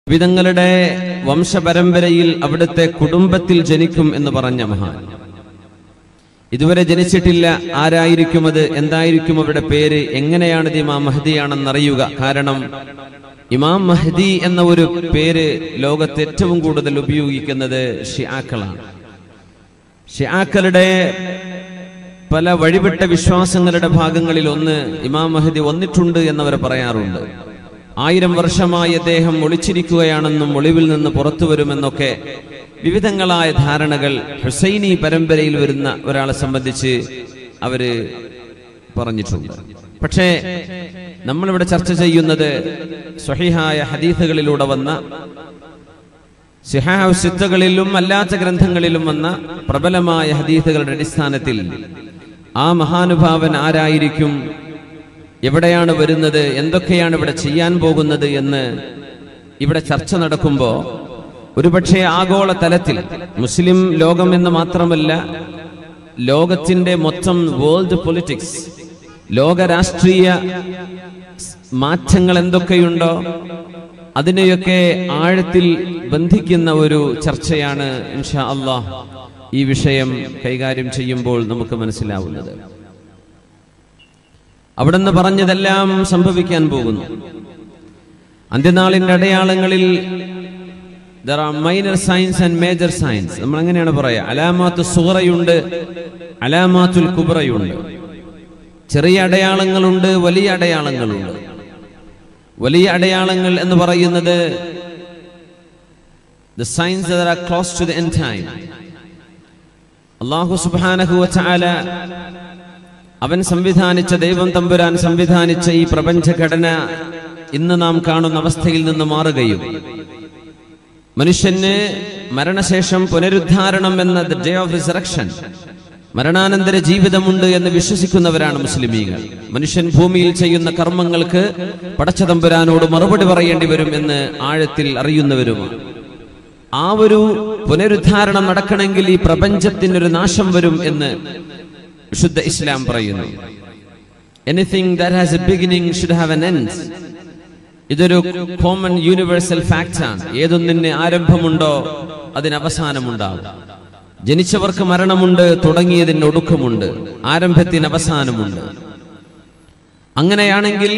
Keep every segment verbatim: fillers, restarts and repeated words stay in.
വിധങ്ങളുടെ വംശപരമ്പരയിൽ അവിടുത്തെ കുടുംബത്തിൽ ജനിക്കും എന്ന് പറഞ്ഞ മഹാൻ ഇതുവരെ ജനിച്ചിട്ടില്ല. ആരായിരിക്കും അത്? എന്തായിരിക്കും അവരുടെ പേര്? എങ്ങനെയാണ് ഇത് ഇമാം മഹ്ദിയാണെന്നറിയുക? കാരണം ഇമാം മഹ്ദി എന്ന ഒരു പേര് ലോകത്ത് ഏറ്റവും കൂടുതൽ ഉപയോഗിക്കുന്നത് ഷിയാക്കളാണ്. ഷിയാക്കളുടെ പല വഴിവിട്ട വിശ്വാസങ്ങളുടെ ഭാഗങ്ങളിൽ ഒന്ന് ഇമാം മഹ്ദി വന്നിട്ടുണ്ട് എന്നവർ പറയാറുണ്ട്. ആയിരം വർഷമായി അദ്ദേഹം ഒളിച്ചിരിക്കുകയാണെന്നും ഒളിവിൽ നിന്ന് പുറത്തു വരുമെന്നൊക്കെ വിവിധങ്ങളായ ധാരണകൾ ഹുസൈനി പരമ്പരയിൽ വരുന്ന ഒരാളെ സംബന്ധിച്ച് അവര് പറഞ്ഞിട്ടുണ്ട്. പക്ഷേ നമ്മളിവിടെ ചർച്ച ചെയ്യുന്നത് സ്വഹീഹായ ഹദീസുകളിലൂടെ വന്ന സിഹാഹ് സിത്തകളിലും അല്ലാത്ത ഗ്രന്ഥങ്ങളിലും വന്ന പ്രബലമായ ഹദീസുകളുടെ അടിസ്ഥാനത്തിൽ ആ മഹാനുഭാവൻ ആരായിരിക്കും, എവിടെയാണ് വരുന്നത്, എന്തൊക്കെയാണ് ഇവിടെ ചെയ്യാൻ പോകുന്നത് എന്ന് ഇവിടെ ചർച്ച നടക്കുമ്പോൾ ഒരുപക്ഷെ ആഗോള തലത്തിൽ മുസ്ലിം ലോകം എന്ന് മാത്രമല്ല ലോകത്തിന്റെ മൊത്തം വേൾഡ് പൊളിറ്റിക്സ്, ലോക രാഷ്ട്രീയ മാറ്റങ്ങൾ എന്തൊക്കെയുണ്ടോ അതിനെയൊക്കെ ആഴത്തിൽ ബന്ധിക്കുന്ന ഒരു ചർച്ചയാണ് ഇൻഷാ അല്ലാഹ് ഈ വിഷയം കൈകാര്യം ചെയ്യുമ്പോൾ നമുക്ക് മനസ്സിലാവുന്നത്. അവിടുന്ന് പറഞ്ഞതെല്ലാം സംഭവിക്കാൻ പോകുന്നു. അന്ത്യനാളിന്റെ അടയാളങ്ങളിൽ there are minor signs and major signs. നമ്മൾ അങ്ങനെയാണ് പറയാ. അലാമാത്തു സുഗ്റയുണ്ട്, അലാമാത്തുൽ കുബ്റയുണ്ട്. ചെറിയ അടയാളങ്ങളുണ്ട്, വലിയ അടയാളങ്ങളുണ്ട്. വലിയ അടയാളങ്ങൾ എന്ന് പറയുന്നത് the signs that are close to the end time. അല്ലാഹു സുബ്ഹാനഹു വ തആല അവൻ സംവിധാനിച്ച, ദൈവം തമ്പുരാൻ സംവിധാനിച്ച ഈ പ്രപഞ്ചഘടന ഇന്ന് നാം കാണുന്ന അവസ്ഥയിൽ നിന്ന് മാറുകയും മനുഷ്യന് മരണശേഷം പുനരുദ്ധാരണം എന്ന ദ ഡേ ഓഫ് റിസറക്ഷൻ, മരണാനന്തര ജീവിതമുണ്ട് എന്ന് വിശ്വസിക്കുന്നവരാണ് മുസ്ലിമീങ്ങൾ. മനുഷ്യൻ ഭൂമിയിൽ ചെയ്യുന്ന കർമ്മങ്ങൾക്ക് പടച്ച തമ്പുരാനോട് മറുപടി പറയേണ്ടി വരും എന്ന് ആഴത്തിൽ അറിയുന്നവരുമാണ്. ആ ഒരു പുനരുദ്ധാരണം നടക്കണമെങ്കിൽ ഈ പ്രപഞ്ചത്തിനൊരു നാശം വരും എന്ന് വിശുദ്ധ ഇസ്ലാം പറയുന്നു. Anything that has a beginning should have an end. ഇതൊരു കോമൺ യൂണിവേഴ്സൽ ഫാക്ട് ആണ്. ഏതൊന്നിന് ആരംഭമുണ്ടോ അതിന് അവസാനമുണ്ടാകും. ജനിച്ചവർക്ക് മരണമുണ്ട്, തുടങ്ങിയതിന് ഒടുക്കമുണ്ട്, ആരംഭത്തിന് അവസാനമുണ്ട്. അങ്ങനെയാണെങ്കിൽ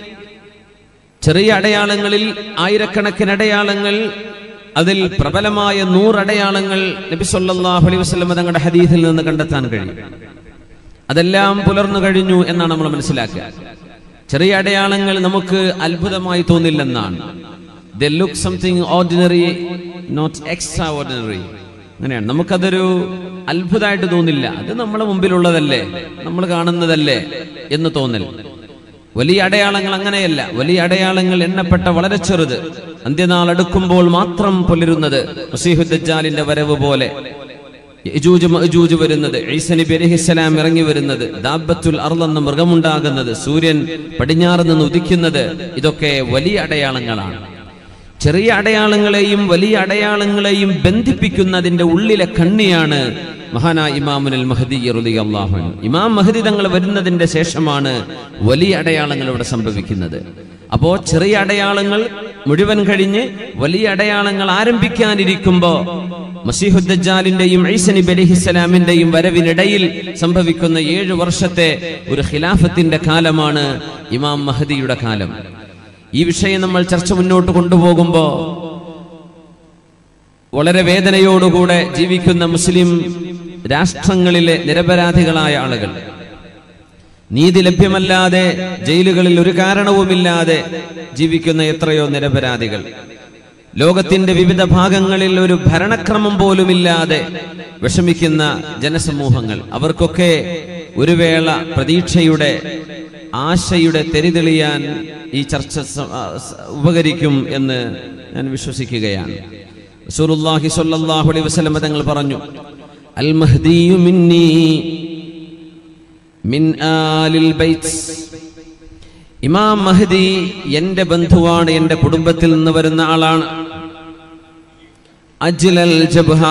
ചെറിയ അടയാളങ്ങളിൽ ആയിരക്കണക്കിന് അടയാളങ്ങൾ, അതിൽ പ്രബലമായ നൂറടയാളങ്ങൾ നബി സല്ലല്ലാഹു അലൈഹി വസല്ലം തങ്ങളുടെ ഹദീസിൽ നിന്ന് കണ്ടെത്താൻ കഴിയും. അതെല്ലാം പുലർന്നു കഴിഞ്ഞു എന്നാണ് നമ്മൾ മനസ്സിലാക്കുക. ചെറിയ അടയാളങ്ങൾ നമുക്ക് അത്ഭുതമായി തോന്നില്ലെന്നാണ്. They look something ordinary, not extraordinary. അങ്ങനെയാണ്. നമുക്കതൊരു അത്ഭുതമായിട്ട് തോന്നില്ല. അത് നമ്മുടെ മുമ്പിലുള്ളതല്ലേ, നമ്മൾ കാണുന്നതല്ലേ എന്ന് തോന്നൽ. വലിയ അടയാളങ്ങൾ അങ്ങനെയല്ല. വലിയ അടയാളങ്ങൾ എണ്ണപ്പെട്ട വളരെ ചെറുത്, അന്ത്യനാൾ അടുക്കുമ്പോൾ മാത്രം പുലരുന്നത്. മസീഹു ദജ്ജാലിന്റെ വരവ് പോലെ, യജൂജ് മഅജൂജ് വരുന്നത്, ഈസാ നബി അലൈഹിസ്സലാം ഇറങ്ങി വരുന്നത്, ദാബത്തുൽ അർള് എന്ന മൃഗമുണ്ടാകുന്നത്, സൂര്യൻ പടിഞ്ഞാറ് നിന്ന് ഉദിക്കുന്നത്, ഇതൊക്കെ വലിയ അടയാളങ്ങളാണ്. ചെറിയ അടയാളങ്ങളെയും വലിയ അടയാളങ്ങളെയും ബന്ധിപ്പിക്കുന്നതിന്റെ ഉള്ളിലെ കണ്ണിയാണ് മഹാനായ ഇമാമുൽ മഹ്ദി റളിയല്ലാഹു അൻഹു. ഇമാം മഹ്ദി തങ്ങൾ വരുന്നതിന്റെ ശേഷമാണ് വലിയ അടയാളങ്ങൾ ഇവിടെ സംഭവിക്കുന്നത്. അപ്പോ ചെറിയ അടയാളങ്ങൾ മുഴുവൻ കഴിഞ്ഞ് വലിയ അടയാളങ്ങൾ ആരംഭിക്കാനിരിക്കുമ്പോ മസീഹു ദജ്ജാലിന്റെയും ഈസാ നബി അലൈഹിസ്സലാമിന്റെയും വരവിനിടയിൽ സംഭവിക്കുന്ന ഏഴു വർഷത്തെ ഒരു ഖിലാഫത്തിന്റെ കാലമാണ് ഇമാം മഹ്ദിയുടെ കാലം. ഈ വിഷയം നമ്മൾ ചർച്ച മുന്നോട്ട് കൊണ്ടുപോകുമ്പോ വളരെ വേദനയോടുകൂടെ ജീവിക്കുന്ന മുസ്ലിം രാഷ്ട്രങ്ങളിലെ നിരപരാധികളായ ആളുകൾ, നീതി ലഭ്യമല്ലാതെ ജയിലുകളിൽ ഒരു കാരണവുമില്ലാതെ ജീവിക്കുന്ന എത്രയോ നിരപരാധികൾ, ലോകത്തിന്റെ വിവിധ ഭാഗങ്ങളിൽ ഒരു ഭരണക്രമം പോലുമില്ലാതെ വിഷമിക്കുന്ന ജനസമൂഹങ്ങൾ, അവർക്കൊക്കെ ഒരു വേള പ്രതീക്ഷയുടെ, ആശയുടെ തെരിതെളിയാൻ ഈ ചർച്ച ഉപകരിക്കും എന്ന് ഞാൻ വിശ്വസിക്കുകയാണ്. റസൂലുള്ളാഹി സ്വല്ലല്ലാഹു അലൈഹി വസല്ലം തങ്ങൾ പറഞ്ഞു, അൽ മഹ്ദിയു മിന്നി മിൻ ആലിൽ ബൈത്ത്. ഇമാം മഹ്ദി എന്റെ ബന്ധുവാണ്, എന്റെ കുടുംബത്തിൽ നിന്ന് വരുന്ന ആളാണ്. അജ്ലൽ ജബ്ഹ,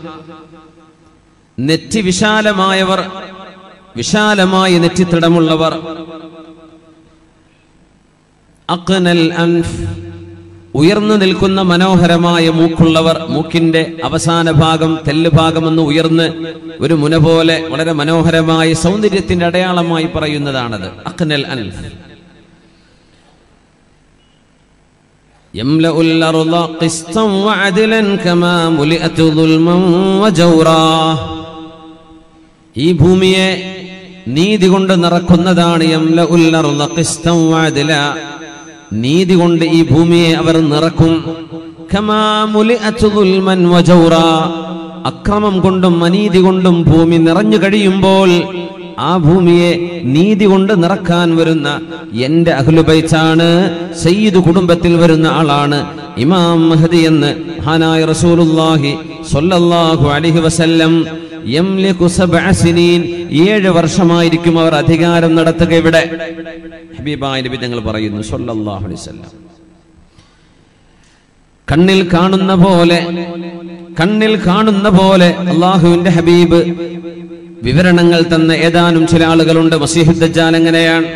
നെറ്റി വിശാലമായവർ, വിശാലമായ നെറ്റിത്തടമുള്ളവർ. അഖ്നൽ അൻഫ്, ഉയർന്നു നിൽക്കുന്ന മനോഹരമായ മൂക്കുള്ളവർ, മൂക്കിന്റെ അവസാന ഭാഗം തെല്ല് ഭാഗമെന്ന് ഉയർന്ന് ഒരു മുന പോലെ വളരെ മനോഹരമായ സൗന്ദര്യത്തിന്റെ അടയാളമായി പറയുന്നതാണത്. അഖ്നൽ അൻഫ്. യംലഉൽ അർള ഖിസ്തൻ വഅദ്ലൻ കമാ മുലിഅത് ദുൽമൻ വജൗറാ. ഈ ഭൂമിയെ നീതി കൊണ്ട് നിറക്കുന്നതാണ്. യംലഉൽ അർള ഖിസ്തൻ വഅദ്ല. നീതി കൊണ്ട് ഈ ഭൂമിയെ അവർ നിറക്കും. കമാ മുലിഅത് ദുൽമൻ വജൗറാ. അക്രമം കൊണ്ടും അനീതി കൊണ്ടും ഭൂമി നിറഞ്ഞു കഴിയുമ്പോൾ ആ ഭൂമിയെ നീതി കൊണ്ട് നിറക്കാൻ വരുന്ന എന്റെ അഹ്ലുബൈത്താണ്, സയ്യിദ് കുടുംബത്തിൽ വരുന്ന ആളാണ് ഇമാം മഹ്ദി എന്ന് മഹാനായ റസൂലുള്ളാഹി സ്വല്ലല്ലാഹു അലൈഹി വസല്ലം യംലികു സബ്അ സിനീൻ. ഏഴ് വർഷമായിരിക്കും അവർ അധികാരം നടത്തുക. ഇവിടെ ഹബീബായ നബി തങ്ങൾ പറയുന്നു സ്വല്ലല്ലാഹു അലൈഹി വസല്ലം, കണ്ണിൽ കാണുന്ന പോലെ കണ്ണിൽ കാണുന്ന പോലെ അള്ളാഹുവിന്റെ ഹബീബ് വിവരണങ്ങൾ തന്ന ഏതാനും ചില ആളുകളുണ്ട്. മസീഹു ദജ്ജാൽ എങ്ങനെയാണ്,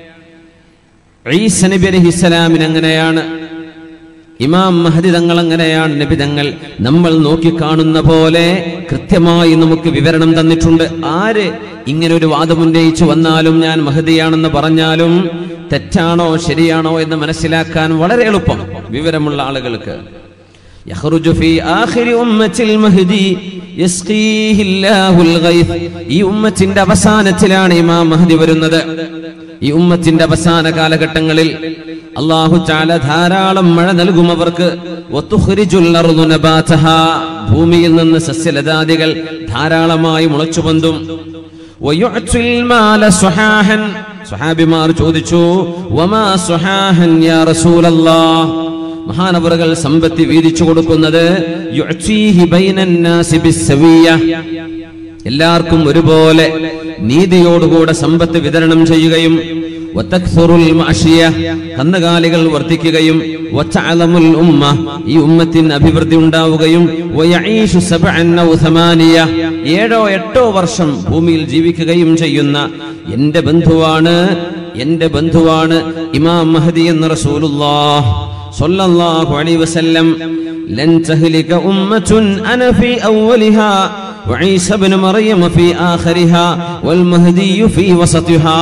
ഈസ നബി അലൈഹിസ്സലാമിന് എങ്ങനെയാണ്, ഇമാം മഹ്ദി തങ്ങൾ എങ്ങനെയാണ്. നബി തങ്ങൾ നമ്മൾ നോക്കി കാണുന്ന പോലെ കൃത്യമായി നമുക്ക് വിവരണം തന്നിട്ടുണ്ട്. ആര് ഇങ്ങനെ ഒരു വാദമുന്നയിച്ചു വന്നാലും, ഞാൻ മഹ്ദിയാണെന്ന് പറഞ്ഞാലും തെറ്റാണോ ശരിയാണോ എന്ന് മനസ്സിലാക്കാൻ വളരെ എളുപ്പം വിവരമുള്ള ആളുകൾക്ക്. യഖ്റുജു ഫീ ആഖിരി ഉമ്മത്തിൽ മഹ്ദി യസ്ഖീഹില്ലാഹുൽ ഗൈസ്. ഈ ഉമ്മത്തിന്റെ അവസാനത്തിലാണ് ഇമാം മഹ്ദി വരുന്നത്. ഈ ഉമ്മത്തിന്റെ അവസാന കാലഘട്ടങ്ങളിൽ അല്ലാഹു തആല ധാരാളം മഴ നൽകും അവർക്ക്. വതുഖ്രിജുൽ അർദു നബാതഹാ. ഭൂമിയിൽ നിന്ന് സസ്യലതാദികൾ ധാരാളമായി മുളച്ചു പൊന്തും. വയുഅ്തുൽ മാല സുഹാഹൻ. സ്വഹാബിമാർ ചോദിച്ചു, വമാ സുഹാഹൻ യാ റസൂലല്ലാഹ്. മഹാനവറുകൾ സമ്പത്ത് വീതിച്ചു കൊടുക്കുന്നത് യുഅ്തീഹി ബൈനൻ നാസി ബിസ്സവിയ്യ. എല്ലാവർക്കും ഒരുപോലെ നീതിയോടുകൂടെ സമ്പത്ത് വിതരണം ചെയ്യുകയും വതക്സുറുൽ മഅശിയ. കന്നുകാലികൾ വർദ്ധിക്കുകയും വതഅലമുൽ ഉമ്മ. ഈ ഉമ്മത്തിന് അഭിവൃദ്ധി ഉണ്ടാവുകയും വയഈശു സബ്അൻ ഔ സമാനിയ. ഏഴോ എട്ടോ വർഷം ഭൂമിയിൽ ജീവിക്കുകയും ചെയ്യുന്ന എന്റെ ബന്ധുവാണ് എന്റെ ബന്ധുവാണ് ഇമാം മഹ്ദി എന്ന റസൂലുള്ളാഹ് സ്വല്ലല്ലാഹു അലൈഹി വസല്ലം. ലൻ തഹ്ലിക ഉമ്മത്തുൻ അന ഫീ അവ്വലിഹാ വഈസ ഇബ്നു മറിയം ഫീ ആഖിരിഹാ വൽ മഹ്ദി ഫീ വസതിഹാ.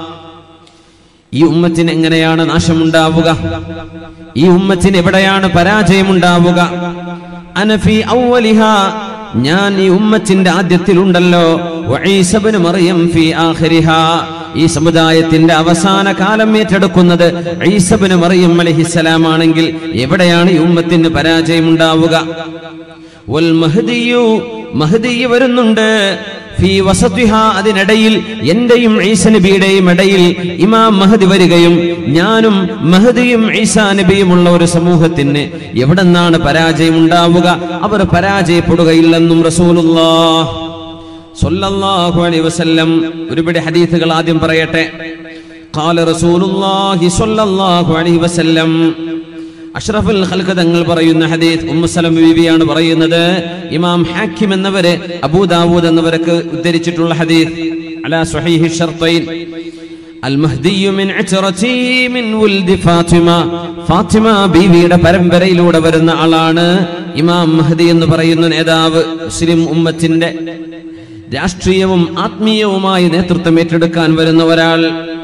ഈ ഉമ്മത്തിന് എങ്ങനെയാണ് നാശമുണ്ടാവുക? ഈ ഉമ്മത്തിന് എവിടെയാണ് പരാജയമുണ്ടാവുക? അന ഫീ അവ്വലിഹാ. ഞാൻ ഈ ഉമ്മത്തിന്റെ ആദ്യത്തിലുണ്ടല്ലോ. വഈസ ഇബ്നു മറിയം ഫീ ആഖിരിഹാ. ഈ സമുദായത്തിന്റെ അവസാന കാലം ഏറ്റെടുക്കുന്നത് ഈസ ഇബ്നു മറിയം അലൈഹിസ്സലാം ആണെങ്കിൽ എവിടെയാണ് ഈ ഉമ്മത്തിന് പരാജയമുണ്ടാവുക? വൽ മഹ്ദിയു. മഹ്ദി വരുന്നുണ്ട്. ഫീ വസതിഹാ. അതിനിടയിൽ എന്റെയും ഈസ നബിയുടെയും ഇടയിൽ ഇമാം മഹ്ദി വരികയും ഞാനും മഹ്ദിയും ഈസാ നബിയുമുള്ള ഒരു സമൂഹത്തിന് എവിടെന്നാണ് പരാജയമുണ്ടാവുക? അവർ പരാജയപ്പെടുകയില്ലെന്നും റസൂലുള്ളാഹ് സ്വല്ലല്ലാഹു അലൈഹി വസല്ലം. ഒരുപിടി ഹദീസുകൾ ആദ്യം പറയട്ടെ. ഖാല റസൂലുള്ളാഹി സ്വല്ലല്ലാഹു അലൈഹി വസല്ലം. അഷ്റഫുൽ ഖൽഖ് തങ്ങൾ പറയുന്ന ഹദീസ് ഉമ്മു സലമ ബീവിയാണ് പറയുന്നത്. ഇമാം ഹാക്കിം എന്നവരെ അബൂ ദാവൂദ് എന്നവരൊക്കെ ഉദ്ധരിച്ചിട്ടുള്ള ഹദീസ് അലാ സ്വഹീഹി ഷർത്തൈൻ. അൽ മഹ്ദി മിൻ അച്റതി മിൻ വൽദി ഫാത്തിമ. ഫാത്തിമ ബീവിയുടെ പരമ്പരയിലൂടെ വരുന്ന ആളാണ് ഇമാം മഹ്ദി എന്ന് പറയുന്ന നേതാവ്. മുസ്ലിം ഉമ്മത്തിന്റെ രാഷ്ട്രീയവും ആത്മീയവുമായി നേതൃത്വം ഏറ്റെടുക്കാൻ വരുന്ന ഒരാൾ.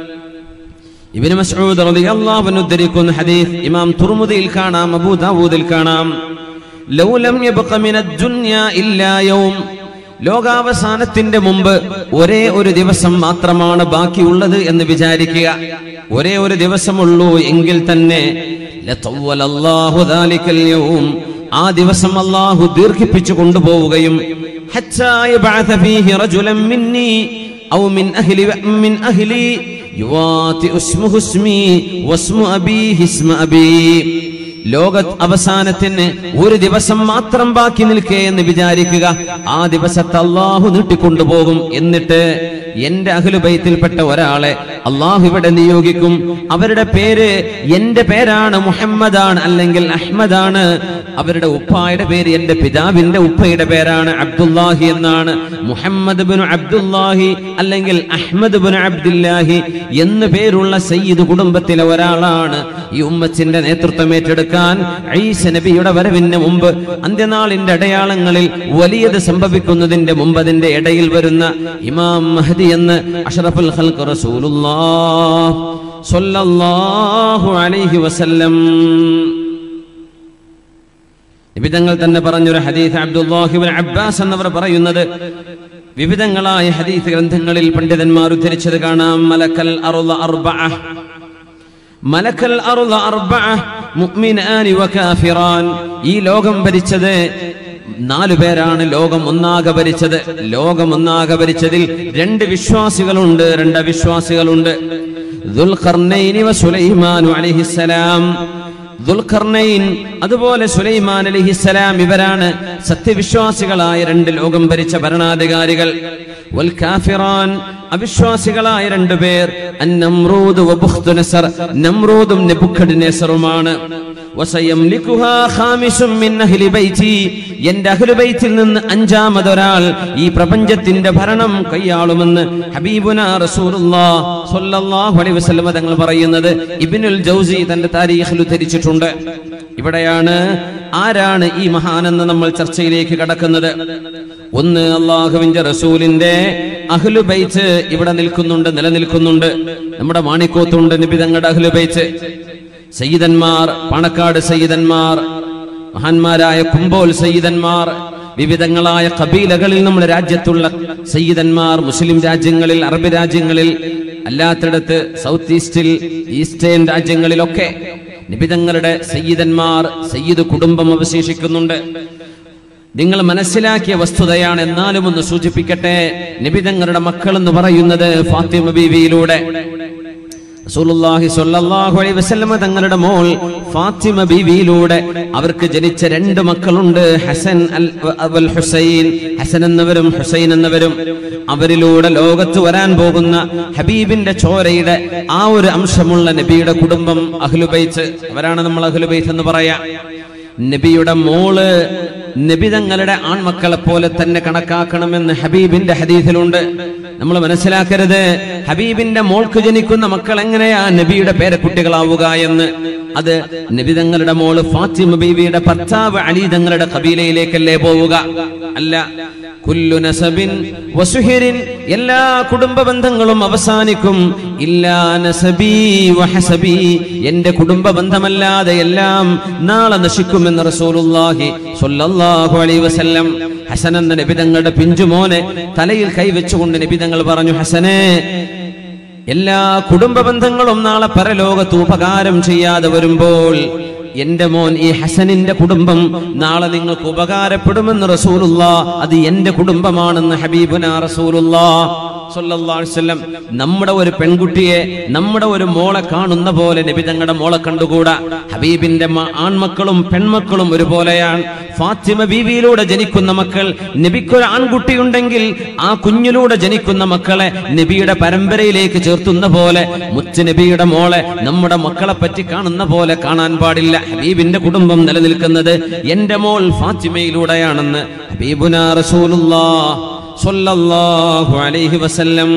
ഇബ്നു മസ്ഊദ് റളിയല്ലാഹു അൻഹു ഉദ്ധരിക്കുന്ന ഹദീസ് ഇമാം തുർമുദിയിൽ കാണാം, അബൂ ദാവൂദിൽ കാണാം. ലൗ ലം യബ്ഖ മിനദ് ദുനിയാ ഇല്ലാ യൗം. ലോകാവസാനത്തിന്റെ മുമ്പ് ഒരേ ഒരു ദിവസം മാത്രമാണ് ബാക്കിയുള്ളത് എന്ന് വിചാരിക്കുക. ഒരേ ഒരു ദിവസമുള്ളൂ എങ്കിൽ തന്നെ ലതവ്വലല്ലാഹു ദാലികൽ യൗം. ആ ദിവസം അല്ലാഹു ദീർഘിപ്പിച്ചു കൊണ്ടുപോവുകയും ഹത്താ യബഅഥ ഫീഹി റജുലൻ മിന്നി ഔ മിൻ അഹ്ലി മിൻ അഹ്ലി യുവാതി ഇസ്മുഹു ഇസ്മി വസ്മു അബീഹി ഇസ്മ അബീ. ലോക അവസാനത്തിന് ഒരു ദിവസം മാത്രം ബാക്കി നിൽക്കേ എന്ന് വിചാരിക്കുക. ആ ദിവസത്തെ അല്ലാഹു നീട്ടിക്കൊണ്ടുപോകും. എന്നിട്ട് എന്റെ അഹ്ലു ബൈത്തിൽപ്പെട്ട ഒരാളെ അള്ളാഹു ഇവിടെ നിയോഗിക്കും. അവരുടെ പേര് എന്റെ പേരാണ്, മുഹമ്മദാണ് അല്ലെങ്കിൽ അഹ്മദാണ്. അവരുടെ ഉപ്പായുടെ പേര് എന്റെ പിതാവിന്റെ ഉപ്പയുടെ പേരാണ്, അബ്ദുല്ലാഹി എന്നാണ്. മുഹമ്മദ് ബിൻ അബ്ദുല്ലാഹി അല്ലെങ്കിൽ അഹ്മദ് ബിൻ അബ്ദുല്ലാഹി എന്ന് പേരുള്ള സയ്യിദ് കുടുംബത്തിലെ ഒരാളാണ് ഈ ഉമ്മത്തിന്റെ നേതൃത്വം ഏറ്റെടുക്കാൻ. ഈസ നബിയുടെ വരവിന് മുമ്പ്, അന്ത്യനാളിന്റെ അടയാളങ്ങളിൽ വലിയത് സംഭവിക്കുന്നതിന്റെ മുമ്പ് അതിന്റെ ഇടയിൽ വരുന്ന ഇമാം മഹ്ദി എന്ന് അഷ്റഫുൽ ഖൽഖ് റസൂലുള്ളാഹ് സ്വല്ലല്ലാഹു അലൈഹി വസല്ലം വിവിധങ്ങൾ തന്നെ പറഞ്ഞൊരു ഹദീസ് അബ്ദുല്ലാഹി ഇബ്നു അബ്ബാസ് എന്നവർ പറയുന്നത്, വിവിധങ്ങളായ ഹദീസ് ഗ്രന്ഥങ്ങളിൽ പണ്ഡിതന്മാർ ഉദ്ധരിച്ചത് കാണാം. മലക്കൽ അർള അർബഅ മലക്കൽ അർള അർബഅ മുഅ്മിനാനി വകാഫിറാൻ. ഈ ലോകം ഭരിച്ചത് നാലു പേരാണ്. ലോകം ഒന്നാകെ ഭരിച്ചത്. ലോകം ഒന്നാകെ ഭരിച്ചതിൽ രണ്ട് വിശ്വാസികളുണ്ട്, രണ്ട് അവിശ്വാസികളുണ്ട്. ദുൽഖർനൈനി വ സുലൈമാനു അലൈഹിസ്സലാം. ദുൽഖർനൈൻ അതുപോലെ സുലൈമാൻ അലൈഹിസ്സലാം, ഇവരാണ് സത്യവിശ്വാസികളായ രണ്ട് ലോകം ഭരിച്ച ഭരണാധികാരികൾ. വൽ കാഫിറാൻ, അവിശ്വാസികളായ രണ്ടുപേർ, അന്നമ്രൂദ് വ ബുഖ്തുനസർ, നമ്രൂദും നെബുക്കദ്നേസറുമാണ്. വസയംലികുഹാ ഖാമിസും മിൻ അഹ്ലി ബൈതി, എന്റെ അഹ്ലു ബൈത്തിൽ നിന്ന് അഞ്ചാമതൊരാൾ ഈ പ്രപഞ്ചത്തിന്റെ ഭരണം കൈയാളുമെന്ന് ഹബീബുനാ റസൂലുള്ളാഹ് സ്വല്ലല്ലാഹു അലൈഹി വസല്ലം തങ്ങൾ പറയുന്നത് ഇബ്നുൽ ജൗസി തന്റെ താരീഖിൽ ഉദ്ധരിച്ചിട്ടുണ്ട്. ഇവിടെയാണ് ആരാണ് ഈ മഹാനെന്ന് നമ്മൾ ചർച്ചയിലേക്ക് കടക്കുന്നത്. ഒന്ന്, അള്ളാഹുവിന്റെ റസൂലിന്റെ അഹ്ലു ബൈത്ത് ഇവിടെ നിൽക്കുന്നുണ്ട്, നിലനിൽക്കുന്നുണ്ട്. നമ്മുടെ മാണിക്കോത്തുണ്ട് നബി തങ്ങളുടെ അഹ്ലു ബൈത്ത്. സയ്യിദന്മാർ, പാണക്കാട് സയ്യിദന്മാർ, മഹാന്മാരായ കുമ്പോൽ സയ്യിദന്മാർ, വിവിധങ്ങളായ കബീലകളിൽ നമ്മുടെ രാജ്യത്തുള്ള സയ്യിദന്മാർ, മുസ്ലിം രാജ്യങ്ങളിൽ, അറബ് രാജ്യങ്ങളിൽ, അല്ലാത്തിടത്ത് സൗത്ത് ഈസ്റ്റിൽ, ഈസ്റ്റേൺ രാജ്യങ്ങളിലൊക്കെ നിബിതങ്ങളുടെ സയ്യിദന്മാർ, സയ്യിദ് കുടുംബം അവശേഷിക്കുന്നുണ്ട്. നിങ്ങൾ മനസ്സിലാക്കിയ വസ്തുതയാണ്, എന്നാലും ഒന്ന് സൂചിപ്പിക്കട്ടെ. നിബിതങ്ങളുടെ മക്കൾ എന്ന് പറയുന്നത് ഫാത്തിമ ബീവിയിലൂടെ റസൂലുള്ളാഹി സ്വല്ലല്ലാഹു അലൈഹി വസല്ലം തങ്ങളുടെ മോൾ ഫാത്തിമ ബീവിയിലൂടെ അവർക്ക് ജനിച്ച രണ്ട് മക്കളുണ്ട്, ഹസൻ അൽ ഹുസൈൻ, ഹസൻ എന്നവരും ഹുസൈൻ എന്നവരും. അവരിലൂടെ ലോകത്ത് വരാൻ പോകുന്ന ഹബീബിന്റെ ചോരയുടെ ആ ഒരു അംശമുള്ള നബിയുടെ കുടുംബം അഹ്ലു ബൈത്ത്, അവരാണ് നമ്മൾ അഹ്ലു ബൈത്ത് എന്ന് പറയാ. നബിയുടെ മോള് നബി തങ്ങളുടെ ആൺമക്കളെ പോലെ തന്നെ കണക്കാക്കണമെന്ന് ഹബീബിന്റെ ഹദീസിലുണ്ട്. നമ്മൾ മനസ്സിലാക്കരുത് ഹബീബിന്റെ മോൾക്ക് ജനിക്കുന്ന മക്കൾ എങ്ങനെയാ നബിയുടെ പേരക്കുട്ടികളാവുക എന്ന്. അത് നബി തങ്ങളുടെ മോള് ഫാത്തിമ ബീവിയുടെ ഭർത്താവ് അലി തങ്ങളുടെ ഖബീലയിലേക്കല്ലേ പോവുക? അല്ല. കുല്ലു നസബിൻ വസുഹിരിൻ, എല്ലാ കുടുംബ ബന്ധങ്ങളും അവസാനിക്കും. ഇല്ലാ നസബി വഹസബി, എന്റെ കുടുംബ ബന്ധമല്ലാതെ എല്ലാം നാളെ നശിക്കുമെന്ന് റസൂലുള്ളാഹി സ്വല്ലല്ലാഹു അലൈഹി വസല്ലം. ഹസൻ എന്ന നബി തങ്ങളുടെ പിഞ്ചുമോനെ തലയിൽ കൈവച്ചുകൊണ്ട് നബി തങ്ങൾ പറഞ്ഞു, ഹസനെ, എല്ലാ കുടുംബ ബന്ധങ്ങളും നാളെ പരലോകത്ത് ഉപകാരം ചെയ്യാതെ വരുമ്പോൾ എന്റെ മോൻ ഈ ഹസനിന്റെ കുടുംബം നാളെ നിങ്ങൾക്ക് ഉപകാരപ്പെടുമെന്ന് റസൂലുള്ളാഹ്, അത് എന്റെ കുടുംബമാണെന്ന് ഹബീബുനാ റസൂലുള്ളാഹ് സ്വല്ലല്ലാഹു അലൈഹി വസല്ലം. നമ്മുടെ ഒരു പെൺകുട്ടിയെ, നമ്മുടെ ഒരു മോളെ കാണുന്ന പോലെ നബി തങ്ങളുടെ മോളെ കണ്ടുകൂടാ. ഹബീബിന്റെ ആൺമക്കളും പെൺമക്കളും ഒരുപോലെയാണ്. ഫാത്തിമ ബീവിയിലൂടെ ജനിക്കുന്ന മക്കൾ, നബിക്കൊരു ആൺകുട്ടിയുണ്ടെങ്കിൽ ആ കുഞ്ഞിലൂടെ ജനിക്കുന്ന മക്കളെ നബിയുടെ പരമ്പരയിലേക്ക് ചേർത്തുന്ന പോലെ മുത്ത് നബിയുടെ മോളെ നമ്മുടെ മക്കളെ പറ്റി കാണുന്ന പോലെ കാണാൻ പാടില്ല. ഹബീബിന്റെ കുടുംബം നിലനിൽക്കുന്നത് എന്റെ മോൾ ഫാത്തിമയിലൂടെയാണെന്ന് ഹബീബുനാ റസൂലുള്ളാഹ് സ്വല്ലല്ലാഹു അലൈഹി വസല്ലം.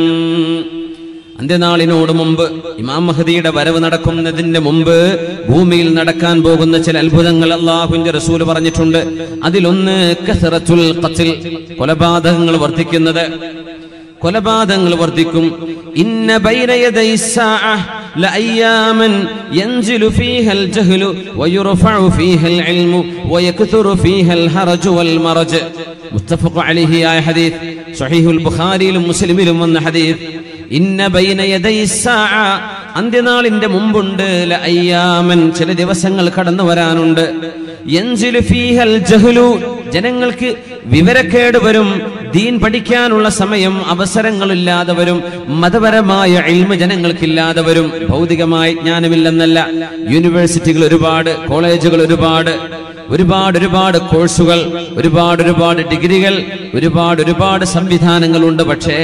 അന്ത്യനാളിനോട് മുമ്പ്, ഇമാം മഹ്ദിയുടെ വരവ് നടക്കുന്നതിന് മുമ്പ് ഭൂമിയിൽ നടക്കാൻ പോകുന്ന ചില അത്ഭുതങ്ങൾ അല്ലാഹുവിന്റെ റസൂൽ പറഞ്ഞിട്ടുണ്ട്. അതിലൊന്ന് കസറത്തുൽ ഖത്ൽ, കൊലപാതകങ്ങൾ വർദ്ധിക്കുന്നത്. കൊലപാതകങ്ങൾ വർദ്ധിക്കും. ഇന്ന ബൈന യദൈ സ്സാഅ ലഅയ്യാമൻ യൻസിലു ഫീഹൽ ജഹ്ലു വയുർഫഉ ഫീഹൽ ഇൽമു വയക്തുറു ഫീഹൽ ഹറജു വൽ മറജ്. മുത്തഫഖ് അലൈഹി ആയ ഹദീസ്, സ്വഹീഹുൽ ബുഖാരിയിലും മുസ്ലിമിലും വന്ന ഹദീസ്. ഇന്ന ബൈന യദൈ സ്സാഅ, അന്ത്യനാളിന്റെ മുമ്പുണ്ട്, ലഅയ്യാമൻ, ചില ദിവസങ്ങൾ കടന്നു വരാനുണ്ട്. യൻസിലു ഫീഹൽ ജഹ്ലു, ജനങ്ങൾക്ക് വിവരക്കേട് വരും, ദീൻ പഠിക്കാനുള്ള സമയം അവസരങ്ങളില്ലാതെ വരും, മതപരമായ ഇൽമ് ജനങ്ങൾക്കില്ലാതെ വരും. ഭൗതികമായ ജ്ഞാനമില്ലെന്നല്ല, യൂണിവേഴ്സിറ്റികൾ ഒരുപാട്, കോളേജുകൾ ഒരുപാട്, ഒരുപാട് ഒരുപാട് കോഴ്സുകൾ, ഒരുപാട് ഒരുപാട് ഡിഗ്രികൾ, ഒരുപാട് ഒരുപാട് സംവിധാനങ്ങളുണ്ട്. പക്ഷേ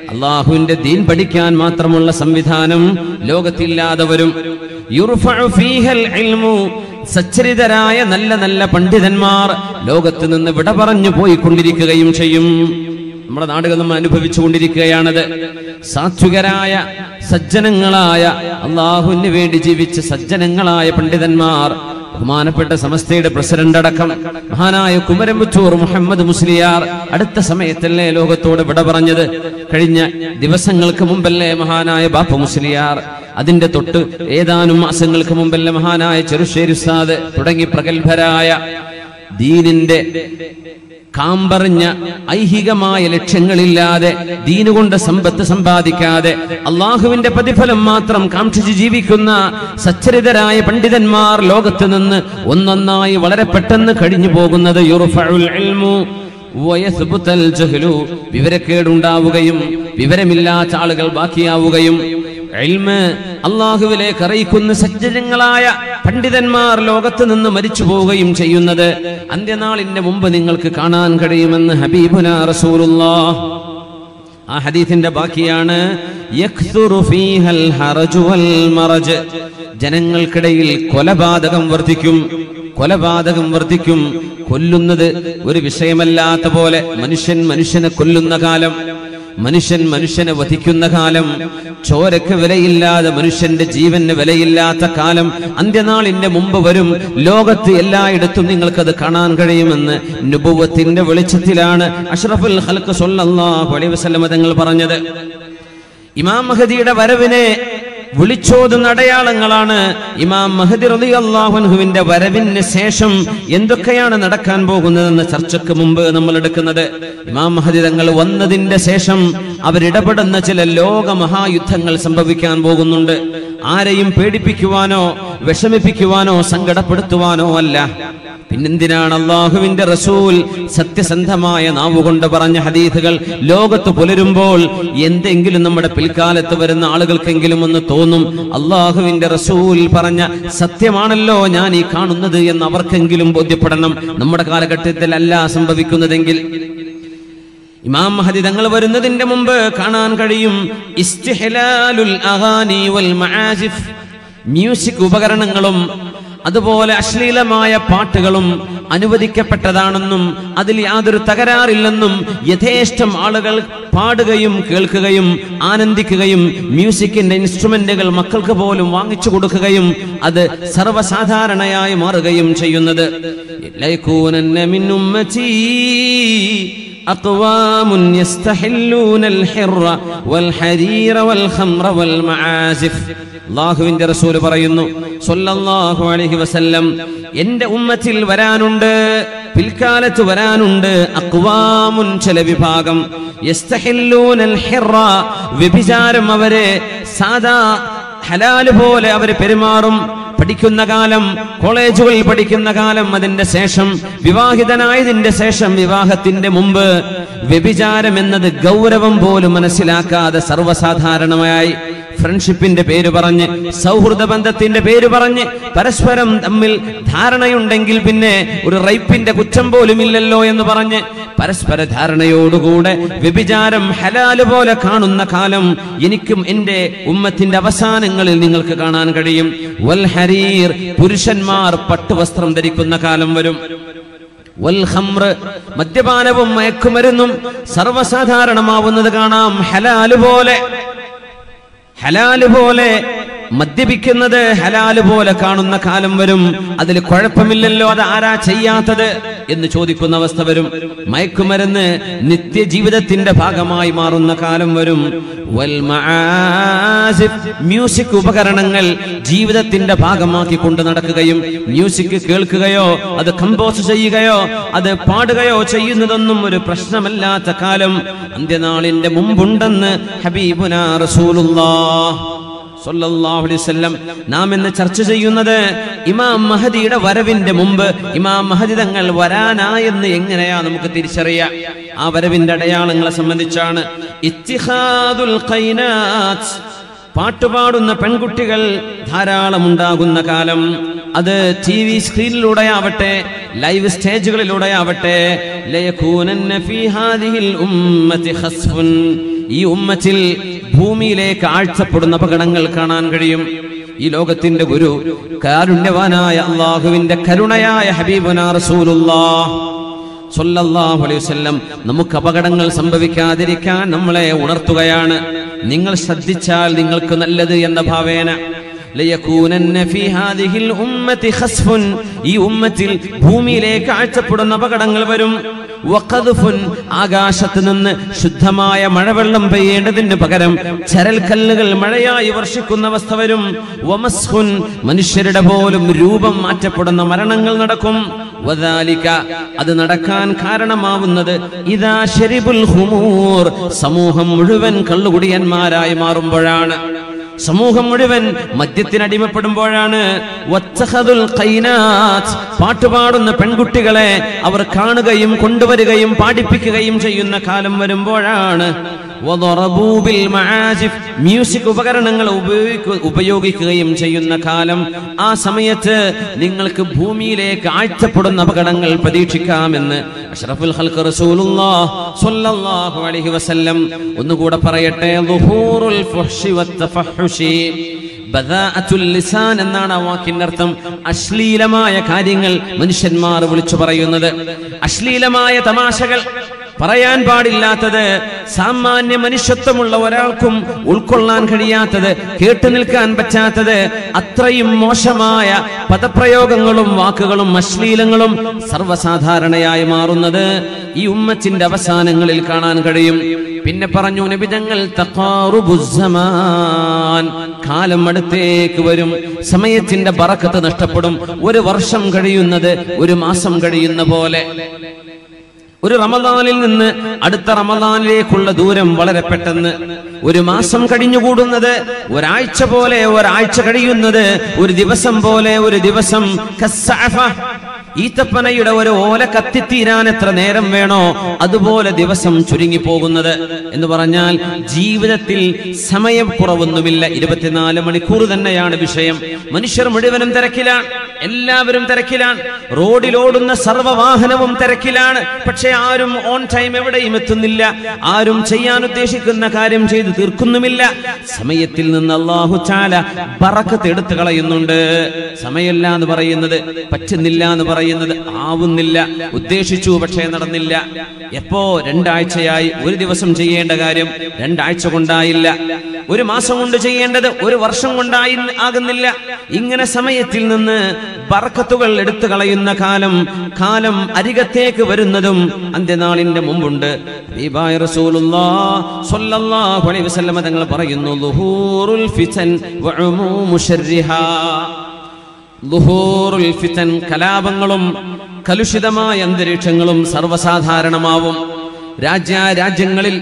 അള്ളാഹുവിന്റെ ദീൻ പഠിക്കാൻ മാത്രമുള്ള സംവിധാനം ലോകത്തില്ലാതെ വരും. യുർഫഉ ഫീഹൽ ഇൽമു, സച്ചരിതരായ നല്ല നല്ല പണ്ഡിതന്മാർ ലോകത്ത് നിന്ന് വിട പറഞ്ഞു പോയിക്കൊണ്ടിരിക്കുകയും ചെയ്യും. നമ്മുടെ നാടുകൾ നമ്മൾ അനുഭവിച്ചുകൊണ്ടിരിക്കുകയാണത്. സാത്വികരായ സജ്ജനങ്ങളായ അള്ളാഹുവിന് വേണ്ടി ജീവിച്ച സജ്ജനങ്ങളായ പണ്ഡിതന്മാർ, ബഹുമാനപ്പെട്ട സമസ്തയുടെ പ്രസിഡന്റ് അടക്കം മഹാനായ കുമരമ്പത്തൂർ മുഹമ്മദ് മുസ്ലിയാർ അടുത്ത സമയത്തല്ലേ ലോകത്തോട് വിട പറഞ്ഞത്? കഴിഞ്ഞ ദിവസങ്ങൾക്ക് മുമ്പല്ലേ മഹാനായ ബാപ്പ മുസ്ലിയാർ, അതിന്റെ തൊട്ട് ഏതാനും മാസങ്ങൾക്ക് മുമ്പല്ലേ മഹാനായ ചെറുശ്ശേരി ഉസ്താദ് തുടങ്ങി പ്രഗത്ഭരായ ദീനിന്റെ കാമ്പറിഞ്ഞ ഐഹികമായ ലക്ഷ്യങ്ങളില്ലാതെ ദീനുകൊണ്ട് സമ്പത്ത് സമ്പാദിക്കാതെ അള്ളാഹുവിന്റെ പ്രതിഫലം മാത്രം കാക്ഷിച്ച് ജീവിക്കുന്ന സച്ചരിതരായ പണ്ഡിതന്മാർ ലോകത്ത് നിന്ന് ഒന്നൊന്നായി വളരെ പെട്ടെന്ന് കഴിഞ്ഞു പോകുന്നത് യുർഫഉൽ ഇൽമു വയസ്ബുതൽ ജഹ്ലു, വിവരക്കേടുണ്ടാവുകയും വിവരമില്ലാത്ത ആളുകൾ ബാക്കിയാവുകയും ഇൽമ് അള്ളാഹുവിലേക്ക് അറിയിക്കുന്ന സജ്ജനങ്ങളായ പണ്ഡിതന്മാർ ലോകത്ത് നിന്ന് മരിച്ചു പോവുകയും ചെയ്യുന്നത് അന്ത്യനാളിന്റെ മുമ്പ് നിങ്ങൾക്ക് കാണാൻ കഴിയുമെന്ന് ഹബീബുനാ റസൂലുള്ളാഹ്. ആ ഹദീസിന്റെ ബാക്കിയാണ് യക്സുറു ഫീഹൽ ഹറജു വൽ മറജ്, ജനങ്ങൾക്കിടയിൽ കൊലപാതകം വർദ്ധിക്കും, കൊലപാതകം വർദ്ധിക്കും. കൊല്ലുന്നത് ഒരു വിഷയമല്ലാത്ത പോലെ മനുഷ്യൻ മനുഷ്യനെ കൊല്ലുന്ന കാലം, മനുഷ്യൻ മനുഷ്യനെ വധിക്കുന്ന കാലം, ചോരക്ക് വിലയില്ലാതെ മനുഷ്യന്റെ ജീവന് വിലയില്ലാത്ത കാലം അന്ത്യനാളിന്റെ മുമ്പ് വരും. ലോകത്ത് എല്ലായിടത്തും നിങ്ങൾക്കത് കാണാൻ കഴിയുമെന്ന് നുബുവത്തിന്റെ വെളിച്ചത്തിലാണ് അഷ്റഫുൽ ഖൽഖ് സ്വല്ലല്ലാഹു അലൈഹി വസല്ലം തങ്ങൾ പറഞ്ഞത്. ഇമാം മഹദിയുടെ വരവിനെ വിളിച്ചോതുന്ന അടയാളങ്ങളാണ്. ഇമാം മഹദി റളിയല്ലാഹു അൻഹുവിന്റെ വരവിന് ശേഷം എന്തൊക്കെയാണ് നടക്കാൻ പോകുന്നതെന്ന ചർച്ചയ്ക്ക് മുമ്പ് നമ്മൾ എടുക്കുന്നത്. ഇമാം മഹദി തങ്ങൾ വന്നതിന്റെ ശേഷം അവരിടപെടുന്ന ചില ലോക മഹായുദ്ധങ്ങൾ സംഭവിക്കാൻ പോകുന്നുണ്ട്. ആരെയും പേടിപ്പിക്കുവാനോ വിഷമിപ്പിക്കുവാനോ സങ്കടപ്പെടുത്തുവാനോ അല്ല. പിന്നെന്തിനാണ് അള്ളാഹുവിന്റെ റസൂൽ സത്യസന്ധമായ നാവുകൊണ്ട് പറഞ്ഞ ഹദീസുകൾ ലോകത്ത് പുലരുമ്പോൾ എന്തെങ്കിലും നമ്മുടെ പിൽക്കാലത്ത് വരുന്ന ആളുകൾക്കെങ്കിലും ഒന്ന് തോന്നും, അള്ളാഹുവിന്റെ റസൂൽ പറഞ്ഞ സത്യമാണല്ലോ ഞാൻ ഈ കാണുന്നത് എന്ന് അവർക്കെങ്കിലും ബോധ്യപ്പെടണം. നമ്മുടെ കാലഘട്ടത്തിൽ അല്ല സംഭവിക്കുന്നതെങ്കിൽ. ഇമാം മഹദി തങ്ങൾ വരുന്നതിന്റെ മുമ്പ് കാണാൻ കഴിയും ഇസ്തിഹ്ലാലുൽ അഗാനി വൽ മആസിഫ്, മ്യൂസിക് ഉപകരണങ്ങളും അതുപോലെ അശ്ലീലമായ പാട്ടുകളും അനുവദിക്കപ്പെട്ടതാണെന്നും അതിൽ യാതൊരു തകരാറില്ലെന്നും യഥേഷ്ടം ആളുകൾ പാടുകയും കേൾക്കുകയും ആനന്ദിക്കുകയും മ്യൂസിക്കിന്റെ ഇൻസ്ട്രുമെന്റുകൾ മക്കൾക്ക് പോലും വാങ്ങിച്ചു കൊടുക്കുകയും അത് സർവ്വസാധാരണയായി മാറുകയും ചെയ്യുന്നത്. അഖ്വാമുൻ യസ്തഹില്ലൂനൽ ഹിർറ വൽ ഹരീറ വൽ ഖംറ വൽ മആസിഫ്. അല്ലാഹുവിന്റെ റസൂൽ പറയുന്നു സ്വല്ലല്ലാഹു അലൈഹി വസല്ലം, എന്റെ ഉമ്മത്തിൽ വരാനുണ്ട്, പിൽക്കാലത്ത് വരാനുണ്ട് അഖ്വാമുൻ, ചില വിഭാഗം, യസ്തഹില്ലൂനൽ ഹിർറ, വ്യഭിചാരം അവരെ സാദാ ഹലാല് പോലെ അവര് പെരുമാറും. പഠിക്കുന്ന കാലം, കോളേജുകളിൽ പഠിക്കുന്ന കാലം, അതിന്റെ ശേഷം വിവാഹിതനായതിന്റെ ശേഷം വിവാഹത്തിന്റെ മുമ്പ് വ്യഭിചാരം എന്നത് ഗൗരവം പോലും മനസ്സിലാക്കാതെ സർവ്വസാധാരണമായി ഫ്രണ്ട്ഷിപ്പിന്റെ പേര് പറഞ്ഞ്, സൗഹൃദ ബന്ധത്തിന്റെ പേര് പറഞ്ഞ് പരസ്പരം തമ്മിൽ ധാരണയുണ്ടെങ്കിൽ പിന്നെ ഒരു റൈപ്പിന്റെ കുറ്റം പോലും ഇല്ലല്ലോ എന്ന് പറഞ്ഞ് പരസ്പര ധാരണയോടുകൂടെ വ്യഭിചാരം ഹലാല് പോലെ കാണുന്ന കാലം എനിക്കും എന്റെ ഉമ്മത്തിന്റെ അവസാനങ്ങളിൽ നിങ്ങൾക്ക് കാണാൻ കഴിയും. വൽ ഹരീർ, പുരുഷന്മാർ പട്ടുവസ്ത്രം ധരിക്കുന്ന കാലം വരും. വൽ ഖംർ, മദ്യപാനവും മയക്കുമരുന്നും സർവ്വസാധാരണമാവുന്നത് കാണാം. ഹലാല് പോലെ ഹലാല് പോലെ മദ്യപിക്കുന്നത് ഹലാല് പോലെ കാണുന്ന കാലം വരും. അതിൽ കുഴപ്പമില്ലല്ലോ, അത് ആരാ ചെയ്യാത്തത് എന്ന് ചോദിക്കുന്ന അവസ്ഥ വരും. മയക്കുമരുന്ന് നിത്യജീവിതത്തിന്റെ ഭാഗമായി മാറുന്ന കാലം വരും. വൽ മആസിഫ്, മ്യൂസിക് ഉപകരണങ്ങൾ ജീവിതത്തിന്റെ ഭാഗമാക്കി കൊണ്ട് നടക്കുകയും മ്യൂസിക് കേൾക്കുകയോ അത് കമ്പോസ് ചെയ്യുകയോ അത് പാടുകയോ ചെയ്യുന്നതൊന്നും ഒരു പ്രശ്നമല്ലാത്ത കാലം അന്ത്യനാളിന്റെ മുമ്പുണ്ടെന്ന് ഹബീബുനാ റസൂലുള്ളാഹ് സ്വല്ലല്ലാഹു അലൈഹി വസല്ലം. നാം ഇന്ന് ചർച്ച ചെയ്യുന്നത് ഇമാം മഹദിയുടെ വരവിന്റെ മുമ്പ് ഇമാം മഹദി തങ്ങൾ വരാനായെന്ന് എങ്ങനെയാ നമുക്ക് തിരിച്ചറിയാം? ആ വരവിന്റെ അടയാളങ്ങളെ സംബന്ധിച്ചാണ്. ഇത്തിഖാദുൽ ഖൈനാത്ത്, പാട്ടുപാടുന്ന പെൺകുട്ടികൾ ധാരാളം ഉണ്ടാകുന്ന കാലം. അത് ടി വി സ്ക്രീനിലൂടെ ആവട്ടെ, ലൈവ് സ്റ്റേജുകളിലൂടെ ആവട്ടെ. ലയകൂനന്ന ഫീ ഹാദിഹിൽ ഉമ്മത്തി ഖസ്ഫുൻ, ഈ ഉമ്മത്തിൽ ഭൂമിയിലേക്ക് ആഴ്ചപ്പെടുന്ന അപകടങ്ങൾ കാണാൻ കഴിയും. ഈ ലോകത്തിന്റെ ഗുരു കാരുണ്യവാനായ അള്ളാഹുവിന്റെ കരുണയായ ഹബീബുനാ റസൂലുള്ളാഹ് സ്വല്ലല്ലാഹു അലൈഹി വസല്ലം നമുക്ക് അപകടങ്ങൾ സംഭവിക്കാതിരിക്കാൻ നമ്മളെ ഉണർത്തുകയാണ്. നിങ്ങൾ ശ്രദ്ധിച്ചാൽ നിങ്ങൾക്ക് നല്ലത് എന്ന ഭാവേന ലയകൂനന്ന ഫീ ഹാദിഹിൽ ഉമ്മത്തി ഖസ്ഫുൻ, ഈ ഉമ്മത്തിൽ ഭൂമിയിലേക്ക് ആഴ്ചപ്പെടുന്ന അപകടങ്ങൾ വരും. വഖദ്ഫുൻ, ആകാശത്ത് നിന്ന് ശുദ്ധമായ മഴവെള്ളം പെയ്യേണ്ടതിന് പകരം ചരൽക്കല്ലുകൾ മഴയായി വർഷിക്കുന്ന അവസ്ഥ വരും. വമസ്ഖുൻ, മനുഷ്യരുടെ പോലും രൂപം മാറ്റപ്പെടുന്ന മരണങ്ങൾ നടക്കും. വദാലിക, അത് നടക്കാൻ കാരണമാവുന്നത് ഇദാ ശരിബുൽ ഖുമൂർ, സമൂഹം മുഴുവൻ കള്ളുകുടിയന്മാരായി മാറുമ്പോഴാണ്, സമൂഹം മുഴുവൻ മദ്യത്തിനടിമപ്പെടുമ്പോഴാണ്. വത്തഖദുൽ ഖൈനാത്ത്, പാട്ടുപാടുന്ന പെൺകുട്ടികളെ അവർ കാണുകയും കൊണ്ടുവരികയും പാടിപ്പിക്കുകയും ചെയ്യുന്ന കാലം വരുമ്പോഴാണ്. വദറബൂ ബിൽ മആസിഫ്, മ്യൂസിക് ഉപകരണങ്ങൾ ഉപയോഗിക്കുകയും ചെയ്യുന്ന കാലം. ആ സമയത്ത് നിങ്ങൾക്ക് ഭൂമിയിലേക്ക് ആഴ്ചപ്പെടുന്ന അപകടങ്ങൾ പ്രതീക്ഷിക്കാമെന്ന് അഷ്റഫുൽ ഖൽഖ് റസൂലുള്ളാഹ് സ്വല്ലല്ലാഹു അലൈഹി വസല്ലം ഒന്നുകൂടെ പറയട്ടെ. ദുഹൂറുൽ ഫുഹ്ശി വത്തഫഹുശി, ബദാഅത്തുൽ ലിസാൻ എന്നാണ് ആ വാക്കിന്റെ അർത്ഥം. അശ്ലീലമായ കാര്യങ്ങൾ മനുഷ്യന്മാർ വിളിച്ചു പറയുന്നത്, അശ്ലീലമായ തമാശകൾ, പറയാൻ പാടില്ലാത്തത്, സാമാന്യ മനുഷ്യത്വമുള്ള ഒരാൾക്കും ഉൾക്കൊള്ളാൻ കഴിയാത്തത്, കേട്ടു നിൽക്കാൻ പറ്റാത്തത്, അത്രയും മോശമായ പദപ്രയോഗങ്ങളും വാക്കുകളും അശ്ലീലങ്ങളും സർവ്വസാധാരണയായി മാറുന്നത് ഈ ഉമ്മത്തിന്റെ അവസാനങ്ങളിൽ കാണാൻ കഴിയും. പിന്നെ പറഞ്ഞു നബി തങ്ങൾ, തഖാറുബുസ്സമാൻ, കാലം അടുത്തേക്ക് വരും, സമയത്തിന്റെ ബറക്കത്ത് നഷ്ടപ്പെടും. ഒരു വർഷം കഴിയുന്നത് ഒരു മാസം കഴിയുന്ന പോലെ. ഒരു റമദാനിൽ നിന്ന് അടുത്ത റമദാനിലേക്കുള്ള ദൂരം വളരെ പെട്ടെന്ന്. ഒരു മാസം കഴിഞ്ഞുകൂടുന്നത് ഒരാഴ്ച പോലെ, ഒരാഴ്ച കഴിയുന്നത് ഒരു ദിവസം പോലെ. ഒരു ദിവസം കസ്സഅഫ, ഈത്തപ്പനയുടെ ഒരു ഓല കത്തിത്തീരാൻ എത്ര നേരം വേണോ അതുപോലെ ദിവസം ചുരുങ്ങി പോകുന്നത് എന്ന് പറഞ്ഞാൽ ജീവിതത്തിൽ സമയം കുറവൊന്നുമില്ല. ഇരുപത്തിനാല് മണിക്കൂർ തന്നെയാണ് വിഷയം. മനുഷ്യർ മുഴുവനും തിരക്കിലാണ്, എല്ലാവരും തിരക്കിലാണ്, റോഡിലോടുന്ന സർവ്വവാഹനവും തിരക്കിലാണ്. പക്ഷെ ആരും ഓൺ ടൈം എവിടെയും എത്തുന്നില്ല, ആരും ചെയ്യാൻ ഉദ്ദേശിക്കുന്ന കാര്യം ചെയ്തു തീർക്കുന്നുമില്ല. സമയത്തിൽ നിന്ന് അല്ലാഹു തആല ബറക്കത്ത് എടുത്തു കളയുന്നുണ്ട്. സമയമില്ല എന്ന് പറയുന്നത്, പറ്റുന്നില്ല എന്ന് പറയുന്നത്, ആവുന്നില്ല, ഉദ്ദേശിച്ചു പക്ഷേ നടന്നില്ല. എപ്പോ രണ്ടാഴ്ചയായി, ഒരു ദിവസം ചെയ്യേണ്ട കാര്യം രണ്ടാഴ്ച കൊണ്ടായില്ല, ഒരു മാസം കൊണ്ട് ചെയ്യേണ്ടത് ഒരു വർഷം കൊണ്ടായി ആകുന്നില്ല. ഇങ്ങനെ സമയത്തിൽ നിന്ന് ബർക്കത്തുകൾ എടുത്തു കളയുന്ന കാലം കാലം അരികത്തേക്ക് വരുന്നതും അന്ത്യനാളിന്റെ മുമ്പുണ്ട്. ഹബീബായ റസൂലുള്ളാഹി സ്വല്ലല്ലാഹു അലൈഹി വസല്ലം തങ്ങൾ പറയുന്നു, ളുഹൂറുൽ ഫിതൻ വഉമൂമു ശർരിഹാ, ളുഹൂറുൽ ഫിതൻ, കലാപങ്ങളും കലുഷിതമായ അന്തരീക്ഷങ്ങളും സർവ്വസാധാരണമാവും. രാജ്യ രാജ്യങ്ങളിൽ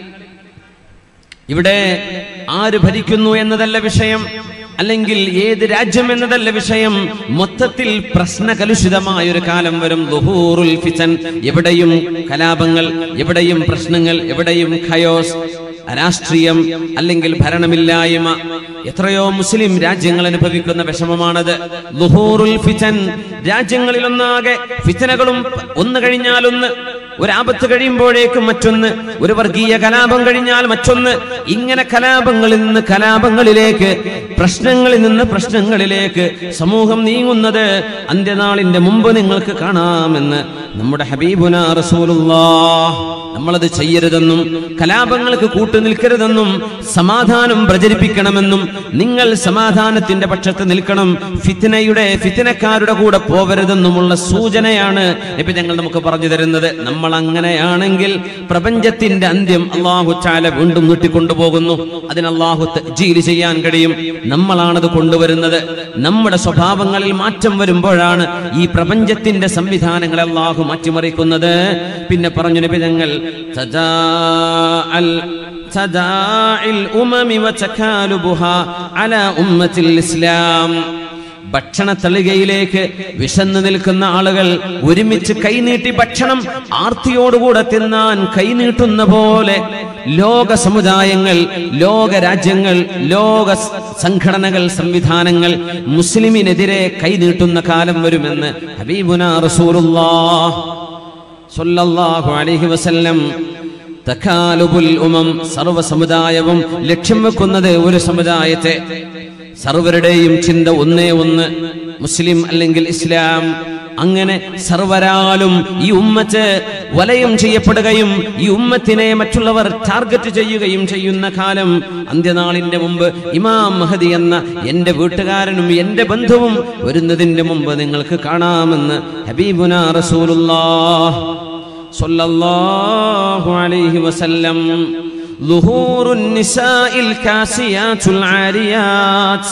ഇവിടെ ആര് ഭരിക്കുന്നു എന്നതല്ല വിഷയം, അല്ലെങ്കിൽ ഏത് രാജ്യം എന്നതല്ല വിഷയം. മൊത്തത്തിൽ പ്രശ്നകലുഷിതമായ ഒരു കാലം വരും. ളുഹൂറുൽ ഫിതൻ, എവിടെയും കലാപങ്ങൾ, എവിടെയും പ്രശ്നങ്ങൾ, എവിടെയും ഖയോസ്, രാഷ്ട്രീയം അല്ലെങ്കിൽ ഭരണമില്ലായ്മ. എത്രയോ മുസ്ലിം രാജ്യങ്ങൾ അനുഭവിക്കുന്ന വിഷമമാണത്. ളുഹൂറുൽ ഫിതൻ, രാജ്യങ്ങളിൽ ഒന്നാകെ ഫിതനകളും ഒന്ന് കഴിഞ്ഞാൽ ഒന്ന്, ഒരാപത്ത് കഴിയുമ്പോഴേക്കും മറ്റൊന്ന്, ഒരു വർഗീയ കലാപം കഴിഞ്ഞാൽ മറ്റൊന്ന്. ഇങ്ങനെ കലാപങ്ങളിൽ നിന്ന് കലാപങ്ങളിലേക്ക്, പ്രശ്നങ്ങളിൽ നിന്ന് പ്രശ്നങ്ങളിലേക്ക് സമൂഹം നീങ്ങുന്നത് അന്ത്യനാളിന്റെ മുമ്പ് നിങ്ങൾക്ക് കാണാമെന്ന് നമ്മുടെ ഹബീബുനാ റസൂലുള്ളാഹ്. നമ്മളത് ചെയ്യരുതെന്നും കലാപങ്ങൾക്ക് കൂട്ടു നിൽക്കരുതെന്നും സമാധാനം പ്രചരിപ്പിക്കണമെന്നും നിങ്ങൾ സമാധാനത്തിന്റെ പക്ഷത്ത് നിൽക്കണം, ഫിത്നയുടെ ഫിത്നക്കാരുടെ കൂടെ പോവരുതെന്നുമുള്ള സൂചനയാണ് നബി തങ്ങൾ നമുക്ക് പറഞ്ഞു തരുന്നത്. നമ്മൾ അങ്ങനെയാണെങ്കിൽ പ്രപഞ്ചത്തിന്റെ അന്ത്യം അല്ലാഹു തആല വീണ്ടും നീട്ടിക്കൊണ്ടുപോകുന്നു. അതിന് അല്ലാഹു തഅ്ജീൽ ചെയ്യാൻ കഴിയും. നമ്മളാണത് കൊണ്ടുവരുന്നത്. നമ്മുടെ സ്വഭാവങ്ങളിൽ മാറ്റം വരുമ്പോഴാണ് ഈ പ്രപഞ്ചത്തിന്റെ സംവിധാനങ്ങളെ അല്ലാഹു മാറ്റിമറിക്കുന്നത്. പിന്നെ പറഞ്ഞു നബി തങ്ങൾ, തദാഅൽ തദാഇൽ ഉമമി വതകാലുബുഹാ അലാ ഉമ്മത്തിൽ ഇസ്ലാം, ഭക്ഷണ തളികയിലേക്ക് വിശന്നു നിൽക്കുന്ന ആളുകൾ ഒരുമിച്ച് കൈനീട്ടി ഭക്ഷണം ആർത്തിയോടുകൂടെ തിന്നാൻ കൈനീട്ടുന്ന പോലെ ലോക സമുദായങ്ങൾ, ലോക രാജ്യങ്ങൾ, ലോക സംഘടനകൾ, സംവിധാനങ്ങൾ മുസ്ലിമിനെതിരെ കൈനീട്ടുന്ന കാലം വരുമെന്ന് ഹബീബുനാ റസൂലുള്ളാഹി സ്വല്ലല്ലാഹു അലൈഹി വസല്ലം തകാലുബുൽ ഉമം, സർവ്വ സമുദായവും ലക്ഷ്യം വെക്കുന്നത് ഒരു സമുദായത്തെ. സർവരുടെയും ചിന്ത ഒന്നേ ഒന്ന്, മുസ്ലിം അല്ലെങ്കിൽ ഇസ്ലാം. അങ്ങനെ സർവരാലും ഈ ഉമ്മത്ത് വലയം ചെയ്യപ്പെടുകയും ഈ ഉമ്മത്തിനെ മറ്റുള്ളവർ ടാർഗറ്റ് ചെയ്യുകയും ചെയ്യുന്ന കാലം, അന്ത്യനാളിന്റെ മുമ്പ് ഇമാം മഹദി എന്ന എന്റെ വീട്ടുകാരനും എന്റെ ബന്ധുവും വരുന്നതിന്റെ മുമ്പ് നിങ്ങൾക്ക് കാണാമെന്ന് ഹബീബുനാ റസൂലുള്ളാഹ് സ്വല്ലല്ലാഹു അലൈഹി വസല്ലം. ളുഹൂറുൻ നിസാഇൽ കാസിയാത്തുൽ ആരിയാത്ത്,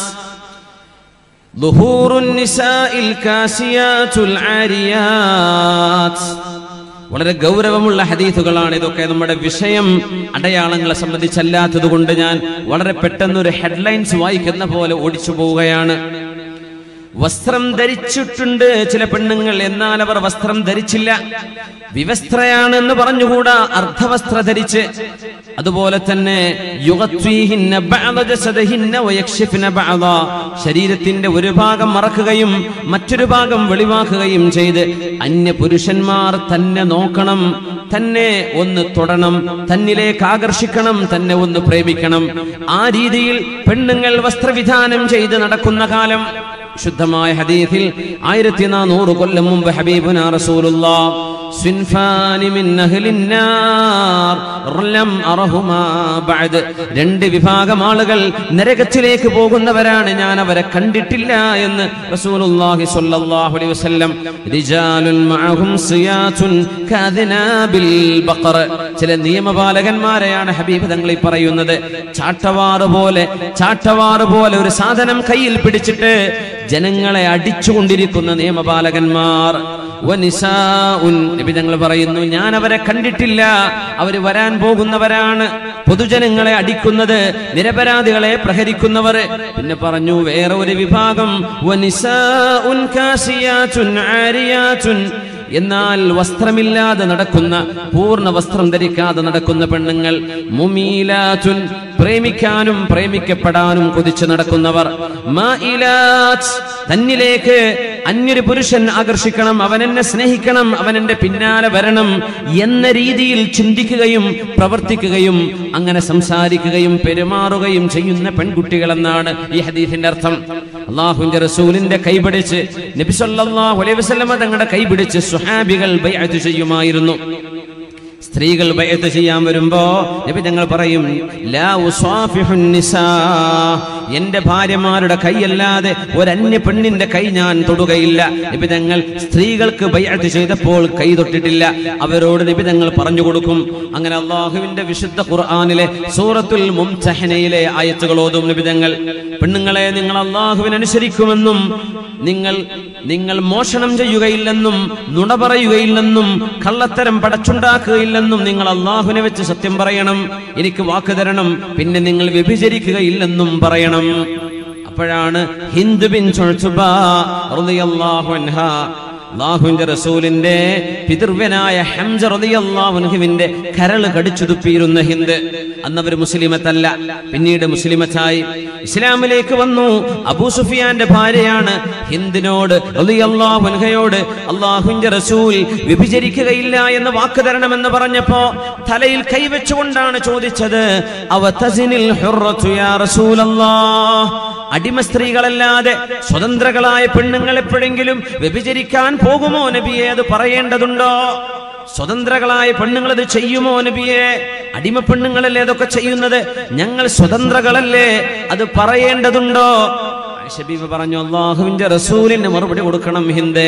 ളുഹൂറുൻ നിസാഇൽ കാസിയാത്തുൽ ആരിയാത്ത്. വളരെ ഗൗരവമുള്ള ഹദീസുകളാണ് ഇതൊക്കെ. നമ്മുടെ വിഷയം അടയാളങ്ങളെ സംബന്ധിച്ചല്ലാത്തത് കൊണ്ട് ഞാൻ വളരെ പെട്ടെന്നൊരു ഹെഡ്ലൈൻസ് വായിക്കുന്ന പോലെ ഓടിച്ചു പോവുകയാണ്. വസ്ത്രം ധരിച്ചിട്ടുണ്ട് ചില പെണ്ണുങ്ങൾ, എന്നാൽ അവർ വസ്ത്രം ധരിച്ചില്ല. വിവസ്ത്രയാണ് എന്ന് പറഞ്ഞുകൂടാ, അർദ്ധവസ്ത്ര ധരിച്ച്. അതുപോലെ തന്നെ യുഗത്വീഹിന്ന ബഅദ ജസദിഹിന്ന വയക്ഷിഫ്ന ബഅദ, ശരീരത്തിന്റെ ഒരു ഭാഗം മറക്കുകയും മറ്റൊരു ഭാഗം വെളിവാക്കുകയും ചെയ്ത് അന്യ പുരുഷന്മാർ തന്നെ നോക്കണം, തന്നെ ഒന്ന് തൊടണം, തന്നിലേക്ക് ആകർഷിക്കണം, തന്നെ ഒന്ന് പ്രേമിക്കണം. ആ രീതിയിൽ പെണ്ണുങ്ങൾ വസ്ത്രവിധാനം ചെയ്ത് നടക്കുന്ന കാലം. ശുദ്ധമായ ഹദീസിൽ ആയിരത്തി നാനൂറ് കൊല്ലം മുമ്പ് ഹബീബുനാ റസൂലുള്ളാഹ് സിൻഫാനി മിൻ അഹ്ലിന്നാർ ലം അറഹുമാ ബഅദ്, രണ്ട് വിഭാഗം ആളുകൾ നരകത്തിലേക്ക് പോകുന്നവരാണ്, ഞാൻ അവരെ കണ്ടിട്ടില്ല എന്ന് റസൂലുള്ളാഹി സ്വല്ലല്ലാഹു അലൈഹി വസല്ലം. റിജാലുൻ മഅഹും സിയാതുൻ കാദിനാബിൽ ബഖർ, ചില നിയമപാലകന്മാരെയാണ് ഹബീബ് തങ്ങൾ ഈ പറയുന്നത്. ചാട്ടവാറ് പോലെ ചാട്ടവാറ് പോലെ ഒരു സാധനം കയ്യിൽ പിടിച്ചിട്ട് ജനങ്ങളെ അടിച്ചുകൊണ്ടിരിക്കുന്ന നിയമപാലകന്മാർ. നബി തങ്ങൾ പറയുന്നു, ഞാൻ അവരെ കണ്ടിട്ടില്ല, അവര് വരാൻ പോകുന്നവരാണ്. പൊതുജനങ്ങളെ അടിക്കുന്നത്, നിരപരാധികളെ പ്രഹരിക്കുന്നവർ. പിന്നെ പറഞ്ഞു വേറെ ഒരു വിഭാഗം, എന്നാൽ വസ്ത്രമില്ലാതെ നടക്കുന്ന, പൂർണ്ണ വസ്ത്രം ധരിക്കാതെ നടക്കുന്ന പെണ്ണുങ്ങൾ. മുമീലാത്തുൻ, പ്രേമിക്കാനും പ്രേമിക്കപ്പെടാനും കൊതിച്ച് നടക്കുന്നവർ. മാഇലാത്ത്, തന്നിലേക്ക് അന്യൊരു പുരുഷൻ ആകർഷിക്കണം, അവൻ എന്നെ സ്നേഹിക്കണം, അവൻ എന്റെ പിന്നാലെ വരണം എന്ന രീതിയിൽ ചിന്തിക്കുകയും പ്രവർത്തിക്കുകയും അങ്ങനെ സംസാരിക്കുകയും പെരുമാറുകയും ചെയ്യുന്ന പെൺകുട്ടികൾ എന്നാണ് ഈ ഹദീസിന്റെ അർത്ഥം. അല്ലാഹുവിന്റെ റസൂലിന്റെ കൈപിടിച്ച്, നബി സല്ലല്ലാഹു അലൈഹി വസല്ലം തങ്ങളുടെ കൈപിടിച്ച് സ്വഹാബികൾ ബൈഅത്ത് ചെയ്യുമായിരുന്നു. സ്ത്രീകൾ ബൈഅത്ത് ചെയ്യാൻ വരുമ്പോ നബി തങ്ങൾ പറയും, ലാ ഉസാഫിഹുൻ നിസാ, എന്റെ ഭാര്യമാരുടെ കൈയല്ലാതെ ഒരന്യ പെണ്ണിന്റെ കൈ ഞാൻ തൊടുകയില്ല. നബി തങ്ങൾ സ്ത്രീകൾക്ക് ബൈഅത്ത് ചെയ്തപ്പോൾ കൈ തൊട്ടിട്ടില്ല. അവരോട് നബി തങ്ങൾ പറഞ്ഞു കൊടുക്കും. അങ്ങനെ അല്ലാഹുവിന്റെ വിശുദ്ധ ഖുർആനിലെ സൂറത്തുൽ മുംതഹനയിലെ ആയത്തുകൾ ഓതും നബി തങ്ങൾ. പെണ്ണുങ്ങളെ, നിങ്ങൾ അല്ലാഹുവിനെ അനുസരിക്കുമെന്നും നിങ്ങൾ നിങ്ങൾ മോഷണം ചെയ്യുകയില്ലെന്നും നുണ പറയുകയില്ലെന്നും കള്ളത്തരം പടച്ചുണ്ടാക്കുകയില്ലെന്നും നിങ്ങൾ അല്ലാഹുവിനെ വെച്ച് സത്യം പറയണം, എനിക്ക് വാക്ക് തരണം, പിന്നെ നിങ്ങൾ വ്യഭിചരിക്കുകയില്ലെന്നും പറയണം. അപ്പോഴാണ് ഹിന്ദ് ബിൻത് ഉത്ബ റളിയല്ലാഹു അൻഹാ, അല്ലാഹുവിന്റെ റസൂലിന്റെ പിതൃവ്യനായ ഹംസ റളിയല്ലാഹു അൻഹുവിന്റെ കരള് കടിച്ചു തുപ്പിയിരുന്ന ഹിന്ദ്, അന്നവർ മുസ്ലിമത്തല്ല, പിന്നീട് മുസ്ലിമത്തായി ഇസ്ലാമിലേക്ക് വന്നു. അബൂ സുഫിയാന്റെ ഭാര്യയാണ്. ഹിന്ദിനോട് റളിയല്ലാഹു അൻഹയോട് അല്ലാഹുവിന്റെ റസൂൽ വ്യഭിചരിക്കുകയില്ല എന്ന് വാക്ക് തരണമെന്ന് പറഞ്ഞപ്പോ തലയിൽ കൈവച്ചുകൊണ്ടാണ് ചോദിച്ചത്, അവ തസിനിൽ ഹുർറതു യാ റസൂലല്ലാഹ്, അടിമ സ്ത്രീകളല്ലാതെ സ്വതന്ത്രകളായ പെണ്ണുങ്ങൾ എപ്പോഴെങ്കിലും വ്യഭിചരിക്കാൻ പോകുമോ നബിയെ? അത് പറയേണ്ടതുണ്ടോ? സ്വതന്ത്രകളായ പെണ്ണുങ്ങൾ അത് ചെയ്യുമോ നബിയെ? അടിമ പെണ്ണുങ്ങളല്ലേ അതൊക്കെ ചെയ്യുന്നത്, ഞങ്ങൾ സ്വതന്ത്രകളല്ലേ, അത് പറയേണ്ടതുണ്ടോ? ശബീബ് പറഞ്ഞു, അല്ലാഹുവിന്റെ റസൂലിന് മറുപടി കൊടുക്കണം ഹിന്ദേ.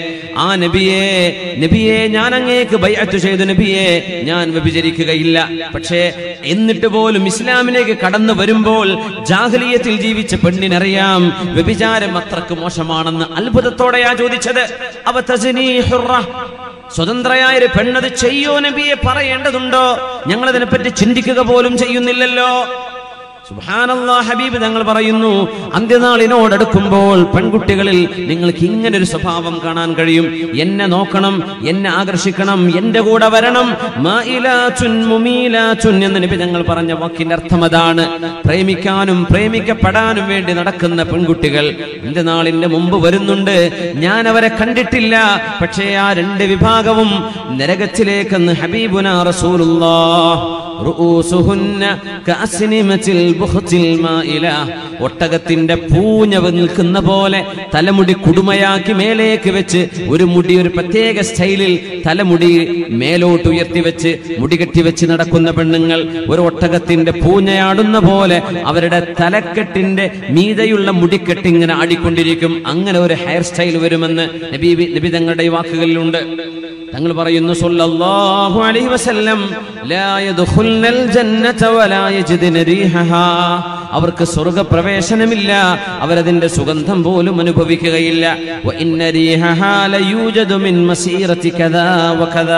ആ നബിയെ നബിയെ ഞാൻ അങ്ങേക്ക് ബൈഅത്ത് ചെയ്തു നബിയെ, ഞാൻ വ്യഭിചരിക്കുകയില്ല. പക്ഷേ എന്നിട്ട് പോലും ഇസ്ലാമിലേക്ക് കടന്നു വരുമ്പോൾ ജാഹിലിയത്തിൽ ജീവിച്ച പെണ്ണിനറിയാം വ്യഭിചാരം അത്രക്ക് മോശമാണെന്ന്. അത്ഭുതത്തോടെയാ ചോദിച്ചത്. അവ തസ്നി ഹുറ, സ്വതന്ത്രയായൊരു പെണ്ണത് ചെയ്യോ നബിയെ? പറയേണ്ടതുണ്ടോ? ഞങ്ങൾ അതിനെപ്പറ്റി ചിന്തിക്കുക പോലും ചെയ്യുന്നില്ലല്ലോ. സുബ്ഹാനല്ലാഹ്. ഹബീബ് തങ്ങൾ പറയുന്നു, അന്ത്യനാളിനോടടുക്കുമ്പോൾ പെൺകുട്ടികളിൽ നിങ്ങൾക്ക് ഇങ്ങനെ ഒരു സ്വഭാവം കാണാൻ കഴിയും. എന്നെ നോക്കണം, എന്നെ ആകർഷിക്കണം, എന്റെ കൂടെ വരണം. മായിലാത്തുൻ മുമീലാത്തുൻ എന്ന് നബി തങ്ങൾ പറഞ്ഞ വാക്കിന്റെ അർത്ഥം അതാണ്. പ്രേമിക്കാനും പ്രേമിക്കപ്പെടാനും വേണ്ടി നടക്കുന്ന പെൺകുട്ടികൾ അന്ത്യനാളിന്റെ മുമ്പ് വരുന്നുണ്ട്. ഞാൻ അവരെ കണ്ടിട്ടില്ല, പക്ഷേ ആ രണ്ട് വിഭാഗവും നരകത്തിലേക്കെന്ന് ഹബീബുനാ റസൂലുള്ളാഹ്. റൂസുഹുന്ന കഅസ്നിമത്തിൽ ബുഖ്തിൽ മായില, ഒട്ടകത്തിന്റെ പൂഞ്ഞ നിൽക്കുന്ന പോലെ തലമുടി കുടുമയാക്കി മേലേക്ക് വെച്ച് ഒരു മുടി ഒരു പ്രത്യേക സ്റ്റൈലിൽ തലമുടി മേലോട്ട് ഉയർത്തി വെച്ച് മുടി കെട്ടി വെച്ച് നടക്കുന്ന പെണ്ണുങ്ങൾ ഒരു ഒട്ടകത്തിന്റെ പൂഞ്ഞയാടുന്ന പോലെ അവരുടെ തലക്കെട്ടിന്റെ മീതയുള്ള മുടിക്കെട്ട് ഇങ്ങനെ ആടിക്കൊണ്ടിരിക്കും. അങ്ങനെ ഒരു ഹെയർ സ്റ്റൈൽ വരുമെന്ന് നബി നബി തങ്ങളുടെ വാക്കുകളിലുണ്ട്. തങ്ങൾ പറയുന്നു സല്ലല്ലാഹു അലൈഹി വസല്ലം, ലാ യദ്ഖുൽനൽ ജന്നത വലാ യജിദ്ന റീഹഹാ, അവർക്ക് സ്വർഗ്ഗപ്രവേശനമില്ല, അവരതിന്റെ സുഗന്ധം പോലും അനുഭവിക്കുകയില്ല. വ ഇന്ന റീഹഹാ ലയൂജദു മിൻ മസീറതി കദാ വകദാ,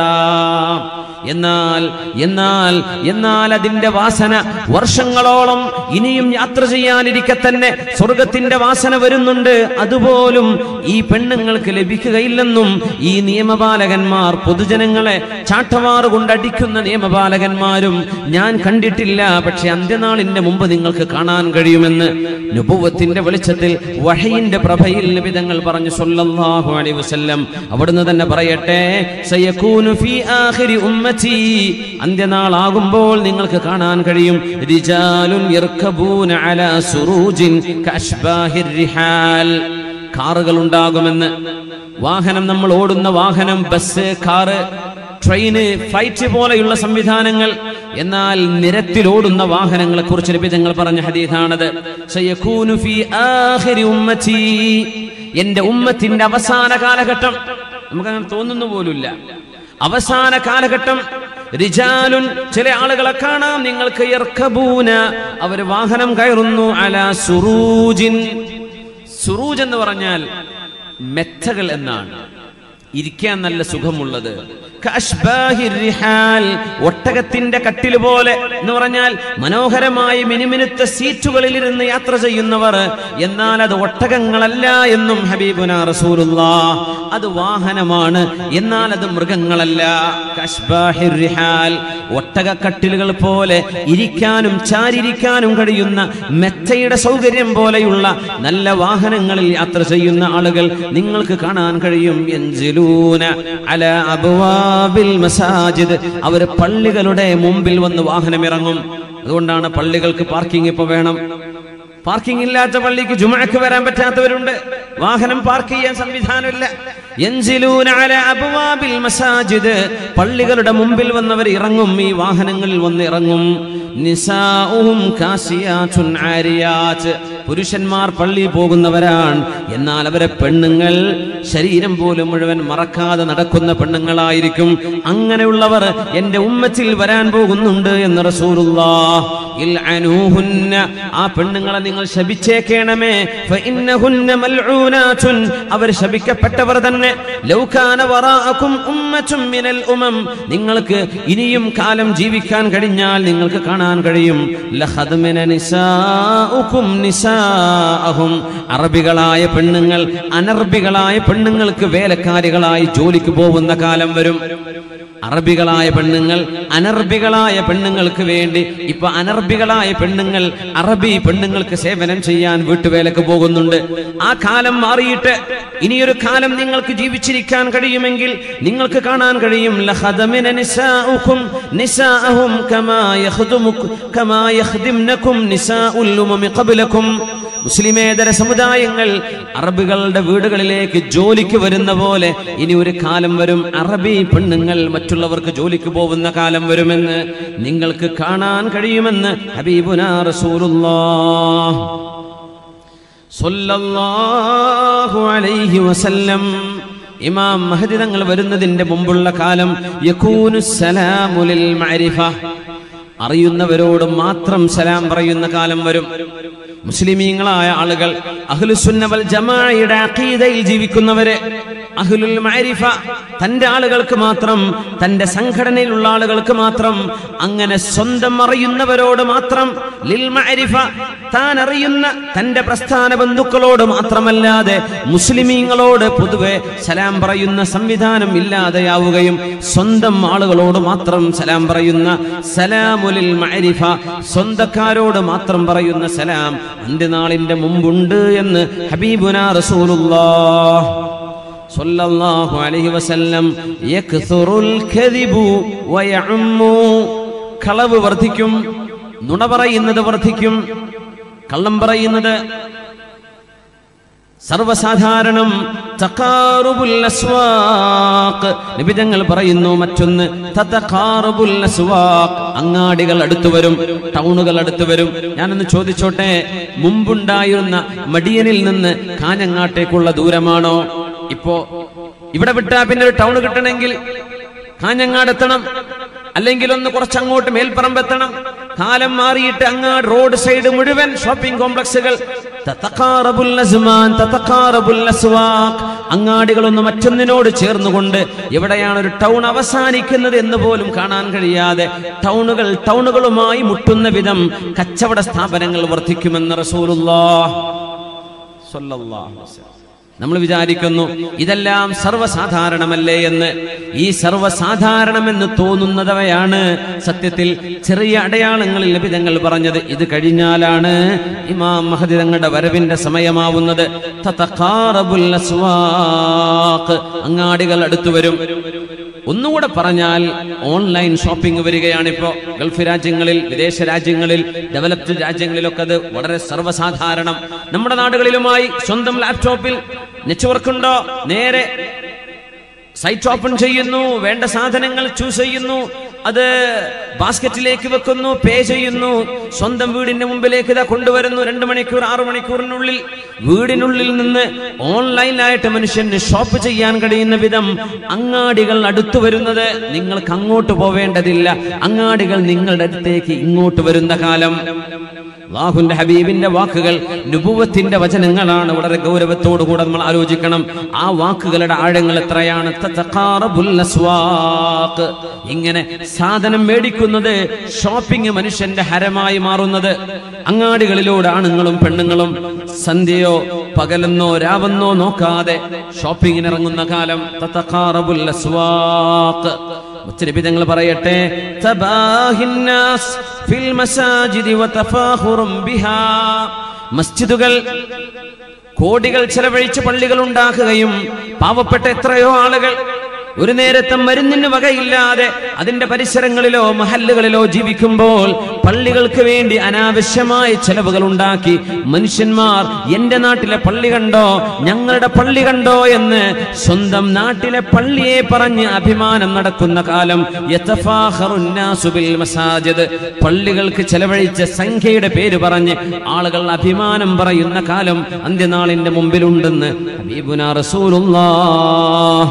എന്നാൽ എന്നാൽ എന്നാൽ അതിന്റെ വാസന വർഷങ്ങളോളം ഇനിയും യാത്ര ചെയ്യാനിരിക്കെ തന്നെ സ്വർഗത്തിന്റെ വാസന വരുന്നുണ്ട്. അതുപോലും ഈ പെണ്ണുങ്ങൾക്ക് ലഭിക്കുകയില്ലെന്നും ഈ നിയമപാലകന്മാർ പൊതുജനങ്ങളെ ചാട്ടവാറ് കൊണ്ടടിക്കുന്ന നിയമപാലകന്മാരും ഞാൻ കണ്ടിട്ടില്ല. പക്ഷെ അന്ത്യനാളിന്റെ മുമ്പ് നിങ്ങൾക്ക് കാണാൻ കഴിയുമെന്ന് നുബുവത്തിന്റെ വെളിച്ചത്തിൽ വഹയിന്റെ പ്രഭയിൽ നബി തങ്ങൾ പറഞ്ഞു സല്ലല്ലാഹു അലൈഹി വസല്ലം. അവിടുന്ന് തന്നെ പറയട്ടെ, സയകൂനു ഫീ ആഖിരി ഉമ്മത്തി, അന്ത്യനാളാകുമ്പോൾ നിങ്ങൾക്ക് കാണാൻ കഴിയും, റിജാലുൻ യർകബൂന അലാ സുറൂജിൻ കഅശ്ബാഹിർ റിഹാൽ, കാറുകൾ ഉണ്ടാകുമെന്ന്. വാഹനം, നമ്മൾ ഓടുന്ന വാഹനം, ബസ്, കാറ്, ട്രെയിന്, ഫ്ലൈറ്റ് പോലെയുള്ള സംവിധാനങ്ങൾ. എന്നാൽ നിരത്തിലോടുന്ന വാഹനങ്ങളെ കുറിച്ച് നബി തങ്ങൾ പറഞ്ഞ ഹദീസാണത്. സയകൂനു ഫീ ആഖിരി ഉമ്മത്തി, എന്റെ ഉമ്മത്തിന്റെ അവസാന കാലഘട്ടം, നമുക്കങ്ങനെ തോന്നുന്നു പോലുമില്ല, അവസാന കാലഘട്ടം. റിജാലുൻ, ചില ആളുകളെ കാണാം നിങ്ങൾക്ക്, യർകബൂന, അവർ വാഹനം കയറുന്നു, അലാ സുറൂജിൻ, സുറൂജ് എന്ന് പറഞ്ഞാൽ മെത്തകൾ എന്നാണ്, ഇരിക്കാൻ നല്ല സുഖമുള്ളത്. കഅശ്ബാഹിർ റിഹാൽ, ഒട്ടകത്തിന്റെ കട്ടിൽ പോലെ എന്ന് പറഞ്ഞാൽ മനോഹരമായി മിനുമിനുത്ത സീറ്റുകളിൽ ഇരുന്ന് യാത്ര ചെയ്യുന്നവർ. എന്നാൽ അത് ഒട്ടകങ്ങളല്ല എന്നും ഹബീബുനാ റസൂലുള്ളാഹ്. അത് വാഹനമാണ്, എന്നാൽ അത് മൃഗങ്ങളല്ല. കഅശ്ബാഹിർ റിഹാൽ, ഒട്ടക കട്ടിലുകൾ പോലെ ഇരിക്കാനും ചാരിരിക്കാനും കഴിയുന്ന മെത്തയുടെ സൗകര്യം പോലെയുള്ള നല്ല വാഹനങ്ങളിൽ യാത്ര ചെയ്യുന്ന ആളുകൾ നിങ്ങൾക്ക് കാണാൻ കഴിയും. യൻസിലൂന അലാ അബ്വാ മസാജിദ്, അവർ പള്ളികളുടെ മുമ്പിൽ വന്ന് വാഹനം ഇറങ്ങും. അതുകൊണ്ടാണ് പള്ളികൾക്ക് പാർക്കിംഗ് ഇപ്പൊ വേണം. പാർക്കിംഗ് ഇല്ലാത്ത പള്ളിക്ക് ജുമുഅക്ക് വരാൻ പറ്റാത്തവരുണ്ട്, വാഹനം പാർക്ക് ചെയ്യാൻ സംവിധാനമില്ല. യൻസിലൂന അലാ അബ്വാബിൽ മസാജിദ്, പള്ളികളുടെ മുമ്പിൽ വന്നവർ ഇറങ്ങും, ഈ വാഹനങ്ങളിൽ വന്ന് ഇറങ്ങും. നിസാഉഹും കാസിയാത്തുൻ ആരിയാത്ത്, പുരുഷന്മാർ പള്ളിയിൽ പോകുന്നവരാണ്, എന്നാൽ അവരെ പെണ്ണുങ്ങൾ ശരീരം പോലും മുഴുവൻ മറക്കാതെ നടക്കുന്ന പെണ്ണുങ്ങളായിരിക്കും. അങ്ങനെയുള്ളവർ എന്റെ ഉമ്മത്തിൽ വരാൻ പോകുന്നുണ്ട് എന്ന് റസൂലുള്ളാഹ്. ഇൽഅനൂഹുന്ന, ആ പെണ്ണുങ്ങളെ നിങ്ങൾ ശപിച്ചേക്കണമേ. ഫഇന്നഹുന്ന മൽഊനാതുൻ, അവർ ശപിക്കപ്പെട്ടവർ തന്നെ. ലൗ കാന വറാഅകും ഉമ്മത്തും മിനൽ ഉമം, നിങ്ങൾക്ക് ഇനിയും കാലം ജീവിക്കാൻ കഴിഞ്ഞാൽ നിങ്ങൾക്ക് കാണാൻ കഴിയും, ലഖദ്മന നിസാഉകും നിസാഅഹും, അറബികളായ പെണ്ണുങ്ങൾ അനർബികളായ പെണ്ണുങ്ങൾക്ക് വേലക്കാരികളായി ജോലിക്ക് പോകുന്ന കാലം വരും. അറബികളായ പെണ്ണുങ്ങൾ അനർബികളായ പെണ്ണുങ്ങൾക്ക് വേണ്ടി, ഇപ്പൊ അനർബികളായ പെണ്ണുങ്ങൾ അറബി പെണ്ണുങ്ങൾക്ക് സേവനം ചെയ്യാൻ വീട്ടുവേലക്ക് പോകുന്നുണ്ട്. ആ കാലം മാറിയിട്ട് ഇനിയൊരു കാലം നിങ്ങൾക്ക് ജീവിച്ചിരിക്കാൻ കഴിയുമെങ്കിൽ നിങ്ങൾക്ക് കാണാൻ കഴിയും, ലഖദമിന നിസാഉകും നിസാഅഹും കമാ യഖ്ദുമുകും കമാ യഖ്ദിംനകും നിസാഉൽ ഉമമി ഖബ്ലകും. മുസ്ലിമേതര സമുദായങ്ങൾ അറബികളുടെ വീടുകളിലേക്ക് ജോലിക്ക് വരുന്ന പോലെ ഇനി ഒരു കാലം വരും, അറബി പെണ്ണുങ്ങൾ മറ്റുള്ളവർക്ക് ജോലിക്ക് പോകുന്ന കാലം വരുമെന്ന് നിങ്ങൾക്ക് കാണാൻ കഴിയുമെന്ന് ഹബീബുനാ റസൂലുള്ളാഹ് സ്വല്ലല്ലാഹു അലൈഹി വസല്ലം. ഇമാം മഹ്ദി തങ്ങൾ വരുന്നതിന്റെ മുമ്പുള്ള കാലം യകൂനു സലാമു ലിൽ മഅരിഫ, അറിയുന്നവരോട് മാത്രം സലാം പറയുന്ന കാലം വരും. മുസ്ലിമീങ്ങളായ ആളുകൾ അഹ്ലുസുന്ന വൽ ജമാഅയുടെ അഖീദയിൽ ജീവിക്കുന്നവരെ അഹ്ലുൽ മഅരിഫ, തന്റെ ആളുകൾക്ക് മാത്രം, തന്റെ സംഘടനയിലുള്ള ആളുകൾക്ക് മാത്രം, അങ്ങനെ സ്വന്തം അറിയുന്നവരോട് മാത്രം, ലിൽ മഅരിഫ, താൻ അറിയുന്ന തന്റെ പ്രസ്ഥാന ബന്ധുക്കളോട് മാത്രമല്ലാതെ മുസ്ലിമീങ്ങളോട് പൊതുവെ സലാം പറയുന്ന സംവിധാനം ഇല്ലാതെയാവുകയും സ്വന്തം ആളുകളോട് മാത്രം സലാം പറയുന്ന സലാമുൽ മഅരിഫ, സ്വന്തക്കാരോട് മാത്രം പറയുന്ന സലാം അന്ത്യനാളിന്റെ മുമ്പുണ്ട് എന്ന് ഹബീബുനാ റസൂലുള്ളാഹ് സ്വല്ലല്ലാഹു അലൈഹി വസല്ലം. യക്സുറുൽ കദിബു വയഉമ്മു, കളവ് വർദ്ധിക്കും, നുണ പറയുന്നത് വർദ്ധിക്കും, കള്ളം പറയുന്നത് സർവസാധാരണം. തഖാറുബുൽ അസ്വാഖ്, നബി തങ്ങൾ പറയുന്നു മറ്റൊന്ന്, തതഖാറുബുൽ അസ്വാഖ്, അങ്ങാടികൾ അടുത്തു വരും, ടൗണുകൾ അടുത്തു വരും. ഞാനൊന്ന് ചോദിച്ചോട്ടെ, മുമ്പുണ്ടായിരുന്ന മടിയനിൽ നിന്ന് കാഞ്ഞങ്ങാട്ടേക്കുള്ള ദൂരമാണോ? ഇപ്പോ ഇവിടെ വിട്ടാ പിന്നെ ഒരു ടൗൺ കിട്ടണമെങ്കിൽ കാഞ്ഞങ്ങാട് എത്തണം, അല്ലെങ്കിൽ ഒന്ന് കുറച്ചങ്ങോട്ട് മേൽപ്പറമ്പെത്തണം. കാലം മാറിയിട്ട് അങ്ങാട് റോഡ് സൈഡ് മുഴുവൻ ഷോപ്പിംഗ് കോംപ്ലക്സുകൾ. അങ്ങാടികളൊന്നും മറ്റൊന്നിനോട് ചേർന്നുകൊണ്ട് എവിടെയാണ് ഒരു ടൗൺ അവസാനിക്കുന്നത് എന്ന് പോലും കാണാൻ കഴിയാതെ ടൗണുകൾ ടൗണുകളുമായി മുട്ടുന്ന വിധം കച്ചവട സ്ഥാപനങ്ങൾ വർദ്ധിക്കുമെന്ന് റസൂലുള്ളാഹ് സ്വല്ലല്ലാഹു അലൈഹി വസല്ലം. നമ്മൾ വിചാരിക്കുന്നു ഇതെല്ലാം സർവ്വസാധാരണമല്ലേ എന്ന്. ഈ സർവ്വസാധാരണമെന്ന് തോന്നുന്നതവയാണ് സത്യത്തിൽ ചെറിയ അടയാളങ്ങളിൽ നബി തങ്ങൾ പറഞ്ഞത്. ഇത് കഴിഞ്ഞാലാണ് ഇമാം മഹദി തങ്ങളുടെ വരവിന്റെ സമയമാവുന്നത്. തതഖാറബുൽ അസ്വാഖ്, അങ്ങാടികൾ അടുത്തു വരും. ഒന്നുകൂടെ പറഞ്ഞാൽ ഓൺലൈൻ ഷോപ്പിംഗ് വരികയാണിപ്പോ. ഗൾഫ് രാജ്യങ്ങളിൽ, വിദേശ രാജ്യങ്ങളിൽ, ഡെവലപ്ഡ് രാജ്യങ്ങളിലൊക്കെ അത് വളരെ സർവ്വസാധാരണം. നമ്മുടെ നാടുകളിലുമായി സ്വന്തം ലാപ്ടോപ്പിൽ നെറ്റ്വർക്ക് ഉണ്ടോ, നേരെ സൈറ്റ് ഓപ്പൺ ചെയ്യുന്നു, വേണ്ട സാധനങ്ങൾ ചൂസ് ചെയ്യുന്നു, അത് ബാസ്ക്കറ്റിലേക്ക് വെക്കുന്നു, പേ ചെയ്യുന്നു, സ്വന്തം വീടിന്റെ മുമ്പിലേക്ക് ഇതാ കൊണ്ടുവരുന്നു. രണ്ട് മണിക്കൂർ ആറു മണിക്കൂറിനുള്ളിൽ വീടിനുള്ളിൽ നിന്ന് ഓൺലൈനായിട്ട് മനുഷ്യന് ഷോപ്പ് ചെയ്യാൻ കഴിയുന്ന വിധം അങ്ങാടികൾ അടുത്തു വരുന്നത്. നിങ്ങൾക്ക് അങ്ങോട്ട് പോവേണ്ടതില്ല, അങ്ങാടികൾ നിങ്ങളുടെ അടുത്തേക്ക് ഇങ്ങോട്ട് വരുന്ന കാലം. അല്ലാഹുവിന്റെ ഹബീബിന്റെ വാക്കുകൾ നുബുവത്തിന്റെ വചനങ്ങളാണ്. വളരെ ഗൗരവത്തോടുകൂടെ നമ്മൾ ആലോചിക്കണം. ആ വാക്കുകളുടെ ആഴങ്ങൾ എത്രയാണ്. തതഖാറബുൽ അസ്വാഖ്, ഇങ്ങനെ സാധനം മേടിക്കുന്നത്, ഷോപ്പിംഗ് മനുഷ്യന്റെ ഹരമായി മാറുന്നത്. അങ്ങാടികളിലൂടെ ആണുങ്ങളും പെണ്ണുങ്ങളും സന്ധ്യയോ പകലെന്നോ രാവെന്നോ നോക്കാതെ ഷോപ്പിങ്ങിന് ഇറങ്ങുന്ന കാലം. തതഖാറബുൽ അസ്വാഖ്. മുത്തനബി തങ്ങൾ പറയട്ടെ, തബാഹിന്നാസ് ഫിൽ മസാജിദി വതഫാഖുറും ബിഹാ, മസ്ജിദുകൾ കോടികൾ ചെലവഴിച്ച് പള്ളികൾ ഉണ്ടാക്കുകയും പാവപ്പെട്ട എത്രയോ ആളുകൾ ഒരു നേരത്തെ മരുന്നിന് വകയില്ലാതെ അതിന്റെ പരിസരങ്ങളിലോ മഹല്ലുകളിലോ ജീവിക്കുമ്പോൾ പള്ളികൾക്ക് വേണ്ടി അനാവശ്യമായ ചെലവുകൾ ഉണ്ടാക്കി മനുഷ്യന്മാർ എന്റെ നാട്ടിലെ പള്ളി കണ്ടോ, ഞങ്ങളുടെ പള്ളി കണ്ടോ എന്ന് സ്വന്തം നാട്ടിലെ പള്ളിയെ പറഞ്ഞ് അഭിമാനം നടക്കുന്ന കാലം. യതഫാഖറുന്നാസു ബിൽ മസാജിദ്, പള്ളികൾക്ക് ചെലവഴിച്ച സംഖ്യയുടെ പേര് പറഞ്ഞ് ആളുകൾ അഭിമാനം പറയുന്ന കാലം അന്ത്യനാളിന്റെ മുമ്പിലുണ്ടെന്ന് ഹബീബുനാ റസൂലുള്ളാഹ്.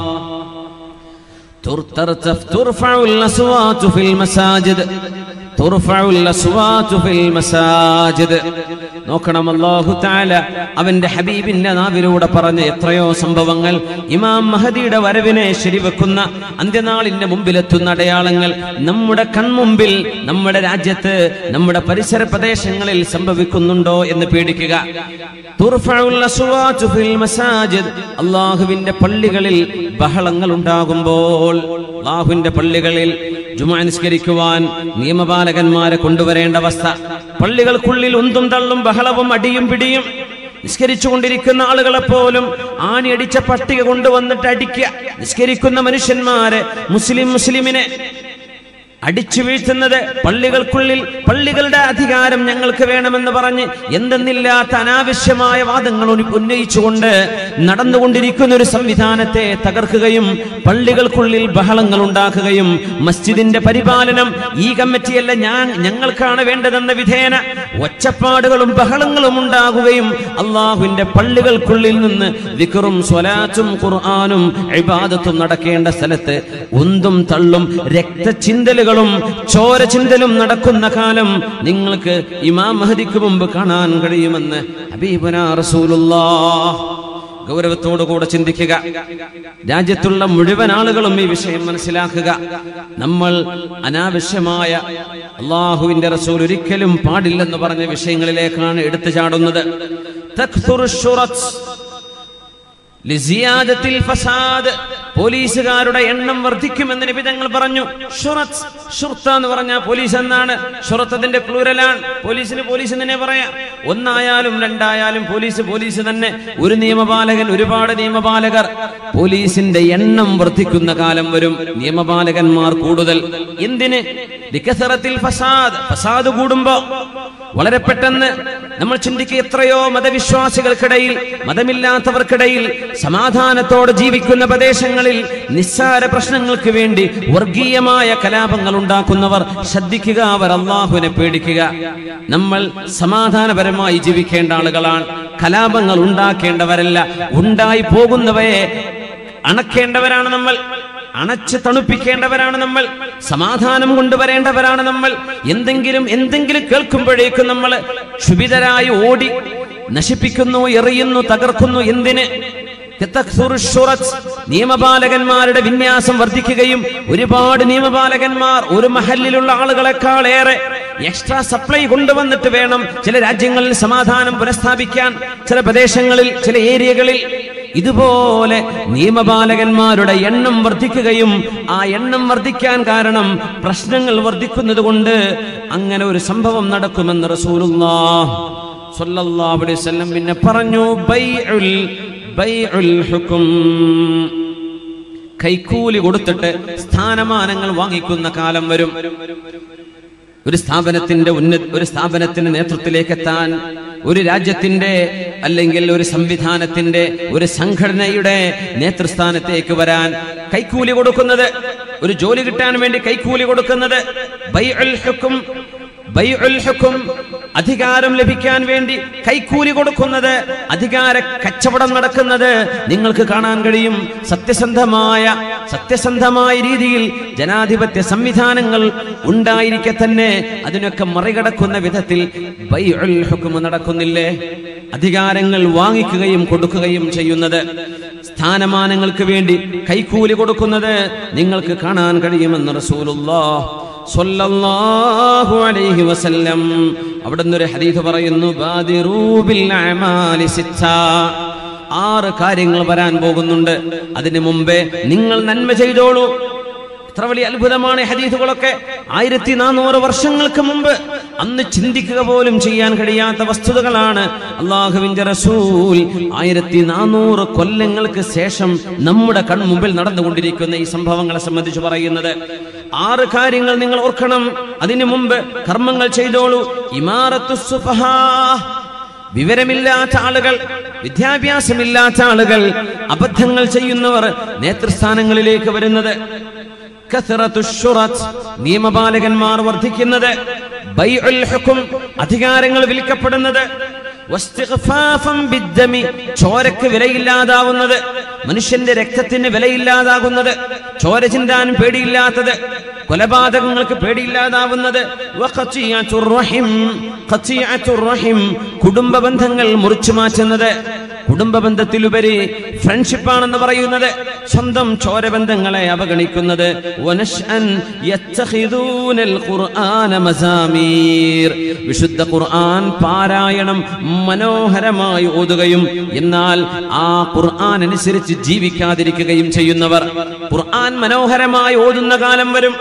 ترفع الأصوات في المساجد ترفع الأصوات في المساجد. നോക്കണം, അല്ലാഹു തആല അവന്റെ ഹബീബിന്റെ നാവിലൂടെ പറഞ്ഞ എത്രയോ സംഭവങ്ങൾ. ഇമാം മഹദിയുടെ വരവിനെ ശരിവെക്കുന്ന അന്ത്യനാളിന്റെ മുമ്പിലെത്തുന്ന അടയാളങ്ങൾ നമ്മുടെ കൺമുമ്പിൽ, നമ്മുടെ രാജ്യത്ത്, നമ്മുടെ പരിസര പ്രദേശങ്ങളിൽ സംഭവിക്കുന്നുണ്ടോ എന്ന് പേടിക്കുക. തുർഫഉൽ അസ്വാതു ഫിൽ മസാജിദ്, അല്ലാഹുവിന്റെ പള്ളികളിൽ ബഹളങ്ങൾ ഉണ്ടാകുമ്പോൾ, അല്ലാഹുവിന്റെ പള്ളികളിൽ ജുമുഅ നിസ്കരിക്കുവാൻ നിയമപാലകന്മാരെ കൊണ്ടുവരേണ്ട അവസ്ഥ. പള്ളികൾക്കുള്ളിൽ ഉന്തും തള്ളും ബഹളവും അടിയും പിടിയും. നിസ്കരിച്ചുകൊണ്ടിരിക്കുന്ന ആളുകളെ പോലും ആണിയടിച്ച പട്ടിക കൊണ്ടുവന്നിട്ട് അടിക്കുക. നിസ്കരിക്കുന്ന മനുഷ്യന്മാരെ, മുസ്ലിം മുസ്ലിമിനെ അടിച്ചു വീഴ്ത്തുന്നത്. പള്ളികൾക്കുള്ളിൽ പള്ളികളുടെ അധികാരം ഞങ്ങൾക്ക് വേണമെന്ന് പറഞ്ഞ് എന്തെന്നില്ലാത്ത അനാവശ്യമായ വാദങ്ങൾ ഉന്നയിച്ചുകൊണ്ട് നടന്നുകൊണ്ടിരിക്കുന്ന ഒരു സംവിധാനത്തെ തകർക്കുകയും പള്ളികൾക്കുള്ളിൽ ബഹളങ്ങൾ ഉണ്ടാക്കുകയും മസ്ജിദിന്റെ പരിപാലനം ഈ കമ്മിറ്റിയല്ല, ഞാൻ ഞങ്ങൾക്കാണ് വേണ്ടതെന്ന വിധേന ഒച്ചപ്പാടുകളും ബഹളങ്ങളും ഉണ്ടാകുകയും അള്ളാഹുവിന്റെ പള്ളികൾക്കുള്ളിൽ നിന്ന് ദിക്റും സ്വലാത്തും ഖുർആനും ഇബാദത്തും നടക്കേണ്ട സ്ഥലത്ത് ഉന്തും തള്ളും രക്തചിന്തലുകളും ചോര ചിന്തലും നടക്കുന്ന കാലം നിങ്ങൾക്ക് ഇമാം മഹദിക്ക് മുമ്പ് കാണാൻ കഴിയുമെന്ന് ഹബീബുനാ റസൂലുള്ളാഹ്. ഗൗരവത്തോടുകൂടെ ചിന്തിക്കുക. രാജ്യത്തുള്ള മുഴുവൻ ആളുകളും ഈ വിഷയം മനസ്സിലാക്കുക. നമ്മൾ അനാവശ്യമായ അല്ലാഹുവിന്റെ റസൂൽ ഒരിക്കലും പാടില്ലെന്ന് പറഞ്ഞ വിഷയങ്ങളിലേക്കാണ് എടുത്തു ചാടുന്നത്. തക്സുറു ശുറത്ത് ലിസിയാദത്തിൽ ഫസാദ്, പോലീസുകാരുടെ എണ്ണം വർദ്ധിക്കുമെന്ന് നബി തങ്ങൾ പറഞ്ഞു. ഷുറത്ത്, ഷുർത്ത എന്ന് പറഞ്ഞാൽ പോലീസ് എന്നാണ്. ഷുറത്തതിന്റെ പ്ലൂരലാണ്. പോലീസിന് പോലീസ് തന്നെ പറയാം. ഒന്നായാലും രണ്ടായാലും പോലീസ് പോലീസ് തന്നെ. ഒരു നിയമപാലകൻ, ഒരുപാട് നിയമപാലകർ. പോലീസിന്റെ എണ്ണം വർദ്ധിക്കുന്ന കാലം വരും, നിയമപാലകന്മാർ കൂടുതൽ. എന്തിന്? ലികസറത്തിൽ ഫസാദ്, ഫസാദ് കൂടുമ്പോ വളരെ പെട്ടെന്ന് നമ്മൾ ചിന്തിക്കുക, എത്രയോ മതവിശ്വാസികൾക്കിടയിൽ, മതമില്ലാത്തവർക്കിടയിൽ സമാധാനത്തോടെ ജീവിക്കുന്ന പ്രദേശങ്ങളിൽ നിസ്സാര പ്രശ്നങ്ങൾക്ക് വേണ്ടി വർഗീയമായ കലാപങ്ങൾ ഉണ്ടാക്കുന്നവർ ശ്രദ്ധിക്കുക, അവർ അല്ലാഹുവിനെ പേടിക്കുക. നമ്മൾ സമാധാനപരമായി ജീവിക്കേണ്ട ആളുകളാണ്, കലാപങ്ങൾ ഉണ്ടാക്കേണ്ടവരല്ല. ഉണ്ടായി പോകുന്നവയെ അണക്കേണ്ടവരാണ് നമ്മൾ, അണച്ച് തണുപ്പിക്കേണ്ടവരാണ് നമ്മൾ, സമാധാനം കൊണ്ടുവരേണ്ടവരാണ് നമ്മൾ. എന്തെങ്കിലും എന്തെങ്കിലും കേൾക്കുമ്പോഴേക്കും നമ്മൾ ക്ഷുഭിതരായി ഓടി നശിപ്പിക്കുന്നു, എറിയുന്നു, തകർക്കുന്നു. എന്തിന്? നിയമപാലകന്മാരുടെ വിന്യാസം വർദ്ധിക്കുകയും ഒരുപാട് നിയമപാലകന്മാർ ഒരു മഹല്ലിലുള്ള ആളുകളെക്കാൾ ഏറെ എക്സ്ട്രാ സപ്ലൈ കൊണ്ടുവന്നിട്ട് വേണം ചില രാജ്യങ്ങളിൽ സമാധാനം പുനഃസ്ഥാപിക്കാൻ, ചില പ്രദേശങ്ങളിൽ, ചില ഏരിയകളിൽ. ഇതുപോലെ നിയമപാലകന്മാരുടെ എണ്ണം വർദ്ധിക്കുകയും ആ എണ്ണം വർദ്ധിക്കാൻ കാരണം പ്രശ്നങ്ങൾ വർദ്ധിക്കുന്നത് കൊണ്ട് അങ്ങനെ ഒരു സംഭവം നടക്കുമെന്ന് റസൂലുള്ളാഹി സ്വല്ലല്ലാഹു അലൈഹി വസല്ലം പിന്നെ പറഞ്ഞു, ബൈഉൽ ബൈഉൽ ഹുക്ം, കൈക്കൂലി കൊടുത്തിട്ട് സ്ഥാനമാനങ്ങൾ വാങ്ങിക്കുന്ന കാലം വരും. ഒരു സ്ഥാപനത്തിന്റെ ഉന്നത ഒരു സ്ഥാപനത്തിന്റെ നേതൃത്വത്തിലേക്ക് എത്താൻ, ഒരു രാജ്യത്തിന്റെ അല്ലെങ്കിൽ ഒരു സംവിധാനത്തിന്റെ, ഒരു സംഘടനയുടെ നേതൃസ്ഥാനത്തേക്ക് വരാൻ കൈക്കൂലി കൊടുക്കുന്നത്, ഒരു ജോലി കിട്ടാൻ വേണ്ടി കൈക്കൂലി കൊടുക്കുന്നത്, ബൈഉൽ ഹുക്ം, ബൈഉൽ ഹുക്ം, അധികാരം ലഭിക്കാൻ വേണ്ടി കൈക്കൂലി കൊടുക്കുന്നത്, അധികാര കച്ചവടം നടക്കുന്നത് നിങ്ങൾക്ക് കാണാൻ കഴിയും. സത്യസന്ധമായ സത്യസന്ധമായ രീതിയിൽ ജനാധിപത്യ സംവിധാനങ്ങൾ ഉണ്ടായിരിക്കെ തന്നെ അതിനൊക്കെ മറികടക്കുന്ന വിധത്തിൽ ബൈഉൽ ഹുക്ം നടക്കുന്നില്ലേ? അധികാരങ്ങൾ വാങ്ങിക്കുകയും കൊടുക്കുകയും ചെയ്യുന്നത്, സ്ഥാനമാനങ്ങൾക്ക് വേണ്ടി കൈക്കൂലി കൊടുക്കുന്നത് നിങ്ങൾക്ക് കാണാൻ കഴിയുമെന്ന് റസൂലുള്ളാഹി സ്വല്ലല്ലാഹു അലൈഹി വസല്ലം അവിടുന്ന് ഒരു ഹദീസ് പറയുന്നു, ബാദിറൂ ബിൽ അഅമാലി സിത്ത, ആറ് കാര്യങ്ങൾ വരാൻ പോകുന്നുണ്ട്, അതിനു മുമ്പേ നിങ്ങൾ നന്മ ചെയ്തോളൂ. എത്ര വലിയ അത്ഭുതമാണ് ഹദീസുകളൊക്കെ. ആയിരത്തി നാനൂറ് വർഷങ്ങൾക്ക് മുമ്പ് അന്ന് ചിന്തിക്കുക പോലും ചെയ്യാൻ കഴിയാത്ത വസ്തുതകളാണ് അല്ലാഹുവിന്റെ റസൂൽ ആയിരത്തി നാനൂറ് കൊല്ലങ്ങൾക്ക് ശേഷം നമ്മുടെ കൺമുമ്പിൽ നടന്നുകൊണ്ടിരിക്കുന്ന ഈ സംഭവങ്ങളെ സംബന്ധിച്ച് പറയുന്നത്. ആറ് കാര്യങ്ങൾ നിങ്ങൾ ഓർക്കണം. അതിനു മുമ്പ് കർമ്മങ്ങൾ ചെയ്തോളൂ. ഇമാറത്തുസ് സുഫഹാ, വിവരമില്ലാത്ത ആളുകൾ, വിദ്യാഭ്യാസമില്ലാത്ത ആളുകൾ, അബദ്ധങ്ങൾ ചെയ്യുന്നവർ നേതൃസ്ഥാനങ്ങളിലേക്ക് വരുന്നത്. കസറത്തുശ് ശുറത്ത്, നിയമപാലകന്മാർ വർദ്ധിക്കുന്നത്. ബൈഉൽ ഹുക്ം, അധികാരങ്ങൾ വിൽക്കപ്പെടുന്നത്. വസ്തിഗ്ഫാഫൻ ബിദ്ദമി, ചോരക്ക് വിലയില്ലാതാവുന്നത്, മനുഷ്യന്റെ രക്തത്തിന് വിലയില്ലാതാകുന്നത്, ചോര ചിന്താൻ പേടിയില്ലാത്തത്, കൊലപാതകങ്ങൾക്ക് പേടിയില്ലാതാവുന്നത്. വഖതിയത്തുർ റഹിം, ഖതിയത്തുർ റഹിം, കുടുംബ ബന്ധങ്ങൾ മുറിച്ചു മാറ്റുന്നത്. കുടുംബ ബന്ധത്തിലുപരി ഫ്രണ്ട്ഷിപ്പാണെന്ന് പറയുന്നത്, സ്വന്തം ചോരബന്ധങ്ങളെ അവഗണിക്കുന്നത്. വനശ്അൻ യത്തഖിദൂനൽ ഖുർആന മസാമീർ, വിശുദ്ധ ഖുർആൻ പാരായണം മനോഹരമായി ഓതുകയും എന്നാൽ ആ ഖുർആൻ അനുസരിച്ച് ജീവിക്കാതിരിക്കുകയും ചെയ്യുന്നവർ. ഖുർആൻ മനോഹരമായി ഓതുന്ന കാലം വരും.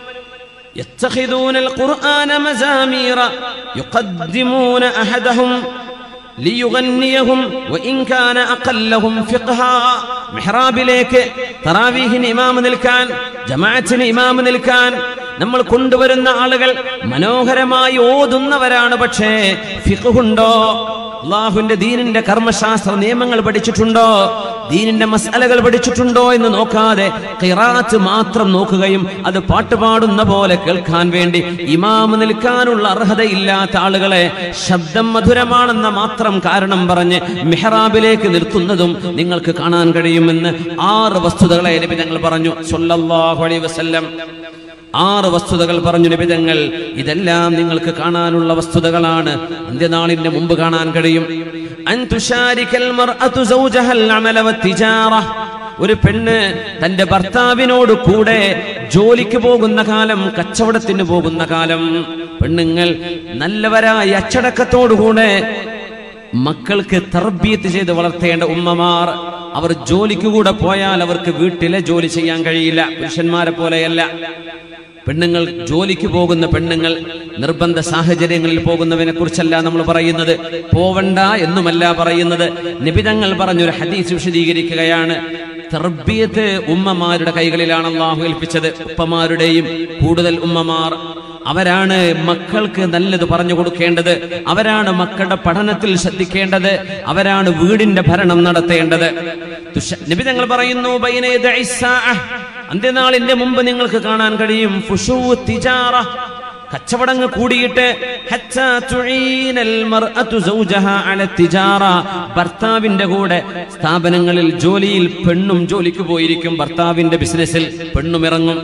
യത്തഖിദൂനൽ ഖുർആന മസാമീറ യുഖദ്ദിമൂന അഹദഹും ലിയുഗന്നിയഹും വഇൻ കാന അഖല്ലഹും ഫിഖ്ഹാ, മിഹ്റാബിലേക്ക് തറാവീഹിന് ഇമാം നിൽക്കാൻ, ജമാഅത്തിന് ഇമാം നിൽക്കാൻ നമ്മൾ കൊണ്ടുവരുന്ന ആളുകൾ മനോഹരമായി ഓതുന്നവരാണ്. പക്ഷേ ഫിഖ്ഹുണ്ടോ? അല്ലാഹുവിന്റെ ദീനിന്റെ കർമ്മശാസ്ത്ര നിയമങ്ങൾ പഠിച്ചിട്ടുണ്ടോ? ദീനിന്റെ മസ്അലകൾ പഠിച്ചിട്ടുണ്ടോ എന്ന് നോക്കാതെ ഖിറാഅത്ത് മാത്രം നോക്കുകയും അത് പാട്ടുപാടുന്ന പോലെ കേൾക്കാൻ വേണ്ടി ഇമാം നിൽക്കാനുള്ള അർഹതയില്ലാത്ത ആളുകളെ ശബ്ദം മധുരമാണെന്ന മാത്രം കാരണം പറഞ്ഞ് മിഹ്റാബിലേക്ക് നിർത്തുന്നതും നിങ്ങൾക്ക് കാണാൻ കഴിയുമെന്ന് ആറ് വസ്തുതകളെ നബി തങ്ങൾ പറഞ്ഞു സ്വല്ലല്ലാഹു അലൈഹി വസല്ലം. ആറ് വസ്തുതകൾ പറഞ്ഞു നബി തങ്ങൾ. ഇതെല്ലാം നിങ്ങൾക്ക് കാണാനുള്ള വസ്തുതകളാണ്, അന്ത്യനാളിന്റെ മുമ്പ് കാണാൻ കഴിയും. അൻ തുശാരികൽ മർഅതു സൗജഹൽ അമല വത്തിജാറ. ഒരു പെണ്ണ് തന്റെ ഭർത്താവിനോട് കൂടെ ജോലിക്ക് പോകുന്ന കാലം, കച്ചവടത്തിന് പോകുന്ന കാലം, പെണ്ണുങ്ങൾ നല്ലവരായ അച്ചടക്കത്തോടുകൂടെ മക്കൾക്ക് തർബിയത്ത് ചെയ്ത് വളർത്തേണ്ട ഉമ്മമാർ, അവർ ജോലിക്ക് കൂടെ പോയാൽ അവർക്ക് വീട്ടിലെ ജോലി ചെയ്യാൻ കഴിയില്ല. പുരുഷന്മാരെ പോലെയല്ല. പെണ്ണുങ്ങൾ ജോലിക്ക് പോകുന്ന പെണ്ണുങ്ങൾ നിർബന്ധ സാഹചര്യങ്ങളിൽ പോകുന്നവനെ കുറിച്ചല്ല നമ്മൾ പറയുന്നത്, പോവണ്ട എന്നുമല്ല പറയുന്നത്. നബി തങ്ങൾ പറഞ്ഞൊരു ഹദീസ് വിശദീകരിക്കുകയാണ്. തർബിയത്ത് ഉമ്മമാരുടെ കൈകളിലാണ് അല്ലാഹു ഏൽപ്പിച്ചത്. ഉപ്പമാരുടെയും കൂടുതൽ ഉമ്മമാർ അവരാണ് മക്കൾക്ക് നല്ലത് പറഞ്ഞു കൊടുക്കേണ്ടത്, അവരാണ് മക്കളുടെ പഠനത്തിൽ ശ്രദ്ധിക്കേണ്ടത്, അവരാണ് വീടിന്റെ ഭരണം നടത്തേണ്ടത്. നബി തങ്ങൾ പറയുന്നു, ബൈന യദഇ സ്സാഅ, അന്ത്യനാളിന്റെ മുമ്പ് നിങ്ങൾക്ക് കാണാൻ കഴിയും ഫുശൂ തിജാറ, കച്ചവടങ്ങൾ കൂടിയിട്ട്, ഹത്താ തുഈനൽ മർഅതു സൗജഹാ അല തിജാറ, ഭർത്താവിന്റെ കൂടെ സ്ഥാപനങ്ങളിൽ ജോലിയിൽ പെണ്ണും ജോലിക്ക് പോയിരിക്കും. ഭർത്താവിന്റെ ബിസിനസ്സിൽ പെണ്ണും ഇറങ്ങും.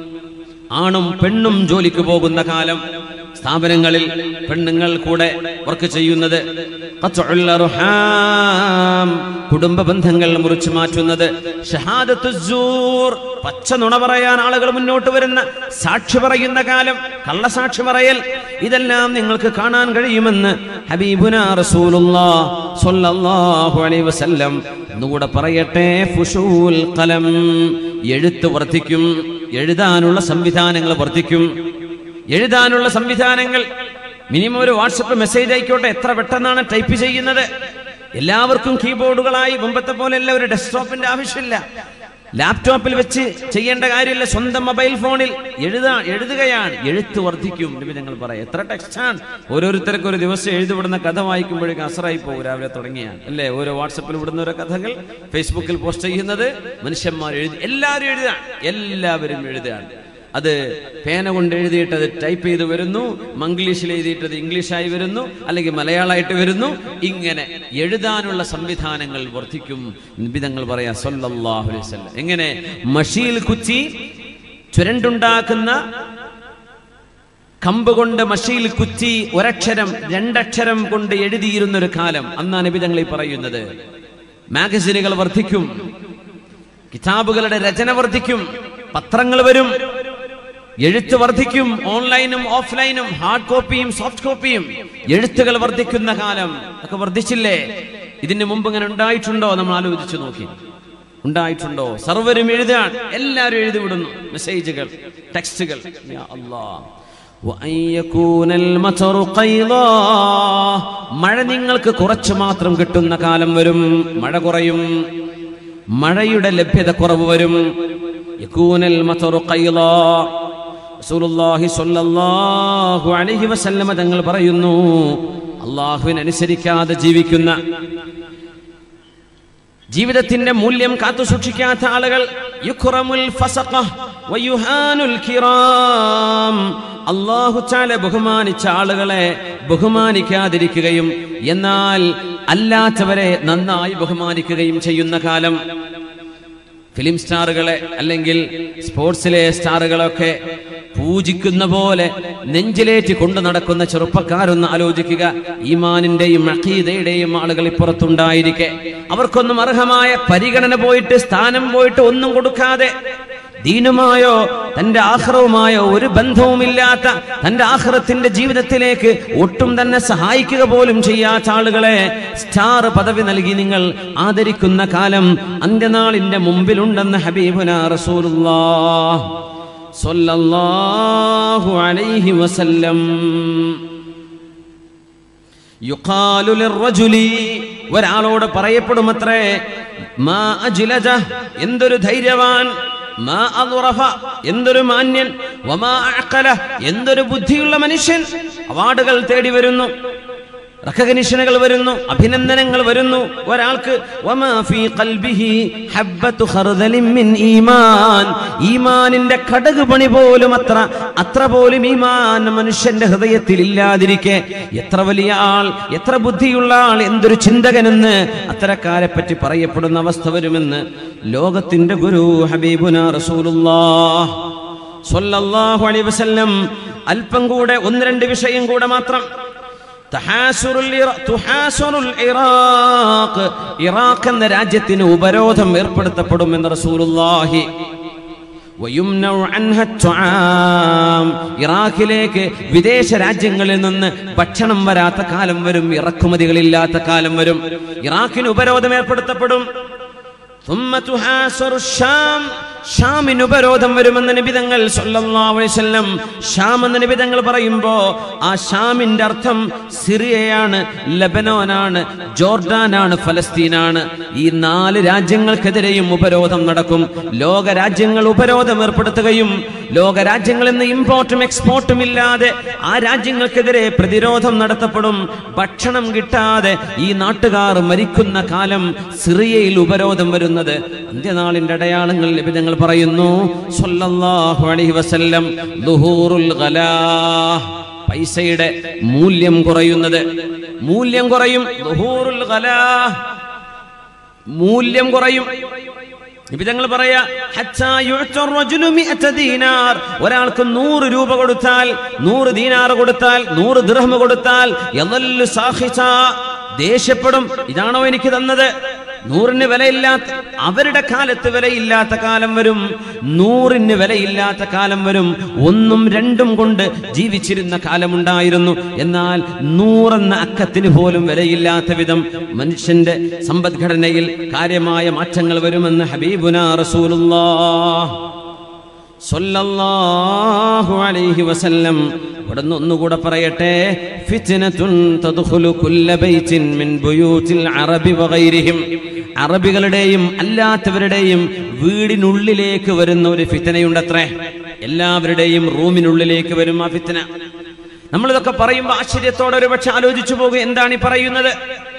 ആണും പെണ്ണും ജോലിക്ക് പോകുന്ന കാലം, സ്ഥാപനങ്ങളിൽ പെണ്ണുങ്ങൾ കൂടെ വർക്ക് ചെയ്യുന്നത്, ഖത്ഉൽ അർഹാം, കുടുംബ ബന്ധങ്ങൾ മുറിച്ചു മാറ്റുന്നത്, ഷഹാദത്തുസ്സൂർ, പച്ച നുണ പറയാൻ ആളുകൾ മുന്നോട്ട് വരുന്ന, സാക്ഷി പറയുന്ന കാലം, കള്ളസാക്ഷി പറയൽ, ഇതെല്ലാം നിങ്ങൾക്ക് കാണാൻ കഴിയുമെന്ന് ഹബീബുനാ റസൂലുള്ളാഹി സ്വല്ലല്ലാഹു അലൈഹി വസല്ലം. എന്നുകൂടെ പറയട്ടെ, ഫുശൂൽ ഖലം, എഴുത്ത് വർദ്ധിക്കും, എഴുതാനുള്ള സംവിധാനങ്ങൾ വർദ്ധിക്കും. എഴുതാനുള്ള സംവിധാനങ്ങൾ, മിനിമം ഒരു വാട്സപ്പ് മെസ്സേജ് ആയിക്കോട്ടെ, എത്ര പെട്ടെന്നാണ് ടൈപ്പ് ചെയ്യുന്നത്. എല്ലാവർക്കും കീബോർഡുകളായി, മുമ്പത്തെ പോലെയല്ല, ഒരു ഡെസ്ക്ടോപ്പിന്റെ ആവശ്യമില്ല, ലാപ്ടോപ്പിൽ വെച്ച് ചെയ്യേണ്ട കാര്യമില്ല, സ്വന്തം മൊബൈൽ ഫോണിൽ എഴുതാ എഴുതുകയാണ്. എഴുത്ത് വർദ്ധിക്കും. നബി ഞങ്ങൾ പറയാം, എത്ര ടെക്സ്റ്റാണ്. ഓരോരുത്തർക്കും ഒരു ദിവസം എഴുതിവിടുന്ന കഥ വായിക്കുമ്പോഴേക്കും അസറായി പോകും. രാവിലെ തുടങ്ങിയാണ് അല്ലേ, ഓരോ വാട്സപ്പിൽ വിടുന്ന ഓരോ കഥകൾ ഫേസ്ബുക്കിൽ പോസ്റ്റ് ചെയ്യുന്നത് മനുഷ്യന്മാർ എഴുതി, എല്ലാവരും എഴുതുകയാണ്, എല്ലാവരും എഴുതുകയാണ്. അത് പേന കൊണ്ട് എഴുതിയിട്ട് അത് ടൈപ്പ് ചെയ്ത് വരുന്നു, മംഗ്ലീഷിൽ എഴുതിയിട്ടത് ഇംഗ്ലീഷായി വരുന്നു, അല്ലെങ്കിൽ മലയാളമായിട്ട് വരുന്നു. ഇങ്ങനെ എഴുതാനുള്ള സംവിധാനങ്ങൾ വർദ്ധിക്കും. നബി തങ്ങൾ പറയാ സല്ലല്ലാഹു അലൈഹി വസല്ലം, എങ്ങനെ മഷിയിൽ കുത്തി ചുരണ്ടുണ്ടാക്കുന്ന കമ്പ് കൊണ്ട് മഷിയിൽ കുത്തി ഒരക്ഷരം രണ്ടക്ഷരം കൊണ്ട് എഴുതിയിരുന്നൊരു കാലം, അന്നാ നബി തങ്ങൾ ഈ പറയുന്നത്. മാഗസിനുകൾ വർദ്ധിക്കും, കിതാബുകളുടെ രചന വർദ്ധിക്കും, പത്രങ്ങൾ വരും, എഴുത്ത് വർദ്ധിക്കും, ഓൺലൈനും ഓഫ്ലൈനും, ഹാർഡ് കോപ്പിയും സോഫ്റ്റ് കോപ്പിയും, എഴുത്തുകൾ വർദ്ധിക്കുന്ന കാലം. ഒക്കെ വർദ്ധിച്ചില്ലേ? ഇതിന് മുമ്പ് ഇങ്ങനെ ഉണ്ടായിട്ടുണ്ടോ? നമ്മൾ ആലോചിച്ചു നോക്കി, ഉണ്ടായിട്ടുണ്ടോ? സർവരും എഴുതാൻ, എല്ലാവരും എഴുതി വിടുന്നു മെസ്സേജുകൾ, ടെക്സ്റ്റുകൾ. യാ അല്ലാഹ്, മഴ നിങ്ങൾക്ക് കുറച്ചു മാത്രം കിട്ടുന്ന കാലം വരും. മഴ കുറയും, മഴയുടെ ലഭ്യത കുറവ് വരും. യകൂനൽ മതറു ഖൈളാ, റസൂലുള്ളാഹി സ്വല്ലല്ലാഹു അലൈഹി വസല്ലം തങ്ങൾ പറയുന്നു, അല്ലാഹുവിനെ അനുസരിക്കാതെ ജീവിക്കുന്ന, ജീവിതത്തിന്റെ മൂല്യം കാത്തു സൂക്ഷിക്കാത്ത ആളുകൾ, യുക്റമുൽ ഫസഖ വയുഹാനുൽ കിറാം, അല്ലാഹു തആല ബഹുമാനിച്ച ആളുകളെ ബഹുമാനിക്കാതിരിക്കുകയും എന്നാൽ അല്ലാത്തവരെ നന്നായി ബഹുമാനിക്കുകയും ചെയ്യുന്ന കാലം. ഫിലിം സ്റ്റാറുകളെ അല്ലെങ്കിൽ സ്പോർട്സിലെ സ്റ്റാറുകളൊക്കെ പൂജിക്കുന്ന പോലെ നെഞ്ചിലേറ്റി കൊണ്ടു നടക്കുന്ന ചെറുപ്പക്കാരൊന്ന് ആലോചിക്കുക. ഈമാനിന്റെയും അഖീദയുടെയും ആളുകൾ ഇപ്പുറത്തുണ്ടായിരിക്കെ അവർക്കൊന്നും അർഹമായ പരിഗണന പോയിട്ട്, സ്ഥാനം പോയിട്ട് ഒന്നും കൊടുക്കാതെ, ദീനുമായോ തന്റെ ആഖിറവുമായോ ഒരു ബന്ധവുമില്ലാത്ത, തന്റെ ആഖിറത്തിന്റെ ജീവിതത്തിലേക്ക് ഒട്ടും തന്നെ സഹായിക്കുക പോലും ചെയ്യാത്ത ആളുകളെ സ്റ്റാർ പദവി നൽകി നിങ്ങൾ ആദരിക്കുന്ന കാലം അന്ത്യനാളിന്റെ മുമ്പിലുണ്ടെന്ന് ഹബീബുനാ റസൂലുള്ളാഹി സ്വല്ലല്ലാഹു അലൈഹി വസല്ലം. യുഖാലു ലിർറജുലി, ഒരാളോട് പറയപ്പെടുമത്രേ, മാ അജ്ലജ, എന്തൊരു ധൈര്യവാൻ, മാ അദ്റഫ, എന്തൊരു മാന്യൻ, വമാ അഖല, എന്തൊരു ബുദ്ധിയുള്ള മനുഷ്യൻ. അവാർഡുകൾ തേടി വരുന്നു, റെക്കഗ്നിഷനുകൾ വരുന്നു, അഭിനന്ദനങ്ങൾ വരുന്നു ഒരാൾക്ക്. വമാ ഫീ ഖൽബിഹി ഹബ്ബത്തു ഖർദലിൻ മിൻ ഈമാൻ, ഈമാനിന്റെ കടുക് പണി പോലും അത്ര അത്ര പോലും ഈമാൻ മനുഷ്യന്റെ ഹൃദയത്തിൽ ഇല്ലാതിരിക്കെ എത്ര വലിയ ആൾ, എത്ര ബുദ്ധിയുള്ള ആൾ, എന്തൊരു ചിന്തകനെന്ന് അത്തരക്കാരെ പറ്റി പറയപ്പെടുന്ന അവസ്ഥ വരുമെന്ന് ലോകത്തിന്റെ ഗുരു ഹബീബുനാ റസൂലുള്ളാഹി സ്വല്ലല്ലാഹു അലൈഹി വസല്ലം. അല്പം കൂടെ ഒന്ന് രണ്ട് വിഷയം കൂടെ മാത്രം. ഇറാഖ് എന്ന രാജ്യത്തിന് ഉപരോധം ഏർപ്പെടുത്തപ്പെടുമെന്ന് റസൂലുള്ളാഹി. ഇറാഖിലേക്ക് വിദേശ രാജ്യങ്ങളിൽ നിന്ന് ഭക്ഷണം വരാത്ത കാലം വരും, ഇറക്കുമതികളില്ലാത്ത കാലം വരും. ഇറാഖിന് ഉപരോധം ഏർപ്പെടുത്തപ്പെടും. ഷാമിന് ഉപരോധം വരുമെന്ന് നബി തങ്ങൾ സല്ലല്ലാഹു അലൈഹി വസല്ലം. ഷാം എന്ന നബി തങ്ങൾ പറയുമ്പോ ആ ഷാമിന്റെ അർത്ഥം സിറിയയാണ്, ലബനോനാണ്, ജോർഡാനാണ്, ഫലസ്തീനാണ്. ഈ നാല് രാജ്യങ്ങൾക്കെതിരെയും ഉപരോധം നടക്കും. ലോക രാജ്യങ്ങൾ ഉപരോധം ഏർപ്പെടുത്തുകയും ലോക രാജ്യങ്ങളിൽ നിന്ന് ഇമ്പോർട്ടും എക്സ്പോർട്ടും ഇല്ലാതെ ആ രാജ്യങ്ങൾക്കെതിരെ പ്രതിരോധം നടത്തപ്പെടും. ഭക്ഷണം കിട്ടാതെ ഈ നാട്ടുകാർ മരിക്കുന്ന കാലം സിറിയയിൽ ഉപരോധം വരുന്നത് അന്ത്യനാളിന്റെ അടയാളങ്ങൾ നബി തങ്ങൾ പറയുന്നു സല്ലല്ലാഹു അലൈഹി വസല്ലം. ദുഹൂറുൽ ഗലാഹ്, പൈസയുടെ മൂല്യം കുറയുന്നത്, മൂല്യം കുറയും. ദുഹൂറുൽ ഗലാഹ്, മൂല്യം കുറയും. നബി തങ്ങൾ പറയാ ഹത്താ യുഅ്ത റജുലു മിഅത ദീനാർ, ഒരാൾക്ക് നൂറ് രൂപ കൊടുത്താൽ, നൂറ് ദീനാർ കൊടുത്താൽ, നൂറ് ദിർഹം കൊടുത്താൽ യളല്ലു സാഖിസ, ദേഷ്യപ്പെടും. ഇതാണോ എനിക്ക് തന്നത്? നൂറിന് വിലയില്ലാത്ത, അവരുടെ കാലത്ത് വിലയില്ലാത്ത കാലം വരും, നൂറിന് വിലയില്ലാത്ത കാലം വരും. ഒന്നും രണ്ടും കൊണ്ട് ജീവിച്ചിരുന്ന കാലമുണ്ടായിരുന്നു. എന്നാൽ നൂറെന്ന അക്കത്തിന് പോലും വിലയില്ലാത്ത വിധം മനുഷ്യന്റെ സമ്പദ്ഘടനയിൽ കാര്യമായ മാറ്റങ്ങൾ വരുമെന്ന് ഹബീബുനാ റസൂലുള്ളാഹ് സ്വല്ലല്ലാഹു അലൈഹി വസല്ലം. ഇവിടുന്ന് ഒന്നുകൂടെ പറയട്ടെ, ഫിത്നതുൻ തദ്ഖുലു കുല്ല ബൈത്തിൻ മിൻ ബുയൂതിൽ അറബി വഗൈരിഹിം, അറബികളുടെയും അല്ലാത്തവരുടെയും വീടിനുള്ളിലേക്ക് വരുന്ന ഒരു ഫിത്നയുണ്ടത്രേ. എല്ലാവരുടെയും റൂമിനുള്ളിലേക്ക് വരും ആ ഫിത്ന. നമ്മളിതൊക്കെ പറയുമ്പോൾ ആശ്ചര്യത്തോടെ ഒരു പക്ഷെ ആലോചിച്ചു പോകും, എന്താണ് ഈ പറയുന്നത്?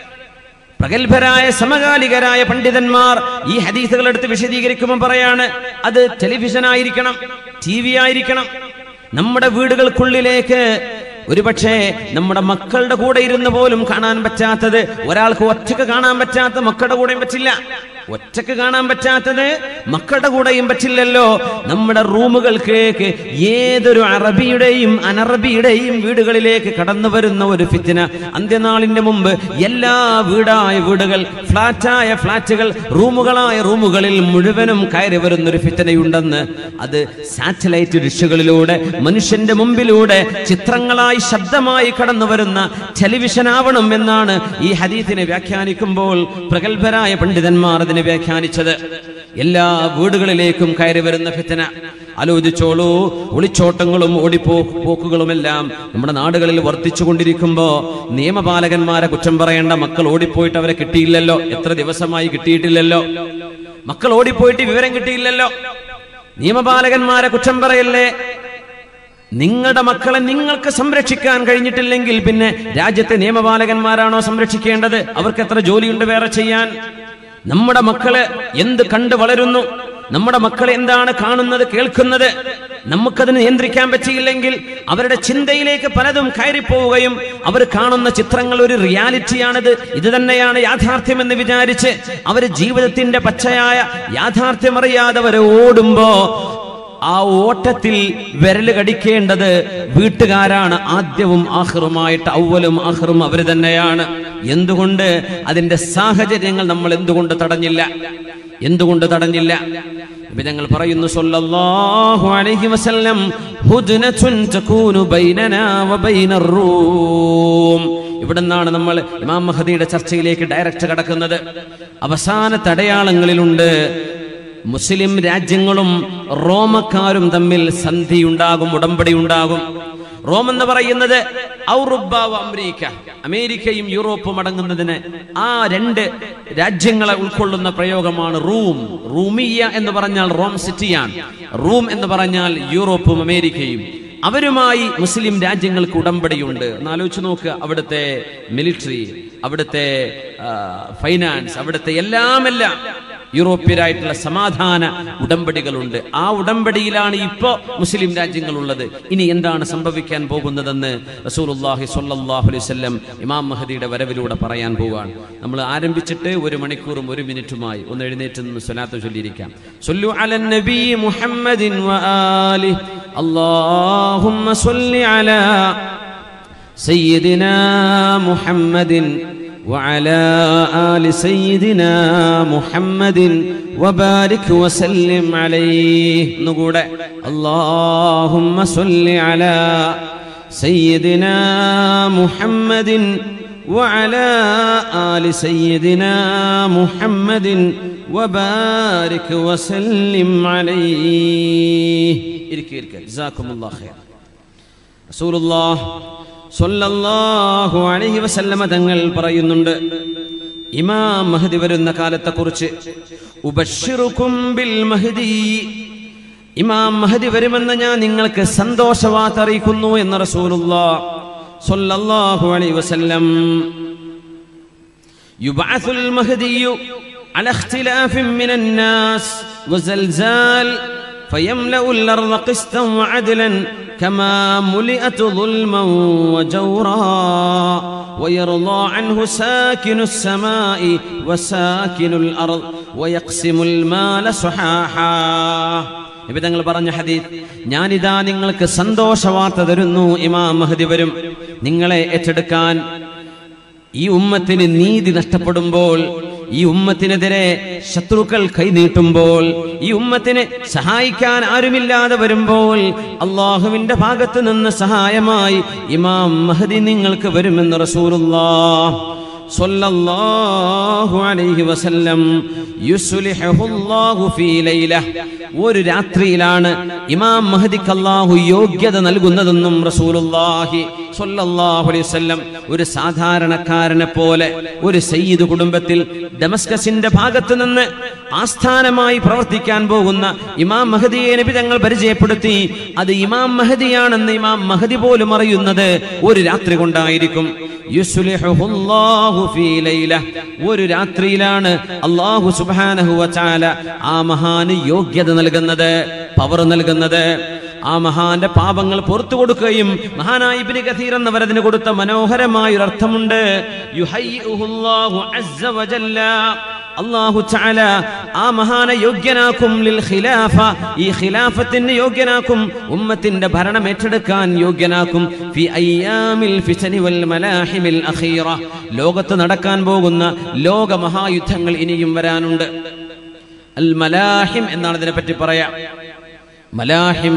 പ്രഗത്ഭരായ സമകാലികരായ പണ്ഡിതന്മാർ ഈ ഹദീസുകൾ എടുത്ത് വിശദീകരിക്കുമ്പോൾ പറയാണ്, അത് ടെലിവിഷൻ ആയിരിക്കണം, ടി വി ആയിരിക്കണം. നമ്മുടെ വീടുകൾക്കുള്ളിലേക്ക് ഒരുപക്ഷെ നമ്മുടെ മക്കളുടെ കൂടെ ഇരുന്ന് പോലും കാണാൻ പറ്റാത്തത്, ഒരാൾക്ക് ഒറ്റക്ക് കാണാൻ പറ്റാത്ത മക്കളുടെ കൂടെയും പറ്റില്ല, ഒറ്റക്ക് കാണാൻ പറ്റാത്തത് മക്കളുടെ കൂടെയും പറ്റില്ലല്ലോ. നമ്മുടെ റൂമുകൾക്കേക്ക് ഏതൊരു അറബിയുടെയും അനറബിയുടെയും വീടുകളിലേക്ക് കടന്നു വരുന്ന ഒരു ഫിത്ന. അന്ത്യനാളിന്റെ മുമ്പ് എല്ലാ വീടായ വീടുകൾ, ഫ്ലാറ്റായ ഫ്ലാറ്റുകൾ, റൂമുകളായ റൂമുകളിൽ മുഴുവനും കയറി വരുന്നൊരു ഫിത്നയുണ്ടെന്ന്. അത് സാറ്റലൈറ്റ് ഡിഷുകളിലൂടെ മനുഷ്യന്റെ മുമ്പിലൂടെ ചിത്രങ്ങളായി ശബ്ദമായി കടന്നു വരുന്ന ടെലിവിഷൻ ആവണം എന്നാണ് ഈ ഹദീസിനെ വ്യാഖ്യാനിക്കുമ്പോൾ പ്രഗത്ഭരായ പണ്ഡിതന്മാർ അതിനെ വ്യാഖ്യാനിച്ചത്. എല്ലാ വീടുകളിലേക്കും കയറി വരുന്ന ഫിത്ന. ആലോചിച്ചോളൂ, ഒളിച്ചോട്ടങ്ങളും ഓടിപ്പോ പോക്കുകളുമെല്ലാം നമ്മുടെ നാടുകളിൽ വർദ്ധിച്ചു കൊണ്ടിരിക്കുമ്പോ നിയമപാലകന്മാരെ കുറ്റം പറയേണ്ട. മക്കൾ ഓടിപ്പോയിട്ട് അവരെ കിട്ടിയില്ലല്ലോ, എത്ര ദിവസമായി കിട്ടിയിട്ടില്ലല്ലോ, മക്കൾ ഓടിപ്പോയിട്ട് വിവരം കിട്ടിയില്ലല്ലോ. നിയമപാലകന്മാരെ കുറ്റം പറയല്ലേ. നിങ്ങളുടെ മക്കളെ നിങ്ങൾക്ക് സംരക്ഷിക്കാൻ കഴിഞ്ഞിട്ടില്ലെങ്കിൽ പിന്നെ രാജ്യത്തെ നിയമപാലകന്മാരാണോ സംരക്ഷിക്കേണ്ടത്? അവർക്ക് എത്ര ജോലിയുണ്ട് വേറെ ചെയ്യാൻ? നമ്മുടെ മക്കള് എന്ത് കണ്ട് വളരുന്നു, നമ്മുടെ മക്കൾ എന്താണ് കാണുന്നത്, കേൾക്കുന്നത്, നമുക്കതിന് നിയന്ത്രിക്കാൻ പറ്റിയില്ലെങ്കിൽ അവരുടെ ചിന്തയിലേക്ക് പലതും കയറിപ്പോവുകയും അവർ കാണുന്ന ചിത്രങ്ങൾ ഒരു റിയാലിറ്റിയാണിത്, ഇത് തന്നെയാണ് യാഥാർത്ഥ്യം എന്ന് വിചാരിച്ച് അവർ ജീവിതത്തിന്റെ പച്ചയായ യാഥാർത്ഥ്യം അറിയാതെ അവർ ഓടുമ്പോ ആ ഓട്ടത്തിൽ വിരല് കടിക്കേണ്ടത് വീട്ടുകാരാണ്. ആദ്യവും ആഖിറുമായിട്ട്, അവലും ആഖിറും അവർ തന്നെയാണ്. എന്തുകൊണ്ട്? അതിന്റെ സാഹചര്യങ്ങൾ നമ്മൾ എന്തുകൊണ്ട് തടഞ്ഞില്ല? എന്തുകൊണ്ട് തടഞ്ഞില്ല? ഞങ്ങൾ പറയുന്നു സല്ലല്ലാഹു അലൈഹി വസല്ലം, ഹുദ്നതുൻ തകൂനു ബൈനനാ വബൈനർ റൂം. ഇവിടുന്നാണ് നമ്മൾ ഇമാം മഹദിയുടെ ചർച്ചയിലേക്ക് ഡയറക്റ്റ് കടക്കുന്നത്. അവസാനത്തെ അടയാളങ്ങളിലുണ്ട് മുസ്ലിം രാജ്യങ്ങളും റോമക്കാരും തമ്മിൽ സന്ധി ഉണ്ടാകും, ഉടമ്പടി ഉണ്ടാകും. റോം എന്ന് പറയുന്നത് ഔറോപ്പ അമേരിക്ക, അമേരിക്കയും യൂറോപ്പും അടങ്ങുന്നതിന് ആ രണ്ട് രാജ്യങ്ങളെ ഉൾക്കൊള്ളുന്ന പ്രയോഗമാണ് റൂം. റൂമിയ എന്ന് പറഞ്ഞാൽ റോം സിറ്റിയാണ്, റൂം എന്ന് പറഞ്ഞാൽ യൂറോപ്പും അമേരിക്കയും. അവരുമായി മുസ്ലിം രാജ്യങ്ങൾക്ക് ഉടമ്പടിയുണ്ട്. ഒന്ന് ആലോചിച്ച് നോക്കുക, അവിടുത്തെ മിലിറ്ററി, അവിടുത്തെ ഫൈനാൻസ്, അവിടുത്തെ എല്ലാം എല്ലാം യൂറോപ്യരായിട്ടുള്ള സമാധാന ഉടമ്പടികളുണ്ട്. ആ ഉടമ്പടിയിലാണ് ഇപ്പോ മുസ്ലിം രാജ്യങ്ങളുള്ളത്. ഇനി എന്താണ് സംഭവിക്കാൻ പോകുന്നതെന്ന് റസൂലുള്ളാഹി സ്വല്ലല്ലാഹു അലൈഹി വസല്ലം ഇമാം മഹദിയുടെ വരവിലൂടെ പറയാൻ പോവുകയാണ്. നമ്മൾ ആരംഭിച്ചിട്ട് ഒരു മണിക്കൂറും ഒരു മിനിറ്റുമായി. ഒന്ന് എഴുന്നേറ്റ് നിന്ന് സ്വലാത്ത് ചൊല്ലിയിരിക്കാം. സ്വല്ലു അലൻ നബി മുഹമ്മദിൻ വആലിഹി അല്ലാഹുമ്മ സ്വല്ലി അലാ സയ്യിദിനാ മുഹമ്മദിൻ വഅലാ ആലി സയ്യിദിനാ മുഹമ്മദിൻ വബാരിക് വസല്ലിം അലൈഹി. എന്നുകൂടെ അല്ലാഹുമ്മ സ്വല്ലി അലാ സയ്യിദിനാ മുഹമ്മദിൻ വഅലാ ആലി സയ്യിദിനാ മുഹമ്മദിൻ വബാരിക് വസല്ലിം അലൈഹി. ഇരിക്കുക ഇരിക്കുക. ജസാക്കുമുല്ലാഹു ഖൈർ. റസൂലുള്ളാഹി സ്വല്ലല്ലാഹു അലൈഹി വസല്ലമ തങ്ങൾ പറയുന്നുണ്ട് ഇമാം മഹ്ദി വരുന്ന കാലത്തെക്കുറിച്ച്, ഉബശ്ശിറുകും ബിൽ മഹ്ദി, ഇമാം മഹ്ദി വരുമെന്ന് ഞാൻ നിങ്ങൾക്ക് സന്തോഷവാർത്ത അറിയിക്കുന്നു എന്ന് റസൂലുള്ളാഹി സ്വല്ലല്ലാഹു അലൈഹി വസല്ലം. യുബഅസുൽ മഹ്ദിയു അലാ ഇഖ്തിലാഫിൻ മിനൻ നാസ് വസൽസാൽ ഫയംലഉൽ അർള ഖിസ്തൻ വഅദ്ലൻ كما ملئت ظلما وجورا ويرضى عنه ساكن السماء وساكن الأرض ويقسم المال صحاحا. നബി തങ്ങൾ പറഞ്ഞ ഹദീസ്, ഞാനിതാ നിങ്ങൾക്ക് സന്തോഷവാർത്ത തരുന്നു, ഇമാം മഹ്ദി വരും. നിങ്ങളെ ഏറ്റെടുക്കാൻ ഈ ഉമ്മത്തിന് നീതി നഷ്ടപ്പെടുമ്പോൾ, ഈ ഉമ്മത്തിനെതിരെ ശത്രുക്കൾ കൈനീട്ടുമ്പോൾ, ഈ ഉമ്മത്തിനെ സഹായിക്കാൻ ആരുമില്ലാതെ വരുമ്പോൾ അള്ളാഹുവിന്റെ ഭാഗത്ത് നിന്ന് സഹായമായി ഇമാം മഹ്ദി നിങ്ങൾക്ക് വരുമെന്ന് റസൂലുള്ളാഹി സ്വല്ലല്ലാഹു അലൈഹി വസല്ലം. യുസ്ലിഹുല്ലാഹു ഫീ ലൈല, ഒരു രാത്രിയിലാണ് ഇമാം മഹ്ദിക്ക് അല്ലാഹു യോഗ്യത നൽകുന്നതെന്നും റസൂലുള്ളാഹി സ്വല്ലല്ലാഹു അലൈഹി വസല്ലം. ഒരു സാധാരണക്കാരനെ പോലെ ഒരു സയ്യിദ് കുടുംബത്തിൽ ദമസ്കസിന്റെ ഭാഗത്ത് നിന്ന് ആസ്ഥാനമായി പ്രവർത്തിക്കാൻ പോകുന്ന ഇമാം മഹ്ദിയെ നബി തങ്ങൾ പരിചയപ്പെടുത്തി. അത് ഇമാം മഹ്ദിയാണെന്ന് ഇമാം മഹ്ദി പോലും അറിയുന്നത് ഒരു രാത്രി കൊണ്ടായിരിക്കും. യുസ്ലിഹുല്ലാഹു ഫീ ലൈല, ഒരു രാത്രിയിലാണ് അല്ലാഹു സുബ്ഹാനഹു വ തആല ആ മഹാന് യോഗ്യത നൽകുന്നത്, പവർ നൽകുന്നത്. ആ മഹാന്റെ പാപങ്ങൾ പുറത്തു കൊടുക്കുകയും, മഹാനായ ഇബ്നു കസീർ എന്നവർ അതിന് കൊടുത്ത മനോഹരമായ ഒരു അർത്ഥമുണ്ട്. യുഹയ്യിഉഹുല്ലാഹു അസ്സ വജല്ല, അല്ലാഹു തആല ആ മഹാനെ യോഗ്യനാക്കും ലിൽ ഖിലാഫ, ഈ ഖിലാഫത്തിന് യോഗ്യനാക്കും, ഉമ്മത്തിന്റെ ഭരണം ഏറ്റെടുക്കാൻ യോഗ്യനാക്കും. ഫി അയ്യാമിൽ ഫിതനി വൽ മലാഹിമിൽ അഖീറ, ലോകത്ത് നടക്കാൻ പോകുന്ന ലോക മഹായുദ്ധങ്ങൾ ഇനിയും വരാനുണ്ട്. അൽ മലാഹിം എന്നാണ് ഇതിനെപ്പറ്റി പറയാം. മലാഹിം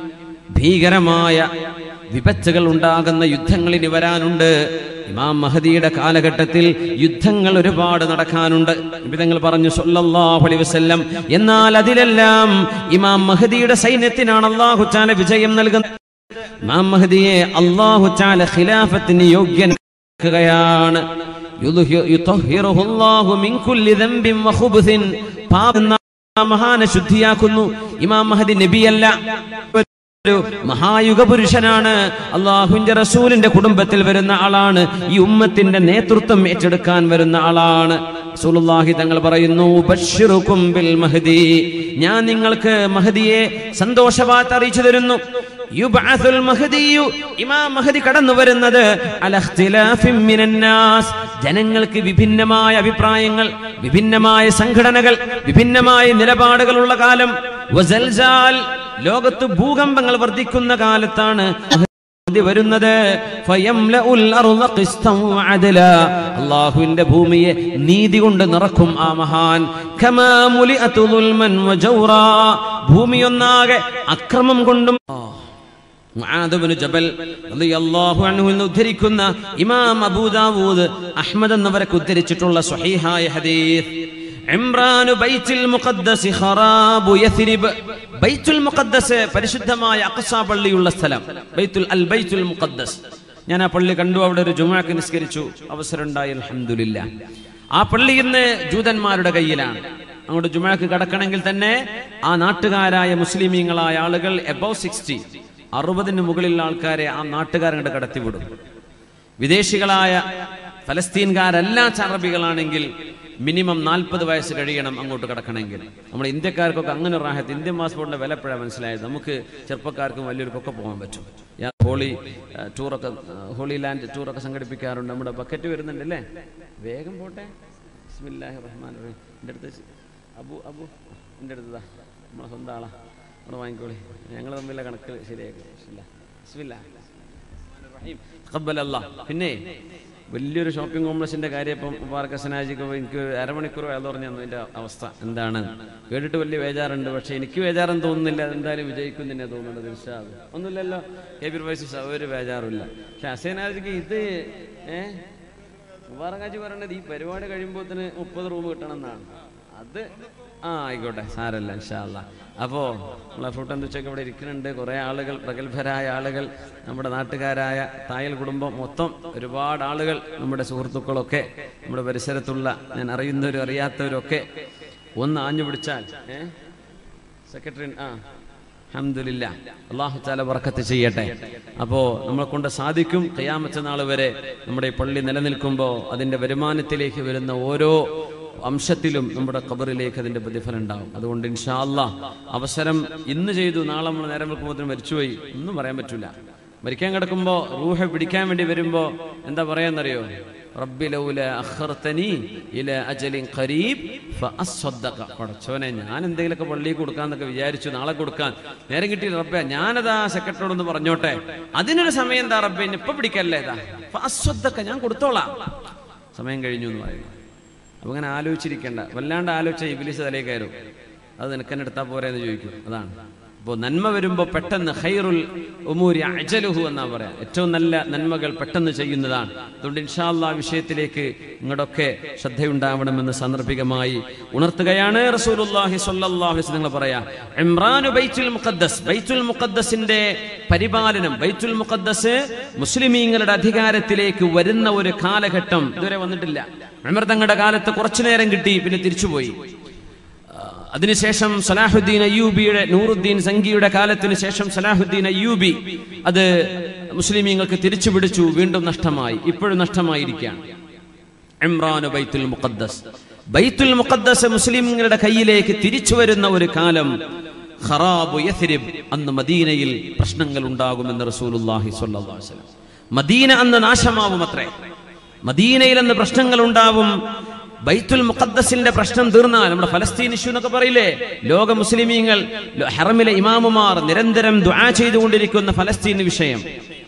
ഭീകരമായ വിപത്തുകൾ ഉണ്ടാകുന്ന യുദ്ധങ്ങൾ ഇനി വരാനുണ്ട്. ഇമാം മഹദിയുടെ കാലഘട്ടത്തിൽ യുദ്ധങ്ങൾ ഒരുപാട് നടക്കാനുണ്ട്. നബി തങ്ങൾ പറഞ്ഞു സ്വല്ലല്ലാഹു അലൈഹി വസല്ലം, എന്നാൽ അതിലെല്ലാം ഇമാം മഹദിയുടെ സൈന്യത്തിനാണ് അല്ലാഹു തആല വിജയം നൽകുന്നത്. ഇമാം മഹദിയെ അല്ലാഹു തആല ഖിലാഫത്തിന് യോഗ്യനാക്കുകയാണ്. യുതഹിറുഹുല്ലാഹു മിൻ കുല്ലി ദംബിൻ വഖുബ്സിൻ, പാപം മഹാനെ ശുദ്ധിയാക്കുന്നു. ഇമാം മഹദി നബിയല്ല, ഒരു മഹായുഗ പുരുഷനാണ്. അള്ളാഹുവിന്റെ റസൂലിന്റെ കുടുംബത്തിൽ വരുന്ന ആളാണ്. ഈ ഉമ്മത്തിന്റെ നേതൃത്വം ഏറ്റെടുക്കാൻ വരുന്ന ആളാണ്. റസൂലുള്ളാഹി തങ്ങൾ പറയുന്നു, ബശ്ശിറുകും ബിൽ മഹ്ദി, ഞാൻ നിങ്ങൾക്ക് മഹദിയെ സന്തോഷവാർത്ത അറിയിച്ചു തരുന്നു. യുബ്അസുൽ മഹ്ദിയു, ഇമാം മഹദി കടന്നു വരുന്നത് അലാ ഇഖ്തിലാഫിൻ മിനൻ നാസ്, ജനങ്ങൾക്ക് വിഭിന്നമായ അഭിപ്രായങ്ങൾ, വിഭിന്നമായ സംഘടനകൾ, വിഭിന്നമായ നിലപാടുകളുള്ള കാലം. വസൽസാൽ, ലോകത്ത് ഭൂകമ്പങ്ങൾ വർദ്ധിക്കുന്ന കാലത്താണ് മഹ്ദി വരുന്നത്. ഫയംലഉൽ അർള ഖിസ്തൻ വഅദ്ല, അല്ലാഹുവിന്റെ ഭൂമിയെ നീതി കൊണ്ട് നിറക്കും ആ മഹാൻ. കമാ മുലിഅതു ദുൽമൻ വജൗറാ, ഭൂമിയൊന്നാകെ അക്രമം കൊണ്ടും. മുആദ് ഇബ്നു ജബൽ റളിയല്ലാഹു അൻഹു എന്ന് ഉദ്ധരിക്കുന്ന ഇമാം അബൂ ദാവൂദ്, അഹ്മദ് എന്നിവരൊക്കെ ഉദ്ധരിച്ചിട്ടുള്ള സ്വഹീഹായ ഹദീസ്, ഇംറാനു ബൈത്തുൽ മുഖദ്ദസ് ഖറാബു യസ്രിബ്, ബൈത്തുൽ മുഖദ്ദസ് പരിശുദ്ധമായ അഖ്സ പള്ളിയുള്ള സ്ഥലം, ബൈത്തുൽ അൽ ബൈത്തുൽ മുഖദ്ദസ്. ഞാൻ ആ പള്ളി കണ്ടു, അവിടെ ഒരു ജുമുഅക്ക് നിസ്കരിച്ചു, അവസരം ഉണ്ടായി, അൽഹംദുലില്ലാഹ്. ആ പള്ളി ഇന്ന് ജൂതന്മാരുടെ കയ്യിലാണ്. അങ്ങോട്ട് ജുമുഅക്ക് കടക്കണമെങ്കിൽ തന്നെ ആ നാട്ടുകാരായ മുസ്ലിമീങ്ങളായ ആളുകൾ എബവ് സിക്സ്റ്റി, അറുപതിന് മുകളിലുള്ള ആൾക്കാരെ ആ നാട്ടുകാരങ്ങോട്ട് കടത്തിവിടും. വിദേശികളായ ഫലസ്തീൻകാരെല്ലാം അറബികളാണെങ്കിൽ മിനിമം നാൽപ്പത് വയസ്സ് കഴിയണം അങ്ങോട്ട് കിടക്കണമെങ്കിൽ. നമ്മുടെ ഇന്ത്യക്കാർക്കൊക്കെ അങ്ങനെ ഒരു റാഹത്ത്, ഇന്ത്യൻ പാസ്പോർട്ടിന്റെ വില എപ്പോഴാണ് മനസ്സിലായത്. നമുക്ക് ചെറുപ്പക്കാർക്കും വലിയൊരുക്കൊക്കെ പോകാൻ പറ്റും. ഞാൻ ഹോളി ടൂറൊക്കെ, ഹോളി ലാൻഡ് ടൂറൊക്കെ സംഘടിപ്പിക്കാറുണ്ട്. നമ്മുടെ ബക്കറ്റ് വരുന്നുണ്ട് അല്ലേ, വേഗം പോട്ടെ. ബിസ്മില്ലാഹിർ റഹ്മാനിർ റഹീം. എൻ്റെ അടുത്ത് അബു അബു എൻ്റെ അടുത്തതാ, നമ്മളെ സ്വന്തം ആളാ, അവിടെ വാങ്ങിക്കോളി. ഞങ്ങൾ തമ്മിലുള്ള കണക്ക് ശരിയാക്കി. ബിസ്മില്ലാ തഖബ്ബലല്ലാഹ്. പിന്നെ വലിയൊരു ഷോപ്പിംഗ് കോംപ്ലക്സിന്റെ കാര്യം ഇപ്പം മുബാറക് ഹസനാജിക്ക് എനിക്ക് അരമണിക്കൂർ അയാൾ പറഞ്ഞു തന്നു ഇതിന്റെ അവസ്ഥ എന്താണ്. കേട്ടിട്ട് വലിയ ബേജാറുണ്ട്, പക്ഷെ എനിക്ക് ബേജാറെന്ന് തോന്നുന്നില്ല, എന്തായാലും വിജയിക്കും തന്നെ തോന്നുന്നത്. ഇൻഷാ അല്ലാഹ്. ഒന്നുമില്ലല്ലോ കബീർ വൈസി ഒരു ബേജാറുമില്ല. പക്ഷെ ഹസനാജിക്ക് ഇത് ഏഹ് മുബാറക് ഹാജി പറയേണ്ടത് ഈ പരിപാടി കഴിയുമ്പോഴത്തിന് മുപ്പത് റൂം കിട്ടണം എന്നാണ്. അത് ആ ആയിക്കോട്ടെ, സാരല്ല ഇൻഷാ അല്ലാഹ്. അപ്പോൾ നമ്മളെ ഫ്രൂട്ട് ആൻഡ് ഉച്ചയ്ക്ക് ഇവിടെ ഇരിക്കുന്നുണ്ട് കുറേ ആളുകൾ, പ്രഗത്ഭരായ ആളുകൾ, നമ്മുടെ നാട്ടുകാരായ തായൽ കുടുംബം മൊത്തം ഒരുപാട് ആളുകൾ, നമ്മുടെ സുഹൃത്തുക്കളൊക്കെ, നമ്മുടെ പരിസരത്തുള്ള ഞാൻ അറിയുന്നവരും അറിയാത്തവരൊക്കെ ഒന്ന് ആഞ്ഞു പിടിച്ചാൽ ഏഹ് സെക്രട്ടറി ആ അൽഹംദുലില്ലാ അല്ലാഹു തആല ബറക്കത്ത് ചെയ്യട്ടെ. അപ്പോൾ നമ്മളെ കൊണ്ട് സാധിക്കും ഖിയാമത്ത് നാൾ വരെ നമ്മുടെ ഈ പള്ളി നിലനിൽക്കുമ്പോൾ അതിൻ്റെ വരുമാനത്തിലേക്ക് വരുന്ന ഓരോ അംശത്തിലും നമ്മുടെ ഖബറിലേക്ക് അതിന്റെ പ്രതിഫലം ഉണ്ടാവും. അതുകൊണ്ട് ഇൻഷാ അല്ലാഹ് അവസരം ഇന്ന് ചെയ്തു, നാളെ നമ്മൾ നേരം വെക്കുമ്പോഴത്തേനും മരിച്ചുപോയി, ഒന്നും പറയാൻ പറ്റൂല. മരിക്കാൻ കിടക്കുമ്പോൾ റൂഹ പിടിക്കാൻ വേണ്ടി വരുമ്പോൾ എന്താ പറയാന്നറിയോ? റബ്ബി ലൗല അഖർതനി ഇലാ അജലിൻ ഖരീബ് ഫഅസ്സദ്ദഖ. പടച്ചോനെ ഞാൻ എന്തെങ്കിലുമൊക്കെ പള്ളിയിൽ കൊടുക്കാന്നൊക്കെ വിചാരിച്ചു, നാളെ കൊടുക്കാൻ നേരം കിട്ടിയില്ല റബ്ബേ, ഞാനതാ സെക്രട്ടറിയോടൊന്ന് പറഞ്ഞോട്ടെ, അതിനൊരു സമയം എന്താ റബ്ബേ, ഇപ്പൊ പിടിക്കല്ലേ, ഇതാ ഫഅസ്സദ്ദഖ, ഞാൻ കൊടുത്തോളാം, സമയം കഴിഞ്ഞു എന്ന് പറയുന്നു. അപ്പൊ അങ്ങനെ ആലോചിച്ചിരിക്കേണ്ട, വല്ലാണ്ട് ആലോചിച്ച ഇബ്ലീസ് തലേ കയറും, അത് നിനക്കെന്നെ എടുത്താൽ പോരെ എന്ന് ചോദിക്കും. അതാണ്. അപ്പോൾ നന്മ വരുമ്പോൾ പെട്ടെന്ന് ഖൈറുൽ ഉമൂരി അജലുഹു എന്നാ പറയാം, ഏറ്റവും നല്ല നന്മകൾ പെട്ടെന്ന് ചെയ്യുന്നതാണ്. അതുകൊണ്ട് ഇൻഷാ അല്ലാഹ് വിഷയത്തിലേക്ക് നിങ്ങളൊക്കെ ശ്രദ്ധയുണ്ടാവണമെന്ന് സാന്ദർഭികമായി ഉണർത്തുകയാണ്. റസൂലുള്ളാഹി സ്വല്ലല്ലാഹു അലൈഹി വസല്ലം പറയാ, ഇംറാനു ബൈത്തുൽ മുഖദ്ദസ്, ബൈത്തുൽ മുഖദ്ദസിന്റെ പരിപാലനം, ബൈത്തുൽ മുഖദ്ദസ് മുസ്ലിമീങ്ങളുടെ അധികാരത്തിലേക്ക് വരുന്ന ഒരു കാലഘട്ടം ഇതുവരെ വന്നിട്ടില്ല. ഉമർ തങ്ങളുടെ കാലത്ത് കുറച്ചു നേരം കിട്ടി, പിന്നെ തിരിച്ചുപോയി. അതിനുശേഷം സലാഹുദ്ദീൻ അയ്യൂബിയുടെ, നൂറുദ്ദീൻ സംഘിയുടെ കാലത്തിന് ശേഷം സലാഹുദ്ദീൻ അയ്യൂബി അത് മുസ്ലിമീങ്ങൾക്ക് തിരിച്ചു പിടിച്ചു, വീണ്ടും നഷ്ടമായി, ഇപ്പോഴും നഷ്ടമായിരിക്കുകയാണ്. ഇംറാനു ബൈത്തുൽ മുഖദ്ദസ്, ബൈത്തുൽ മുഖദ്ദസ് മുസ്ലിംകളുടെ കയ്യിലേക്ക് തിരിച്ചു വരുന്ന ഒരു കാലം. ഖറാബു യഥ്രിബ്, അന്ന് മദീനയിൽ പ്രശ്നങ്ങൾ ഉണ്ടാകുമെന്ന് റസൂലുള്ളാഹി സ്വല്ലല്ലാഹു അലൈഹി വസല്ലം. മദീന അന്ന് നാശമാവും അത്രേ, മദീനയിൽ അന്ന് പ്രശ്നങ്ങൾ ഉണ്ടാവും. ബൈത്തുൽ മുഖദ്ദസിന്റെ പ്രശ്നം തീർന്നാൽ, നമ്മുടെ ഫലസ്തീൻ ഇഷ്യൂ എന്നൊക്കെ പറയില്ലേ, ലോക മുസ്ലിമീങ്ങൾ ഹറമിലെ ഇമാമുമാർ നിരന്തരം ദുആ ചെയ്തുകൊണ്ടിരിക്കുന്ന ഫലസ്തീൻ വിഷയം,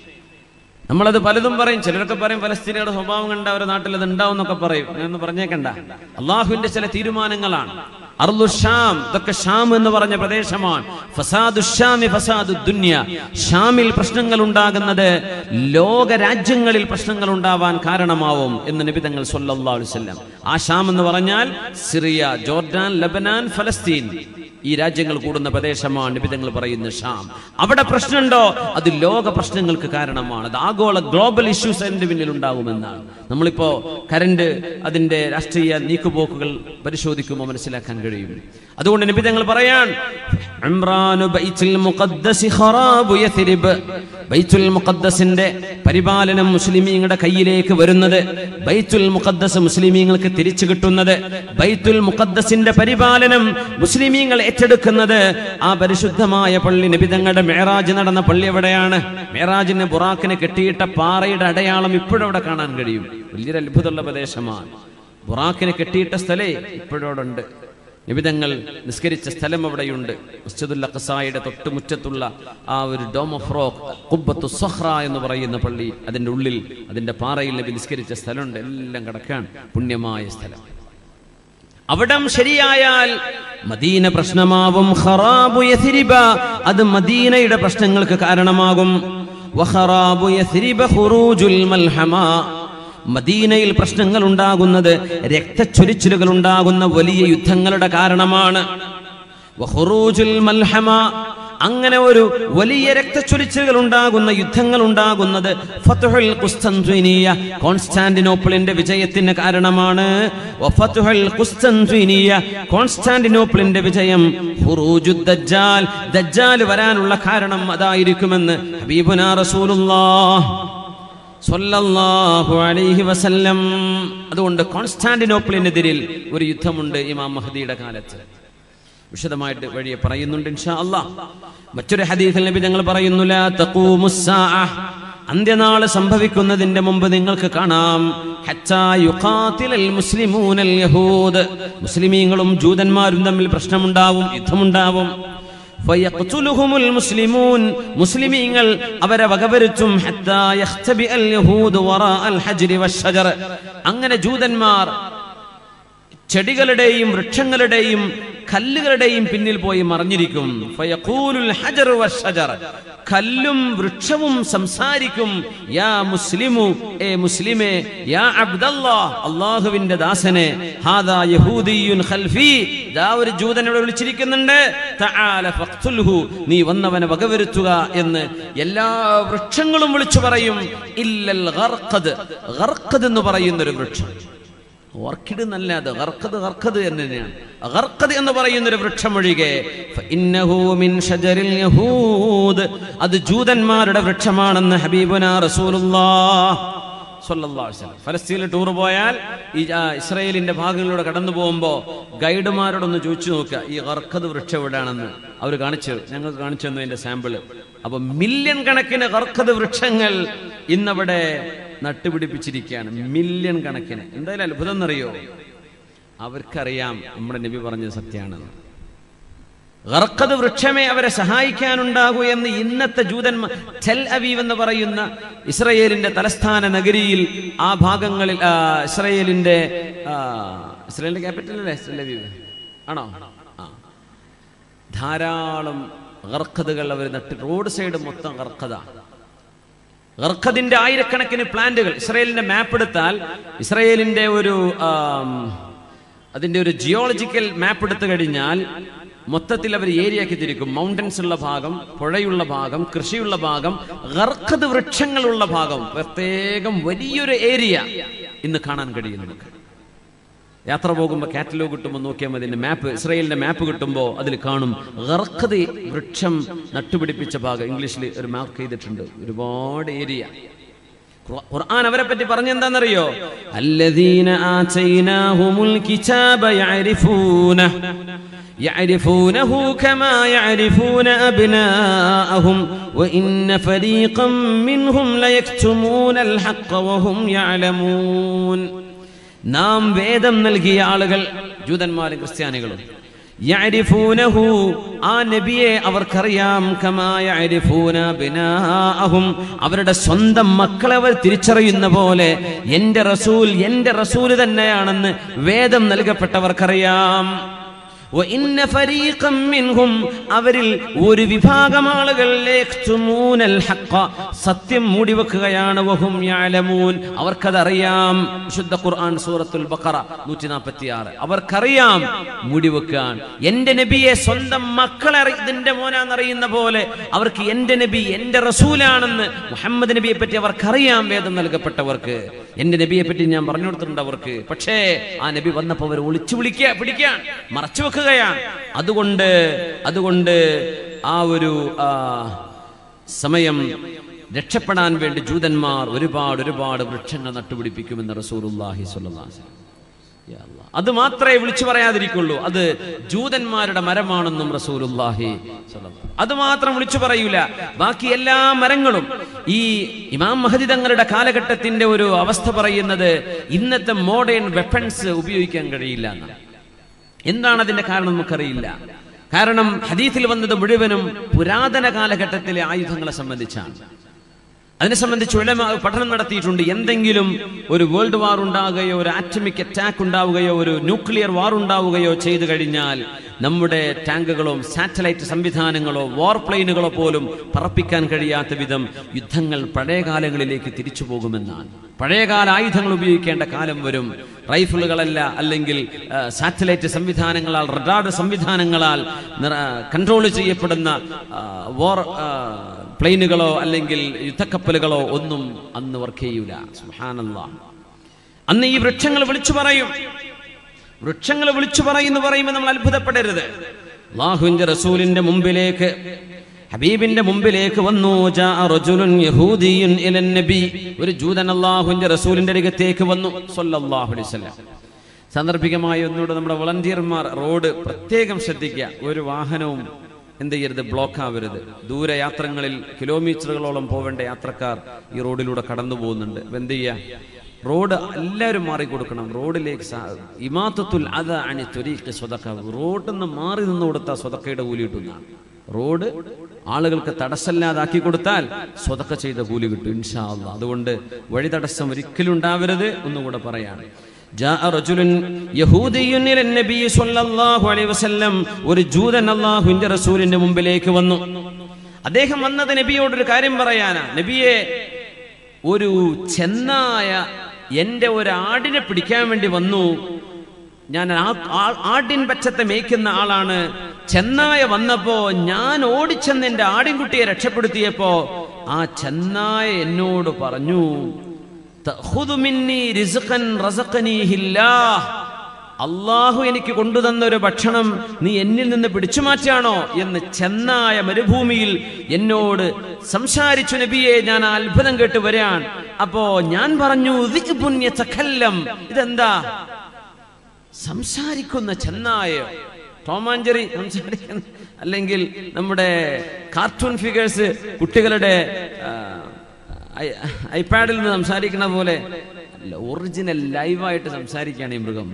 നമ്മളത് പലതും പറയും. ചിലരൊക്കെ പറയും ഫലസ്തീനിയുടെ സ്വഭാവം കണ്ട അവരുടെ നാട്ടിൽ അത് ഉണ്ടാവും എന്നൊക്കെ പറയും. ഞാനൊന്ന് പറഞ്ഞേക്കണ്ട, അള്ളാഹുവിന്റെ ചില തീരുമാനങ്ങളാണ്. അർളു ഷാം, ഇതൊക്കെ ഷാം എന്ന് പറഞ്ഞ പ്രദേശമാണ്. ഫസാദു ഷാമി ഫസാദു ദുനിയ, ഷാമിൽ പ്രശ്നങ്ങൾ ഉണ്ടാകുന്നത് ലോക രാജ്യങ്ങളിൽ പ്രശ്നങ്ങൾ ഉണ്ടാവാൻ കാരണമാവും എന്ന് നബി തങ്ങൾ സ്വല്ലല്ലാഹു അലൈഹി വസല്ലം. ആ ഷാം എന്ന് പറഞ്ഞാൽ സിറിയ, ജോർഡാൻ, ലബനാൻ, ഫലസ്തീൻ, ഈ രാജ്യങ്ങൾ കൂടുന്ന പ്രദേശമാണ് നബി തങ്ങൾ പറയുന്ന ഷാം. അവിടെ പ്രശ്നമുണ്ടോ, അത് ലോക പ്രശ്നങ്ങൾക്ക് കാരണമാണ്, അത് ആഗോള ഗ്ലോബൽ ഇഷ്യൂസ് അതിന്റെ പിന്നിൽ ഉണ്ടാകുമെന്നാണ്. നമ്മളിപ്പോ കരണ്ട് അതിന്റെ രാഷ്ട്രീയ നീക്കുപോക്കുകൾ പരിശോധിക്കുമ്പോൾ മനസ്സിലാക്കാൻ കഴിയും. അതുകൊണ്ട് നബി തങ്ങൾ പറയാൻ, ഇംറാനു ബൈത്തുൽ മുഖദ്ദസ് ഖറാബു യഥ്രിബ്, ബൈത്തുൽ മുഖദ്ദസിന്റെ പരിപാലനം മുസ്ലിമീങ്ങളുടെ കയ്യിലേക്ക് വരുന്നത്, ബൈത്തുൽ മുഖദ്ദസ് മുസ്ലിമീങ്ങൾക്ക് തിരിച്ചു കിട്ടുന്നത്, ബൈത്തുൽ മുഖദ്ദസിന്റെ പരിപാലനം മുസ്ലിമീങ്ങൾ ഏറ്റെടുക്കുന്നത്, ആ പരിശുദ്ധമായ പള്ളി, നബി തങ്ങളുടെ മെഹറാജ് നടന്ന പള്ളി എവിടെയാണ്? മെഹറാജിന് ബുറാക്കിന് കെട്ടിയിട്ട പാറയുടെ അടയാളം ഇപ്പോഴും അവിടെ കാണാൻ കഴിയും. വലിയൊരു അത്ഭുതമുള്ള പ്രദേശമാണ്. ബുറാക്കിന് കെട്ടിയിട്ട സ്ഥലേ ഇപ്പോഴവിടെ ഉണ്ട്. നിബിതങ്ങൾ നിസ്കരിച്ച സ്ഥലം അവിടെയുണ്ട്. മസ്ജിദുൽ അഖ്സായുടെ തൊട്ടുമുറ്റത്തുള്ള ആ ഒരു ഡോം ഓഫ് റോക്ക്, ഖുബ്ബത്തു സഖ്റ എന്ന് പറയുന്ന പള്ളി, അതിന്റെ ഉള്ളിൽ അതിന്റെ പാറയിൽ നബി നിസ്കരിച്ച സ്ഥലമുണ്ട്. എല്ലാം കിടക്കാൻ പുണ്യമായ സ്ഥലം. അവിടം ശരിയായാൽ മദീന പ്രശ്നമാവും. ഖറാബു യഥ്രിബ, അത് മദീനയുടെ പ്രശ്നങ്ങൾക്ക് കാരണമാകും. വഖറാബു യഥ്രിബ ഖുറൂജുൽ മൽഹമ, മദീനയിൽ പ്രശ്നങ്ങൾ ഉണ്ടാകുന്നത്, രക്തച്ചൊരിച്ചിലുകൾ ഉണ്ടാകുന്ന വലിയ യുദ്ധങ്ങളുടെ കാരണമാണ്. വഖുറൂജുൽ മൽഹമ, അങ്ങനെ ഒരു വലിയ രക്തച്ചൊരിച്ചിലുകൾ ഉണ്ടാകുന്ന, യുദ്ധങ്ങൾ ഉണ്ടാകുന്നത് ഫത്ഹുൽ ഖുസ്തൻത്വീനിയ, കോൺസ്റ്റാന്റിനോപ്പിളിന്റെ വിജയത്തിന് കാരണമാണ്. വഫത്ഹുൽ ഖുസ്തൻത്വീനിയ, കോൺസ്റ്റാന്റിനോപ്പിളിന്റെ വിജയം ഖുറൂജുദ് ദജ്ജാൽ, ദജ്ജാൽ വരാനുള്ള കാരണം അതായിരിക്കുമെന്ന് ഹബീബുനാ റസൂലുള്ളാഹ് സ്വല്ലല്ലാഹു അലൈഹി വസല്ലം. അതുകൊണ്ട് കോൺസ്റ്റാന്റിനോപ്പിളിനെതിരിൽ ഒരു യുദ്ധമുണ്ട് ഇമാം മഹ്ദിയുടെ കാലത്ത്. വിശദമായിട്ട് വഴിയെ പറയുന്നുണ്ട് ഇൻഷാ അല്ലാഹ്. മറ്റൊരു ഹദീസിൽ നബി തങ്ങൾ പറയുന്നു, ലാ തഖൂമുസ്സാഅ, അന്ത്യനാൾ സംഭവിക്കുന്നതിന്റെ മുമ്പ് നിങ്ങൾക്ക് കാണാം, ഹത്താ യുഖാതിലൽ മുസ്ലിമൂനൽ യഹൂദ്, മുസ്ലിമീങ്ങളും ജൂതന്മാരും തമ്മിൽ പ്രശ്നമുണ്ടാവും, യുദ്ധമുണ്ടാവും. ഫയഖ്തുലുഹുമുൽ മുസ്ലിമൂൻ മുസ്ലിമീങ്ങൾ അവരെ വകവരുത്തും ഹത്താ യഖ്തബിഅൽ യഹൂദു വറാഅൽ ഹജ്രി വശജർ അങ്ങനെ ജൂതന്മാർ ചെടികളുടെയും വൃക്ഷങ്ങളുടെയും കല്ലുകളുടെയും പിന്നിൽ പോയി മറഞ്ഞിരിക്കും. ഫയഖൂലുൽ ഹജറു വശജർ കല്ലും വൃക്ഷവും സംസാരിക്കും യാ മുസ്ലിമു ഏ മുസ്ലിമേ യാ അബ്ദല്ലാഹ് അല്ലാഹുവിന്റെ ദാസനെ ഹാദാ യഹൂദിയുൻ ഖൽഫി ദാ ഒരു ജൂതനോട് വിളിച്ചിരിക്കുന്നുണ്ട് തആല ഫഖ്തുൽഹു നീ വന്നവനെ വകവരുത്തുക എന്ന് എല്ലാ വൃക്ഷങ്ങളും വിളിച്ചു പറയും. ഇല്ലൽ ഗർഖദ് ഗർഖദ് എന്ന് പറയുന്ന ഒരു വൃക്ഷം ഓർക്കിഡ് നല്ലത് ഗർഖദ് ഗർഖദ് എന്ന് തന്നെയാണ്. ഗർഖദ് എന്ന് പറയുന്നൊരു വൃക്ഷം ഒഴികെ ഫഇന്നഹു മിൻ ഷജറിൽ യഹൂദ് അത് ജൂതന്മാരുടെ വൃക്ഷമാണെന്ന് ഹബീബുനാ റസൂലുള്ളാഹ് സ്വല്ലല്ലാഹു അലൈഹി വസല്ലം. ഫലസ്തീനിൽ ടൂർ പോയാൽ ഈ ഇസ്രായേലിന്റെ ഭാഗങ്ങളിലൂടെ കടന്നു പോകുമ്പോൾ ഗൈഡുമാരോടൊന്ന് ചോദിച്ചു നോക്കുക ഈ ഗർഖദ് വൃക്ഷം എവിടെയാണെന്ന്. അവർ കാണിച്ചു ഞങ്ങൾക്ക് കാണിച്ചു തന്നു അതിന്റെ സാമ്പിള്. അപ്പൊ മില്യൺ കണക്കിന് ഗർഖദ് വൃക്ഷങ്ങൾ ഇന്നവിടെ നട്ടുപിടിപ്പിച്ചിരിക്കുകയാണ്. മില്യൺ കണക്കിന്. എന്തായാലും അത്ഭുതം എന്നറിയോ, അവർക്കറിയാം നമ്മുടെ നബി പറഞ്ഞത് സത്യമാണെന്ന്. ഗർഖദ് വൃക്ഷമേ അവരെ സഹായിക്കാനുണ്ടാകൂ എന്ന് ഇന്നത്തെ ജൂതന്മാർ ടെൽ അവീവ് എന്ന് പറയുന്ന ഇസ്രയേലിന്റെ തലസ്ഥാന നഗരിയിൽ ആ ഭാഗങ്ങളിൽ ഇസ്രയേലിന്റെ ഇസ്രയേലിന്റെ ക്യാപിറ്റൽ അല്ലേ ടെൽ അവീവ് ആണോ? ആ ധാരാളം ഗർഖദുകൾ അവർ നട്ട് റോഡ് സൈഡ് മൊത്തം ഗർഖദ. ഗർഖദിന്റെ ആയിരക്കണക്കിന് പ്ലാന്റുകൾ. ഇസ്രായേലിന്റെ മാപ്പ് എടുത്താൽ ഇസ്രായേലിന്റെ ഒരു അതിന്റെ ഒരു ജിയോളജിക്കൽ മാപ്പ് എടുത്തു കഴിഞ്ഞാൽ മൊത്തത്തിൽ അവർ ഏരിയയാക്കി തിരിക്കും. മൗണ്ടൻസ് ഉള്ള ഭാഗം, പുഴയുള്ള ഭാഗം, കൃഷിയുള്ള ഭാഗം, ഗർഖദ് വൃക്ഷങ്ങളുള്ള ഭാഗം, പ്രത്യേകം വലിയൊരു ഏരിയ ഇന്ന് കാണാൻ കഴിയും നമുക്ക്. യാത്ര പോകുമ്പോൾ കാറ്റലോഗ് കിട്ടുമ്പോൾ നോക്കിയാൽ മതി. മാപ്പ് ഇസ്രായേലിന്റെ മാപ്പ് കിട്ടുമ്പോൾ അതിൽ കാണും ഗർഖദ് വൃക്ഷം നട്ടുപിടിപ്പിച്ച ഭാഗം. ഇംഗ്ലീഷിൽ ഒരു മാർക്ക് ചെയ്തിട്ടുണ്ട്. ഒരുപാട് ഏരിയ. ഖുർആൻ അവരെ പറ്റി പറഞ്ഞെന്താണെന്നറിയോ? അല്ലദീന ആതൈനാഹുമുൽ കിതാബ യഅരിഫൂനഹു യഅരിഫൂനഹു കമാ യഅരിഫൂന അബ്നാഅഹും വഇന്ന ഫരീഖൻ മിൻഹും ലയക്തുമൂനൽ ഹഖ്ഖ വഹും യഅലമൂൻ. നാം വേദം നൽകിയ ആളുകൾ ജൂതന്മാരും ക്രിസ്ത്യാനികളും യഅരിഫൂനഹു ആ നബിയെ അവർക്കറിയാം കമാ യഅരിഫൂന ബിനാഅഹും അവരുടെ സ്വന്തം മക്കളെ അവർ തിരിച്ചറിയുന്ന പോലെ എൻ്റെ റസൂൽ എൻ്റെ റസൂൽ തന്നെയാണെന്ന് വേദം നൽകപ്പെട്ടവർക്കറിയാം. വഇന്ന ഫരീഖൻ മിൻഹും അവരിൽ ഒരു വിഭാഗം ആളുകൾ യക്തുമൂനൽ ഹഖ്ഖ സത്യം മൂടിവെക്കുകയാണ്. വഹും യഅലമൂൻ അവർക്കതറിയാം. വിശുദ്ധ ഖുർആൻ സൂറത്തുൽ ബഖറ നൂറ്റി നാൽപ്പത്തിയാറ്. അവർക്കറിയാം മൂടിവെക്കാൻ. എൻ്റെ നബിയെ സ്വന്തം മക്കളെ ഇതിന്റെ മോനാന്നറിയുന്ന പോലെ അവർക്ക് എൻ്റെ നബി എൻ്റെ റസൂലാണെന്ന് മുഹമ്മദ് നബിയെ പറ്റി അവർക്കറിയാം. വേദം നൽകപ്പെട്ടവർക്ക് എൻ്റെ നബിയെ പറ്റി ഞാൻ പറഞ്ഞു കൊടുത്തിട്ടുണ്ട് അവർക്ക്. പക്ഷേ ആ നബി വന്നപ്പോൾ അവർ ഒളിച്ചു വിളിക്കുക പിടിക്കാൻ മറച്ചു വെക്കുക. അതുകൊണ്ട് അതുകൊണ്ട് ആ ഒരു സമയം രക്ഷപ്പെടാൻ വേണ്ടി ജൂതന്മാർ ഒരുപാട് ഒരുപാട് വൃക്ഷങ്ങൾ നട്ടുപിടിപ്പിക്കുമെന്ന് റസൂലുള്ളാഹി സ്വല്ലല്ലാഹു അലൈഹി വസല്ലം. അത് മാത്രമേ വിളിച്ചു പറയാതിരിക്കുള്ളൂ. അത് ജൂതന്മാരുടെ മരമാണെന്നും റസൂലുള്ളാഹി സ്വല്ലല്ലാഹു. അത് മാത്രം വിളിച്ചു പറയൂല. ബാക്കി എല്ലാ മരങ്ങളും ഈ ഇമാം മഹദി തങ്ങളുടെ കാലഘട്ടത്തിന്റെ ഒരു അവസ്ഥ പറയുന്നത് ഇന്നത്തെ മോഡേൺ വെപ്പൺസ് ഉപയോഗിക്കാൻ കഴിയില്ല എന്നാണ്. എന്താണ് അതിന്റെ കാരണം നമുക്കറിയില്ല. കാരണം ഹദീസിൽ വന്നത് മുഴുവനും പുരാതന കാലഘട്ടത്തിലെ ആയുധങ്ങളെ സംബന്ധിച്ചാണ്. അതിനെ സംബന്ധിച്ച് ഉലമാ പഠനം നടത്തിയിട്ടുണ്ട്. എന്തെങ്കിലും ഒരു വേൾഡ് വാർ ഉണ്ടാവുകയോ ഒരു ആറ്റമിക് അറ്റാക്ക് ഉണ്ടാവുകയോ ഒരു ന്യൂക്ലിയർ വാർ ഉണ്ടാവുകയോ ചെയ്തു കഴിഞ്ഞാൽ നമ്മുടെ ടാങ്കുകളോ സാറ്റലൈറ്റ് സംവിധാനങ്ങളോ വാർ പ്ലെയിനുകളോ പോലും പറപ്പിക്കാൻ കഴിയാത്ത വിധം യുദ്ധങ്ങൾ പഴയ കാലങ്ങളിലേക്ക് തിരിച്ചു പോകുമെന്നാണ്. പഴയകാല ആയുധങ്ങൾ ഉപയോഗിക്കേണ്ട കാലം വരും. റൈഫിളുകളല്ല, അല്ലെങ്കിൽ സാറ്റലൈറ്റ് സംവിധാനങ്ങളാൽ റഡാർ സംവിധാനങ്ങളാൽ കൺട്രോൾ ചെയ്യപ്പെടുന്ന വാർ പ്ലെയിനുകളോ അല്ലെങ്കിൽ യുദ്ധക്കപ്പലുകളോ ഒന്നും അന്ന് വർക്ക് ചെയ്യൂല. സുബ്ഹാനല്ലാഹ്. അന്ന് ഈ വൃക്ഷങ്ങൾ വിളിച്ചു പറയും. വൃക്ഷങ്ങൾ വിളിച്ചു പറയുന്നു പറയുമ്പോൾ നമ്മൾ അത്ഭുതപ്പെടരുത്. അല്ലാഹുവിന്റെ റസൂലിന്റെ മുമ്പിലേക്ക് ഹബീബിന്റെ മുമ്പിലേക്ക് വന്നു. ജാഅ റജുലുൻ യഹൂദിയുൻ ഇലൻ നബി ഒരു ജൂതൻ അല്ലാഹുവിന്റെ റസൂലിന്റെ അടുത്തേക്ക് വന്നു സ്വല്ലല്ലാഹു അലൈഹി വസല്ലം. സാന്ദർഭികമായി ഒന്നുകൂടെ നമ്മുടെ വളണ്ടിയർമാർ റോഡ് പ്രത്യേകം ശ്രദ്ധിക്കുക. ഒരു വാഹനവും എന്ത് ചെയ്യരുത്, ബ്ലോക്ക് ആവരുത്. ദൂരയാത്രങ്ങളിൽ കിലോമീറ്ററുകളോളം പോവേണ്ട യാത്രക്കാർ ഈ റോഡിലൂടെ കടന്നു പോകുന്നുണ്ട്. എന്ത് ചെയ്യുക, റോഡ് എല്ലാവരും മാറിക്കൊടുക്കണം. റോഡിലേക്ക് ഇമാത്തത്തുൽ അദ അനി ത്വരീഖി സ്വദഖ റോഡിൽ നിന്ന് മാറി നിന്ന് കൊടുത്താൽ സ്വദഖയുടെ കൂലി കിട്ടുന്നതാണ്. റോഡ് ആളുകൾക്ക് തടസ്സമില്ലാതാക്കി കൊടുത്താൽ സ്വതക്ക ചെയ്ത കൂലി കിട്ടും ഇൻഷാ അല്ലാഹ്. അതുകൊണ്ട് വഴി തടസ്സം ഒരിക്കലും ഉണ്ടാവരുത് ഒന്നുകൂടെ പറയാണ്. ഒരു ജൂതൻ അല്ലാഹുവിന്റെ റസൂലിന്റെ മുമ്പിലേക്ക് വന്നു. അദ്ദേഹം വന്നത് നബിയോടൊരു കാര്യം പറയാനാ. നബിയെ, ഒരു ചെന്നായ എന്റെ ഒരു ആടിനെ പിടിക്കാൻ വേണ്ടി വന്നു. ഞാൻ ആടിൻ പച്ചത്തെ മേയ്ക്കുന്ന ആളാണ്. ചെന്നായ വന്നപ്പോ ഞാൻ ഓടിച്ചെന്ന് എന്റെ ആടിൻകുട്ടിയെ രക്ഷപ്പെടുത്തിയപ്പോ ആ ചെന്നായ എന്നോട് പറഞ്ഞു, അള്ളാഹു എനിക്ക് കൊണ്ടുതന്ന ഒരു ഭക്ഷണം നീ എന്നിൽ നിന്ന് പിടിച്ചു മാറ്റാണോ എന്ന് ചെന്നായ മരുഭൂമിയിൽ എന്നോട് സംസാരിച്ചു. നബിയെ, ഞാൻ അത്ഭുതം കേട്ട് വരാൻ. അപ്പോ ഞാൻ പറഞ്ഞു, ഇതെന്താ സംസാരിക്കുന്ന ചെന്നായ? ടോമാഞ്ചറി സംസാരിക്കുന്ന, അല്ലെങ്കിൽ നമ്മുടെ കാർട്ടൂൺ ഫിഗേഴ്സ് കുട്ടികളുടെ ഐപാഡിൽ നിന്ന് സംസാരിക്കുന്ന പോലെ ഒറിജിനൽ ലൈവായിട്ട് സംസാരിക്കുകയാണ് ഈ മൃഗം.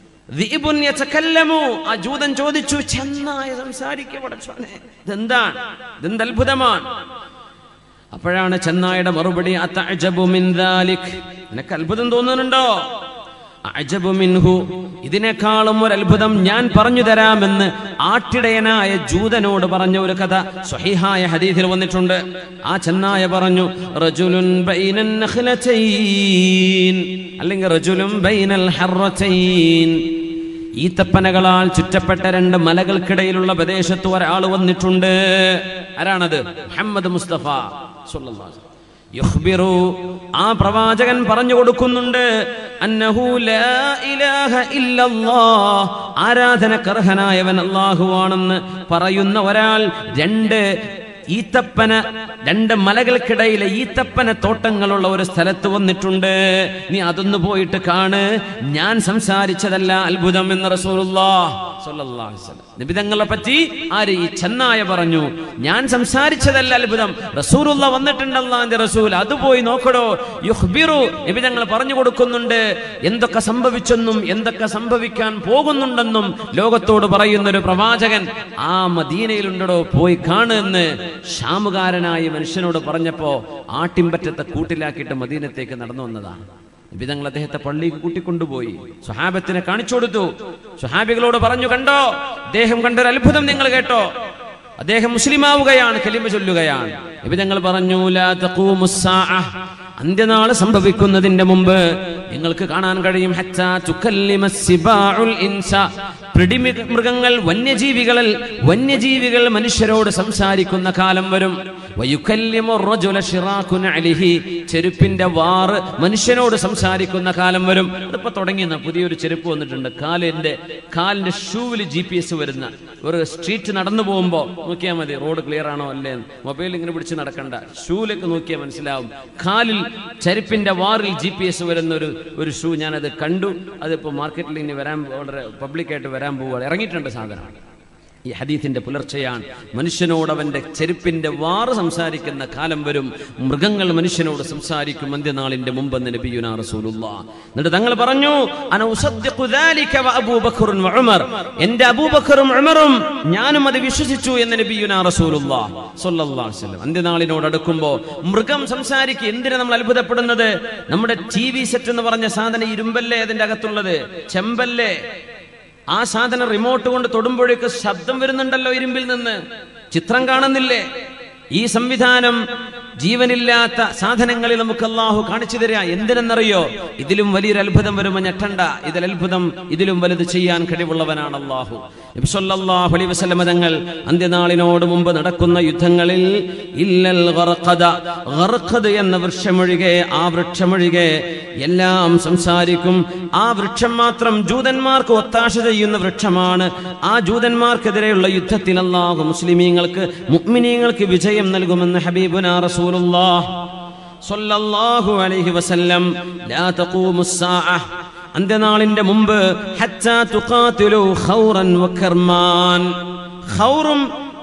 ആ ജൂതൻ ചോദിച്ചു, ചെന്നായ സംസാരിക്കപ്പെടച്ചോനെ, ഇതെന്താണ്? ഇതെന്ത് അത്ഭുതമാണ്? അപ്പോഴാണ് ചെന്നായുടെ മറുപടി, അതഅജബു മിൻ ദാലിക്, നിനക്ക് അത്ഭുതം തോന്നുന്നുണ്ടോ? അഅജബു മിൻഹു, ഇതിനേക്കാളും ഒരു അത്ഭുതം ഞാൻ പറഞ്ഞു തരാമെന്ന് ആട്ടിടയനായ ജൂതനോട് പറഞ്ഞ ഒരു കഥ സ്വഹീഹായ ഹദീസിൽ വന്നിട്ടുണ്ട്. ആ ചെന്നായ പറഞ്ഞു, റജുലുൻ ബൈനൻ നഖ്ലതൈൻ, അല്ലെങ്കിൽ റജുലുൻ ബൈനൽ ഹർറതൈൻ, ഈത്തപ്പനകളാൽ ചുറ്റപ്പെട്ട രണ്ട് മലകൾക്കിടയിലുള്ള പ്രദേശത്ത് ഒരാൾ വന്നിട്ടുണ്ട്. ആരാണത്? മുഹമ്മദ് മുസ്തഫ സ്വല്ലല്ലാഹു അലൈഹി വസല്ലം. യുഖ്ബിറു, ആ പ്രവാചകൻ പറഞ്ഞു കൊടുക്കുന്നുണ്ട്, അന്നഹു ലാ ഇലാഹ ഇല്ലല്ലാഹ്, ആരാധനക്കർഹനായവൻ അല്ലാഹുവാണെന്ന് പറയുന്ന ഒരാൾ രണ്ട് ഈത്തപ്പന, രണ്ട് മലകൾക്കിടയിലെ ഈത്തപ്പന തോട്ടങ്ങളുള്ള ഒരു സ്ഥലത്ത് വന്നിട്ടുണ്ട്. നീ അതൊന്ന് പോയിട്ട് കാണ്, ഞാൻ സംസാരിച്ചതല്ല അത്ഭുതം എന്ന് റസൂലുള്ളാഹ് സ്വല്ലല്ലാഹു അലൈഹി വസല്ലം. നബി തങ്ങളെ പറ്റി ആര്? ഈ ചെന്നായ പറഞ്ഞു, ഞാൻ സംസാരിച്ചതല്ല അത്ഭുതം, റസൂലുള്ളാഹ് വന്നിട്ടുണ്ട്, അല്ലാഹുവിന്റെ റസൂൽ, അത് പോയി നോക്കടോ. യുഖ്ബിറു, നബി തങ്ങൾ പറഞ്ഞു കൊടുക്കുന്നുണ്ട് എന്തൊക്കെ സംഭവിച്ചെന്നും എന്തൊക്കെ സംഭവിക്കാൻ പോകുന്നുണ്ടെന്നും ലോകത്തോട് പറയുന്ന ഒരു പ്രവാചകൻ ആ മദീനയിലുണ്ടോ, പോയി കാണ് എന്ന് ഷാമുകാരനായ മനുഷ്യനോട് പറഞ്ഞപ്പോ ആട്ടിൻപറ്റത്തെ കൂട്ടിലാക്കിയിട്ട് മദീനത്തേക്ക് നടന്നു വന്നതാണ്. നബി തങ്ങൾ അദ്ദേഹത്തെ പള്ളിക്ക് കൂട്ടിക്കൊണ്ടുപോയി സ്വഹാബത്തിനെ കാണിച്ചു കൊടുത്തു. സ്വഹാബികളോട് പറഞ്ഞു, കണ്ടോ, അദ്ദേഹം കണ്ടൊരു അത്ഭുതം നിങ്ങൾ കേട്ടോ, അദ്ദേഹം മുസ്ലിമാവുകയാണ്, കലിമ ചൊല്ലുകയാണ്. നബി തങ്ങൾ പറഞ്ഞു, ലാ തഖൂമുസ്സാഅഹ്, അന്ത്യനാള് സംഭവിക്കുന്നതിന്റെ മുമ്പ് നിങ്ങൾക്ക് കാണാൻ കഴിയും, ഹത്താ തുകല്ലിമസ്സിബാഉൽ ഇൻസ, പിടിമൃഗങ്ങൾ, വന്യജീവികളിൽ വന്യജീവികൾ മനുഷ്യരോട് സംസാരിക്കുന്ന കാലം വരും. ചെരുപ്പിന്റെ വാറ് മനുഷ്യനോട് സംസാരിക്കുന്ന കാലം വരും. അതിപ്പോ തുടങ്ങിയെന്ന പുതിയൊരു ചെരുപ്പ് വന്നിട്ടുണ്ട്, കാലിന്റെ കാലിന്റെ ഷൂവിൽ ജി പി എസ് വരുന്ന. ഒരു സ്ട്രീറ്റ് നടന്നു പോകുമ്പോ നോക്കിയാൽ മതി റോഡ് ക്ലിയർ ആണോ അല്ലേ, മൊബൈൽ ഇങ്ങനെ പിടിച്ച് നടക്കണ്ട, ഷൂവിലേക്ക് നോക്കിയാൽ മനസ്സിലാവും. കാലിൽ ചെരുപ്പിന്റെ വാറിൽ ജി പി എസ് വരുന്ന ഒരു ഒരു ഷൂ ഞാനത് കണ്ടു. അതിപ്പോ മാർക്കറ്റിൽ ഇനി വരാൻ വളരെ പബ്ലിക്കായിട്ട് വരാൻ പോവുകയാണ്, ഇറങ്ങിയിട്ടുണ്ട് സാധനം. ഈ ഹദീസിന്റെ പുലർച്ചെയാണ്. മനുഷ്യനോട് അവന്റെ ചെരുപ്പിന്റെ വാറ് സംസാരിക്കുന്ന കാലം വരും, മൃഗങ്ങൾ മനുഷ്യനോട് സംസാരിക്കും അന്ത്യനാളിന്റെ മുമ്പെന്ന് നബിയുനാ റസൂലുള്ളാഹ്. എന്നിട്ട് തങ്ങൾ പറഞ്ഞു, അന ഉസദ്ദിഖു ദാലിക വ അബൂബക്കറുൻ വ ഉമർ, എന്റെ അബൂബക്കറും ഉമറും ഞാനും അത് വിശ്വസിച്ചു എന്ന് നബിയുനാ റസൂലുള്ളാഹ് സ്വല്ലല്ലാഹു അലൈഹി വസല്ലം. അന്ത്യനാളിനോട് അടുക്കുമ്പോ മൃഗം സംസാരിക്കും. എന്തിനാ നമ്മൾ അത്ഭുതപ്പെടുന്നത്? നമ്മുടെ ടി വി സെറ്റ് എന്ന് പറഞ്ഞ സാധനം ഇരുമ്പല്ലേ അതിന്റെ അകത്തുള്ളത്, ചെമ്പല്ലേ? ആ സാധനം റിമോട്ട് കൊണ്ട് തൊടുമ്പോഴേക്ക് ശബ്ദം വരുന്നുണ്ടല്ലോ ഇരുമ്പിൽ നിന്ന്, ചിത്രം കാണുന്നില്ലേ? ഈ സംവിധാനം ജീവനില്ലാത്ത സാധനങ്ങളിൽ നമുക്ക് അല്ലാഹു കാണിച്ചു തരിക. എന്തിനെന്നറിയോ? ഇതിലും വലിയൊരു അത്ഭുതം വരുമ്പോൾ ഞെട്ടണ്ട, ഇതിൽ അത്ഭുതം ഇതിലും വലുത് ചെയ്യാൻ കഴിവുള്ളവനാണ് അല്ലാഹു. നബി സല്ലല്ലാഹു അലൈഹി വസല്ലം തങ്ങൾ അന്ത്യനാളിനോട് മുമ്പ് നടക്കുന്ന യുദ്ധങ്ങളിൽ ഇല്ലൽ ഗർഖദ, ഗർഖദ് എന്ന വൃക്ഷമൊഴികെ, ആ വൃക്ഷമൊഴികെ എല്ലാം സംസാരിക്കും. ആ വൃക്ഷം മാത്രം ജൂതന്മാർക്ക് ഒത്താശ ചെയ്യുന്ന വൃക്ഷമാണ്. ആ ജൂതന്മാർക്കെതിരെയുള്ള യുദ്ധത്തിൽ അല്ലാഹു മുസ്ലിമീങ്ങൾക്ക്, മുഅ്മിനീങ്ങൾക്ക് വിജയം നൽകുമെന്ന് ഹബീബുനാ റസൂലുള്ളാഹ് സ്വല്ലല്ലാഹു അലൈഹി വസല്ലം. ലാ തഖൂമുസ്സാഅഹ്, അന്ത്യനാളിന്റെ മുമ്പ്, ഹത്താ തുഖാതിലു ഖൗറൻ വകർമാൻ, ഖൗറും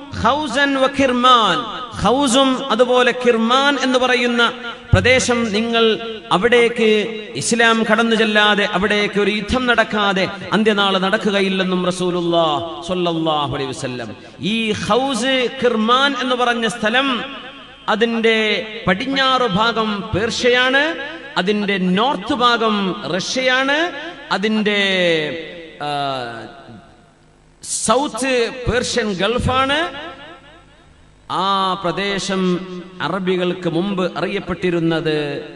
ഖൗസൻ വ കിർമാൻ, ഖൗസും അതുപോലെ കിർമാൻ എന്ന് പറയുന്ന പ്രദേശം നിങ്ങൾ അവിടേക്ക് ഇസ്ലാം കടന്നു ചെല്ലാതെ അവിടേക്ക് ഒരു യുദ്ധം നടക്കാതെ അന്ത്യനാൾ നടക്കുകയില്ലെന്നും റസൂലുള്ളാഹി സ്വല്ലല്ലാഹു അലൈഹി വസല്ലം. ഈ ഖൗസ് കിർമാൻ എന്ന് പറഞ്ഞ സ്ഥലം അതിന്റെ പടിഞ്ഞാറ് ഭാഗം പേർഷ്യയാണ്, അതിന്റെ നോർത്ത് ഭാഗം റഷ്യയാണ്, അതിന്റെ സൗത്ത് പേർഷ്യൻ ഗൾഫാണ്. ആ പ്രദേശം അറബികൾക്ക് മുമ്പ് അറിയപ്പെട്ടിരുന്നത്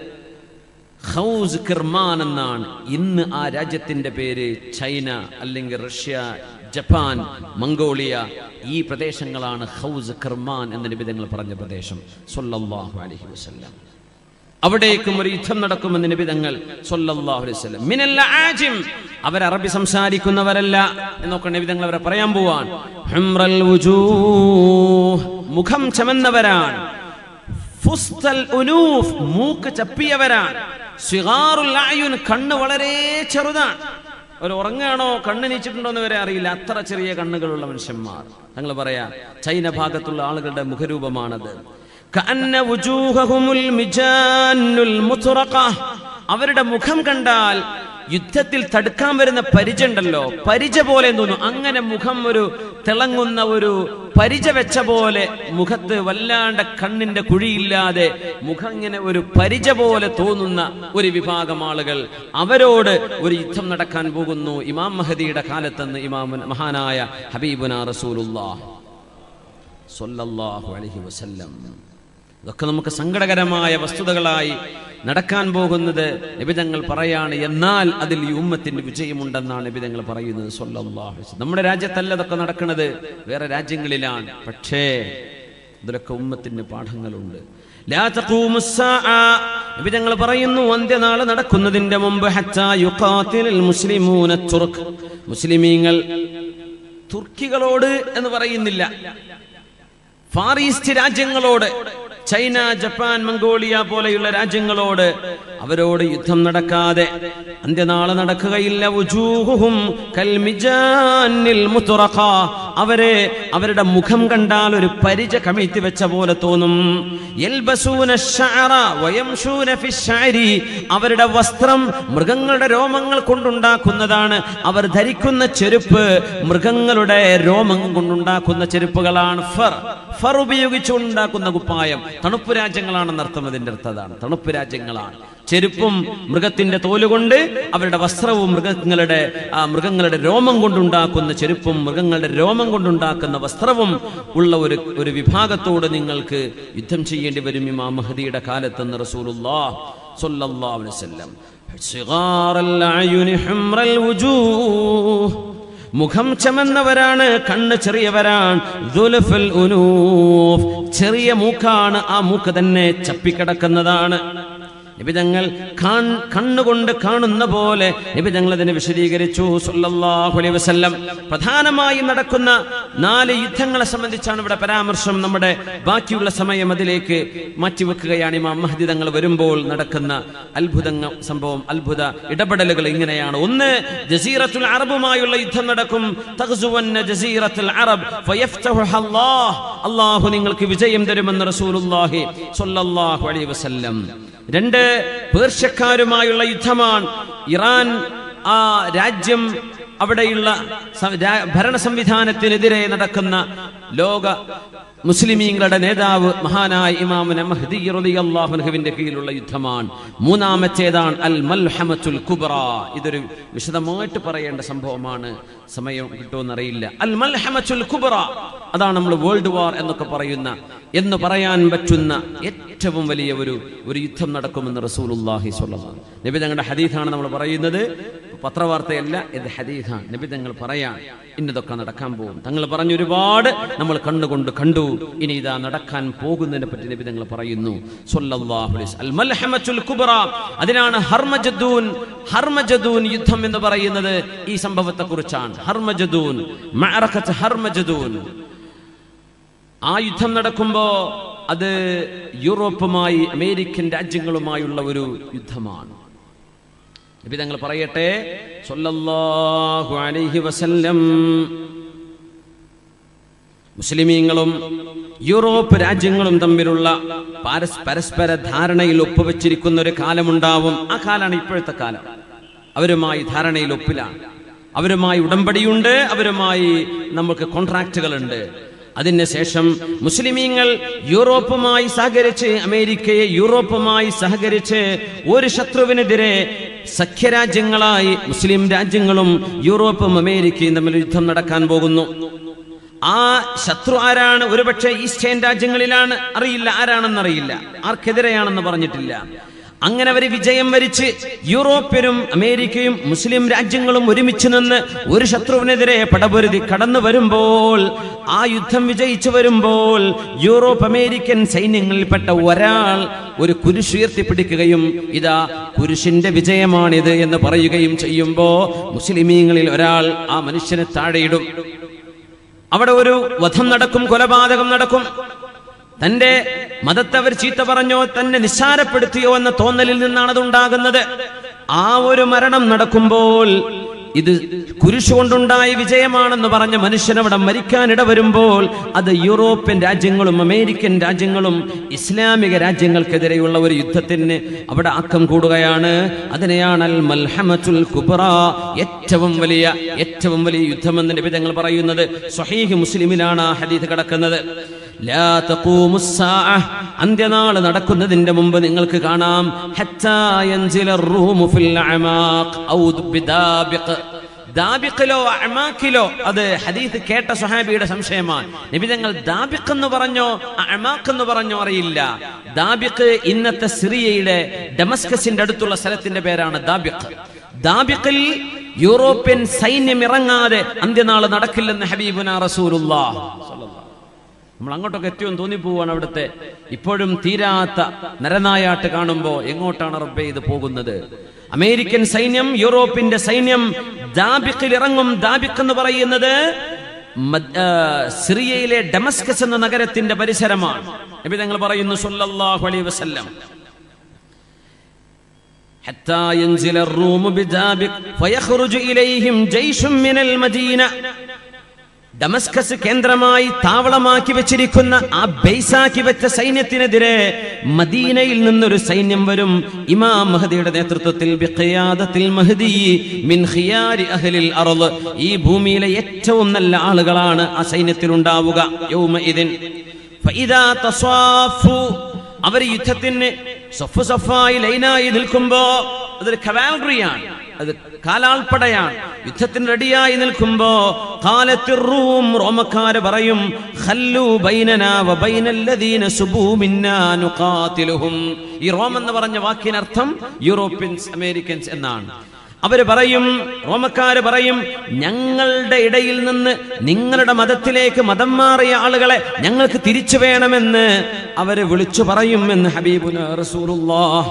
ഖൗസ് കിർമാൻ എന്നാണ്. ഇന്ന് ആ രാജ്യത്തിന്റെ പേര് ചൈന അല്ലെങ്കിൽ റഷ്യ, ജപ്പാൻ, മംഗോളിയ, ഈ പ്രദേശങ്ങളാണ് ഖൗസ് കിർമാൻ എന്ന നബി തങ്ങൾ പറഞ്ഞ പ്രദേശം സ്വല്ലല്ലാഹു അലൈഹി വസല്ലം. അവിടേക്കും ഒരു യുദ്ധം നടക്കുമെന്ന് നബി തങ്ങൾ സ്വല്ലല്ലാഹു അലൈഹി വസല്ലം. മിനൽ ആജിം, അവർ അറബി സംസാരിക്കുന്നവരല്ല എന്നൊക്കെ നബി തങ്ങൾ അവരെ പറയാൻ പോവാൻ. ഹുംറൽ വുജൂഹ്, മുഖം ചമന്നവരാണ്. ഫുസ്തൽ ഉനൂഫ്, മൂക്ക് ചപ്പിയവരാണ്. സിഗാറുൽ അയുൻ, കണ്ണ് വളരെ ചെറുതാണ്. അവർ ഉറങ്ങാണോ കണ്ണ് നീച്ചിട്ടുണ്ടോ എന്ന് വരെ അറിയില്ല, അത്ര ചെറിയ കണ്ണുകളുള്ള മനുഷ്യന്മാർ. ഞങ്ങൾ പറയാ ചൈന ഭാഗത്തുള്ള ആളുകളുടെ മുഖരൂപമാണത്. കഅന്ന വുജൂഹഹുമുൽ മിജാനുൽ മുത്റഖ, അവരുടെ മുഖം കണ്ടാൽ യുദ്ധത്തിൽ തടുക്കാൻ വരുന്ന പരിച ഉണ്ടല്ലോ, പരിച പോലെ തോന്നും. അങ്ങനെ മുഖം ഒരു തിളങ്ങുന്ന ഒരു പരിച വെച്ച പോലെ, മുഖത്ത് വല്ലാണ്ട് കണ്ണിന്റെ കുഴിയില്ലാതെ മുഖം ഇങ്ങനെ ഒരു പരിച പോലെ തോന്നുന്ന ഒരു വിഭാഗം ആളുകൾ, അവരോട് ഒരു യുദ്ധം നടക്കാൻ പോകുന്നു ഇമാം മഹദിയുടെ കാലത്തെന്ന് ഇമാം മഹാനായ ഹബീബുനാ റസൂലുള്ളാഹി സ്വല്ലല്ലാഹു അലൈഹി വസല്ലം. ഇതൊക്കെ നമുക്ക് സങ്കടകരമായ വസ്തുതകളായി നടക്കാൻ പോകുന്നത് നബി തങ്ങൾ പറയാണ്. എന്നാൽ അതിൽ ഈ ഉമ്മത്തിന്റെ വിജയമുണ്ടെന്നാണ് നബി തങ്ങൾ പറയുന്നത് സ്വല്ലല്ലാഹു അലൈഹി വസല്ലം. നമ്മുടെ രാജ്യത്തല്ല ഇതൊക്കെ നടക്കുന്നത്, വേറെ രാജ്യങ്ങളിലാണ്. പക്ഷേ ഇതിലൊക്കെ ഉമ്മത്തിന് പാഠങ്ങളുണ്ട്. ലാ തഖൂമുസ് സാഅ, നബി തങ്ങൾ പറയുന്നു അന്ത്യനാൾ നടക്കുന്നതിന്റെ മുമ്പ് ഹത്താ യുഖാതിലുൽ മുസ്ലിമൂന തുർക്ക്, മുസ്ലിമീങ്ങൾ തുർക്കികളോട് എന്ന് പറയുന്നില്ല, ഫാർ ഈസ്റ്റ് രാജ്യങ്ങളോട്, ചൈന, ജപ്പാൻ, മംഗോളിയ പോലെയുള്ള രാജ്യങ്ങളോട് അവരോട് യുദ്ധം നടക്കാതെ അന്ത്യനാള് നടക്കുകയില്ല. വുജൂഹുഹും കൽമിജാനിൽ മുത്റഖ, അവരെ അവരുടെ മുഖം കണ്ടാൽ ഒരു പരിച കമിഴ്ത്തി വെച്ച പോലെ തോന്നും. യൽബസൂന അശ്ശഅറ വയംശൂന ഫിശ്ശഅരി, അവരുടെ വസ്ത്രം മൃഗങ്ങളുടെ രോമങ്ങൾ കൊണ്ടുണ്ടാക്കുന്നതാണ്. അവർ ധരിക്കുന്ന ചെരുപ്പ് മൃഗങ്ങളുടെ രോമം കൊണ്ടുണ്ടാക്കുന്ന ചെരുപ്പുകളാണ്. ഫർ ഫർ ഉപയോഗിച്ചുണ്ടാക്കുന്ന കുപ്പായം. തണുപ്പ് രാജ്യങ്ങളാണെന്ന് അർത്ഥം. അതിന്റെ അർത്ഥം അതാണ്, തണുപ്പ് രാജ്യങ്ങളാണ്. ചെരുപ്പും മൃഗത്തിന്റെ തോലുകൊണ്ട്, അവരുടെ വസ്ത്രവും മൃഗങ്ങളുടെ ആ മൃഗങ്ങളുടെ രോമം കൊണ്ടുണ്ടാക്കുന്ന ചെരുപ്പും മൃഗങ്ങളുടെ രോമം കൊണ്ടുണ്ടാക്കുന്ന വസ്ത്രവും ഉള്ള ഒരു ഒരു വിഭാഗത്തോട് നിങ്ങൾക്ക് യുദ്ധം ചെയ്യേണ്ടി വരും ഇമാം മഹദിയുടെ കാലത്തെന്ന് റസൂലുള്ളാഹി സ്വല്ലല്ലാഹു അലൈഹി വസല്ലം. സിഗാറൽ അയുനി ഹുംറൽ വുജൂഹ്, മുഖം ചമന്നവരാണ്, കണ്ണ് ചെറിയവരാണ്. ദുൽഫുൽ ഉനൂഫ്, ചെറിയ മൂക്കാണ്, ആ മൂക്ക് തന്നെ ചപ്പിക്കിടക്കുന്നതാണ്. നിബിതങ്ങൾ കണ്ണുകൊണ്ട് കാണുന്ന പോലെ നിബിതങ്ങൾ അതിനെ വിശദീകരിച്ചു സല്ലല്ലാഹു അലൈഹി വസല്ലം. പ്രധാനമായും നടക്കുന്ന നാല് യുദ്ധങ്ങളെ സംബന്ധിച്ചാണ് ഇവിടെ പരാമർശം. നമ്മുടെ ബാക്കിയുള്ള സമയം അതിലേക്ക് മാറ്റിവെക്കുകയാണ്. ഇമാം മഹ്ദി തങ്ങൾ വരുമ്പോൾ നടക്കുന്ന അത്ഭുതങ്ങൾ സംഭവം, അത്ഭുത ഇടപെടലുകൾ ഇങ്ങനെയാണ്. ഒന്ന്, ജസീറത്തുൽ അറബുമായുള്ള യുദ്ധം നടക്കും. തഗ്സുവന്ന ജസീറത്തുൽ അറബ് ഫയഫ്തഹു അല്ലാഹ്, അല്ലാഹു നിങ്ങൾക്ക് വിജയം തരുമെന്ന് റസൂലുള്ളാഹി സ്വല്ലല്ലാഹു അലൈഹി വസല്ലം. രണ്ട്, പേർഷ്യക്കാരുമായുള്ള യുദ്ധമാണ്. ഇറാൻ ആ രാജ്യം, അവിടെയുള്ള ഭരണ സംവിധാനത്തിനെതിരെ നടക്കുന്ന ലോക മുസ്ലിമീങ്ങളുടെ നേതാവ് മഹാനായ ഇമാം മഹ്ദി റളിയല്ലാഹു അൻഹുവിന്റെ കീഴിലുള്ള യുദ്ധമാണ്. മൂന്നാമത്തേതാണ് അൽ മൽഹമത്തുൽ കുബ്ര. ഇതൊരു വിശദമായിട്ട് പറയേണ്ട സംഭവമാണ്, സമയം കിട്ടുമെന്നറിയില്ല. അൽ മൽഹമത്തുൽ കുബ്ര, അതാണ് നമ്മൾ വേൾഡ് വാർ എന്നൊക്കെ പറയുന്ന എന്ന് പറയാൻ പറ്റുന്ന ഏറ്റവും വലിയ ഒരു ഒരു യുദ്ധം നടക്കുമെന്ന് റസൂലുള്ളാഹി സ്വല്ലല്ലാഹു അലൈഹി വസല്ലം. നബി തങ്ങളുടെ ഹദീസാണ് നമ്മൾ പറയുന്നത്, പത്രവാർത്തയല്ല, ഇത് ഹദീസാണ്. നബി തങ്ങൾ പറയാൻ ഇന്നതൊക്കെ നടക്കാൻ പോകും. തങ്ങൾ പറഞ്ഞു ഒരുപാട് നമ്മൾ കണ്ണുകൊണ്ട് കണ്ടു, ഇനി ഇതാ നടക്കാൻ പോകുന്നതിനെ പറ്റി നബി തങ്ങൾ പറയുന്നു സ്വല്ലല്ലാഹു അലൈഹി വസല്ലം. അൽ മൽഹമത്തുൽ കുബ്ര, അതിനാണ് ഹർമജദൂൻ. ഹർമജദൂൻ യുദ്ധം എന്ന് പറയുന്നത് ഈ സംഭവത്തെ കുറിച്ചാണ്. ഹർമജദൂൻ, മഅറകത്ത് ഹർമജദൂൻ. ആ യുദ്ധം നടക്കുമ്പോ അത് യൂറോപ്പുമായി അമേരിക്കൻ രാജ്യങ്ങളുമായുള്ള ഒരു യുദ്ധമാണ്. നബി തങ്ങൾ പറയട്ടെ സ്വല്ലല്ലാഹു അലൈഹി വസല്ലം, മുസ്ലിമീങ്ങളും യൂറോപ്പ് രാജ്യങ്ങളും തമ്മിലുള്ള പരസ്പര ധാരണയിൽ ഒപ്പുവെച്ചിരിക്കുന്ന ഒരു കാലമുണ്ടാവും. ആ കാലാണ് ഇപ്പോഴത്തെ കാലം. അവരുമായി ധാരണയിൽ ഒപ്പിലാണ്, അവരുമായി ഉടമ്പടിയുണ്ട്, അവരുമായി നമുക്ക് കോൺട്രാക്റ്റുകളുണ്ട്. അതിനുശേഷം മുസ്ലിമീങ്ങൾ യൂറോപ്പുമായി സഹകരിച്ച്, അമേരിക്കയെ യൂറോപ്പുമായി സഹകരിച്ച് ഒരു ശത്രുവിനെതിരെ സഖ്യരാജ്യങ്ങളായി മുസ്ലിം രാജ്യങ്ങളും യൂറോപ്പും അമേരിക്കയും തമ്മിൽ യുദ്ധം നടക്കാൻ പോകുന്നു. ആ ശത്രു ആരാണ്? ഒരുപക്ഷെ ഈസ്റ്റേൺ രാജ്യങ്ങളിലാണ്, അറിയില്ല, ആരാണെന്നറിയില്ല, ആർക്കെതിരെയാണെന്ന് പറഞ്ഞിട്ടില്ല. അങ്ങനെ അവർ വിജയം വരിച്ച് യൂറോപ്യരും അമേരിക്കയും മുസ്ലിം രാജ്യങ്ങളും ഒരുമിച്ച് നിന്ന് ഒരു ശത്രുവിനെതിരെ പടപൊരുതി കടന്നു വരുമ്പോൾ, ആ യുദ്ധം വിജയിച്ചു വരുമ്പോൾ യൂറോപ്പ് അമേരിക്കൻ സൈന്യങ്ങളിൽപ്പെട്ട ഒരാൾ ഒരു കുരിശുയർത്തിപ്പിടിക്കുകയും ഇതാ കുരിശിന്റെ വിജയമാണിത് എന്ന് പറയുകയും ചെയ്യുമ്പോ മുസ്ലിമീങ്ങളിൽ ഒരാൾ ആ മനുഷ്യനെ താഴെയിടും. അവിടെ ഒരു വധം നടക്കും, കൊലപാതകം നടക്കും. തന്റെ മതത്തെ അവർ ചീത്ത പറഞ്ഞോ, തന്നെ നിസ്സാരപ്പെടുത്തിയോ എന്ന തോന്നലിൽ നിന്നാണ് അത് ഉണ്ടാകുന്നത്. ആ ഒരു മരണം നടക്കുമ്പോൾ ഇത് കുരിശുകൊണ്ടുണ്ടായ വിജയമാണെന്ന് പറഞ്ഞ മനുഷ്യൻ അവിടെ മരിക്കാനിട വരുമ്പോൾ അത് യൂറോപ്യൻ രാജ്യങ്ങളും അമേരിക്കൻ രാജ്യങ്ങളും ഇസ്ലാമിക രാജ്യങ്ങൾക്കെതിരെയുള്ള ഒരു യുദ്ധത്തിന് അവിടെ ആക്കം കൂടുകയാണ്. അതിനെയാണ് അൽ മൽഹമത്തുൽ കുബ്ര, ഏറ്റവും വലിയ ഏറ്റവും വലിയ യുദ്ധമെന്ന് നബി തങ്ങൾ പറയുന്നത്. സ്വഹീഹ് മുസ്ലിമിലാണ് ആ ഹദീസ് കിടക്കുന്നത്. ലാ തഖൂമുസ് സാഅ, അന്ത്യനാൾ നടക്കുന്നതിന്റെ മുമ്പ് നിങ്ങൾക്ക് കാണാം, ഹത്താ യൻസില റൂമു ഫിൽ അമാഖ് ഔ ബിദാബിഖ്, ദാബിഖിലോ അമാഖിലോ. അത് ഹദീസ് കേട്ട സ്വഹാബിയുടെ സംശയമാണ്. നബി തങ്ങൾ ദാബിഖ് എന്ന് പറഞ്ഞോ അമാഖ് എന്ന് പറഞ്ഞോ അറിയില്ല. ദാബിഖ് ഇന്നത്തെ സിറിയയുടെ ഡമസ്കസിന്റെ അടുത്തുള്ള സ്ഥലത്തിന്റെ പേരാണ് ദാബിഖ്. ദാബിഖിൽ യൂറോപ്യൻ സൈന്യം ഇറങ്ങാതെ അന്ത്യനാൾ നടക്കില്ലെന്ന് ഹബീബുനാ റസൂലുള്ളാഹ്. നമ്മൾ അങ്ങോട്ടൊക്കെ എത്തിയെന്ന് തോന്നിപ്പോവാണ്. അവിടുത്തെ ഇപ്പോഴും തീരാത്ത നരനായാട്ട് കാണുമ്പോ എങ്ങോട്ടാണ് റബ്ബേ ഇത് പോകുന്നത്? അമേരിക്കൻ സൈന്യം, യൂറോപ്പിന്റെ സൈന്യം ദാബിഖിൽ ഇറങ്ങും. ദാബിഖ് എന്ന് പറയുന്നത് സിറിയയിലെ ഡമസ്കസ് എന്ന നഗരത്തിന്റെ പരിസരമാണ്. നബി തങ്ങൾ പറയുന്നു സല്ലല്ലാഹു അലൈഹി വസല്ലം, ഹത്താ യൻസില റൂമു ബിദാബിഖ് ഫയഖ്റുജു ഇലൈഹിം ജയ്ഷും മിനൽ മദീന. ഡമസ്കസ് കേന്ദ്രമായി താവളമാക്കി വെച്ചിരിക്കുന്ന ആ ബേസാക്കി വെച്ച സൈന്യത്തിനെതിരെ മദീനയിൽ നിന്നൊരു സൈന്യം വരും. ഇമാം മഹദിയുടെ നേതൃത്വത്തിൽ ബിഖിയാദത്തിൽ മഹദി മിൻ ഖിയാരി അഹ്ലിൽ അർള്, ഈ ഭൂമിയിലെ ഏറ്റവും നല്ല ആളുകളാണ് ആ സൈന്യത്തിൽ ഉണ്ടാവുക. യൗമഇദിൻ ഫഇദാ തസ്വാഫു, അവർ യുദ്ധത്തിന് സഫു സഫായി ലൈനായി നിൽക്കുമ്പോ, അതൊരു കവാൽറിയാണ്, അത് കാലാൾപ്പടയാണ്, യുദ്ധത്തിന് റെഡിയായി നിൽക്കുമ്പോ ഖാലത്തിർ റൂം, റോമക്കാര് പറയും, ഖല്ലു ബൈനനാ വബൈനല്ലദീന സുബൂ മിന്നാ നുഖാതിലുഹും. ഈ റോം എന്ന് പറഞ്ഞ വാക്കിനർത്ഥം യൂറോപ്യൻസ് അമേരിക്കൻസ് എന്നാണ്. അവര് പറയും, റോമക്കാര് പറയും, ഞങ്ങളുടെ ഇടയിൽ നിന്ന് നിങ്ങളുടെ മതത്തിലേക്ക് മതം മാറിയ ആളുകളെ ഞങ്ങൾക്ക് തിരിച്ചു വേണമെന്ന് അവര് വിളിച്ചു പറയും എന്ന് ഹബീബുനാ റസൂലുള്ളാഹ്.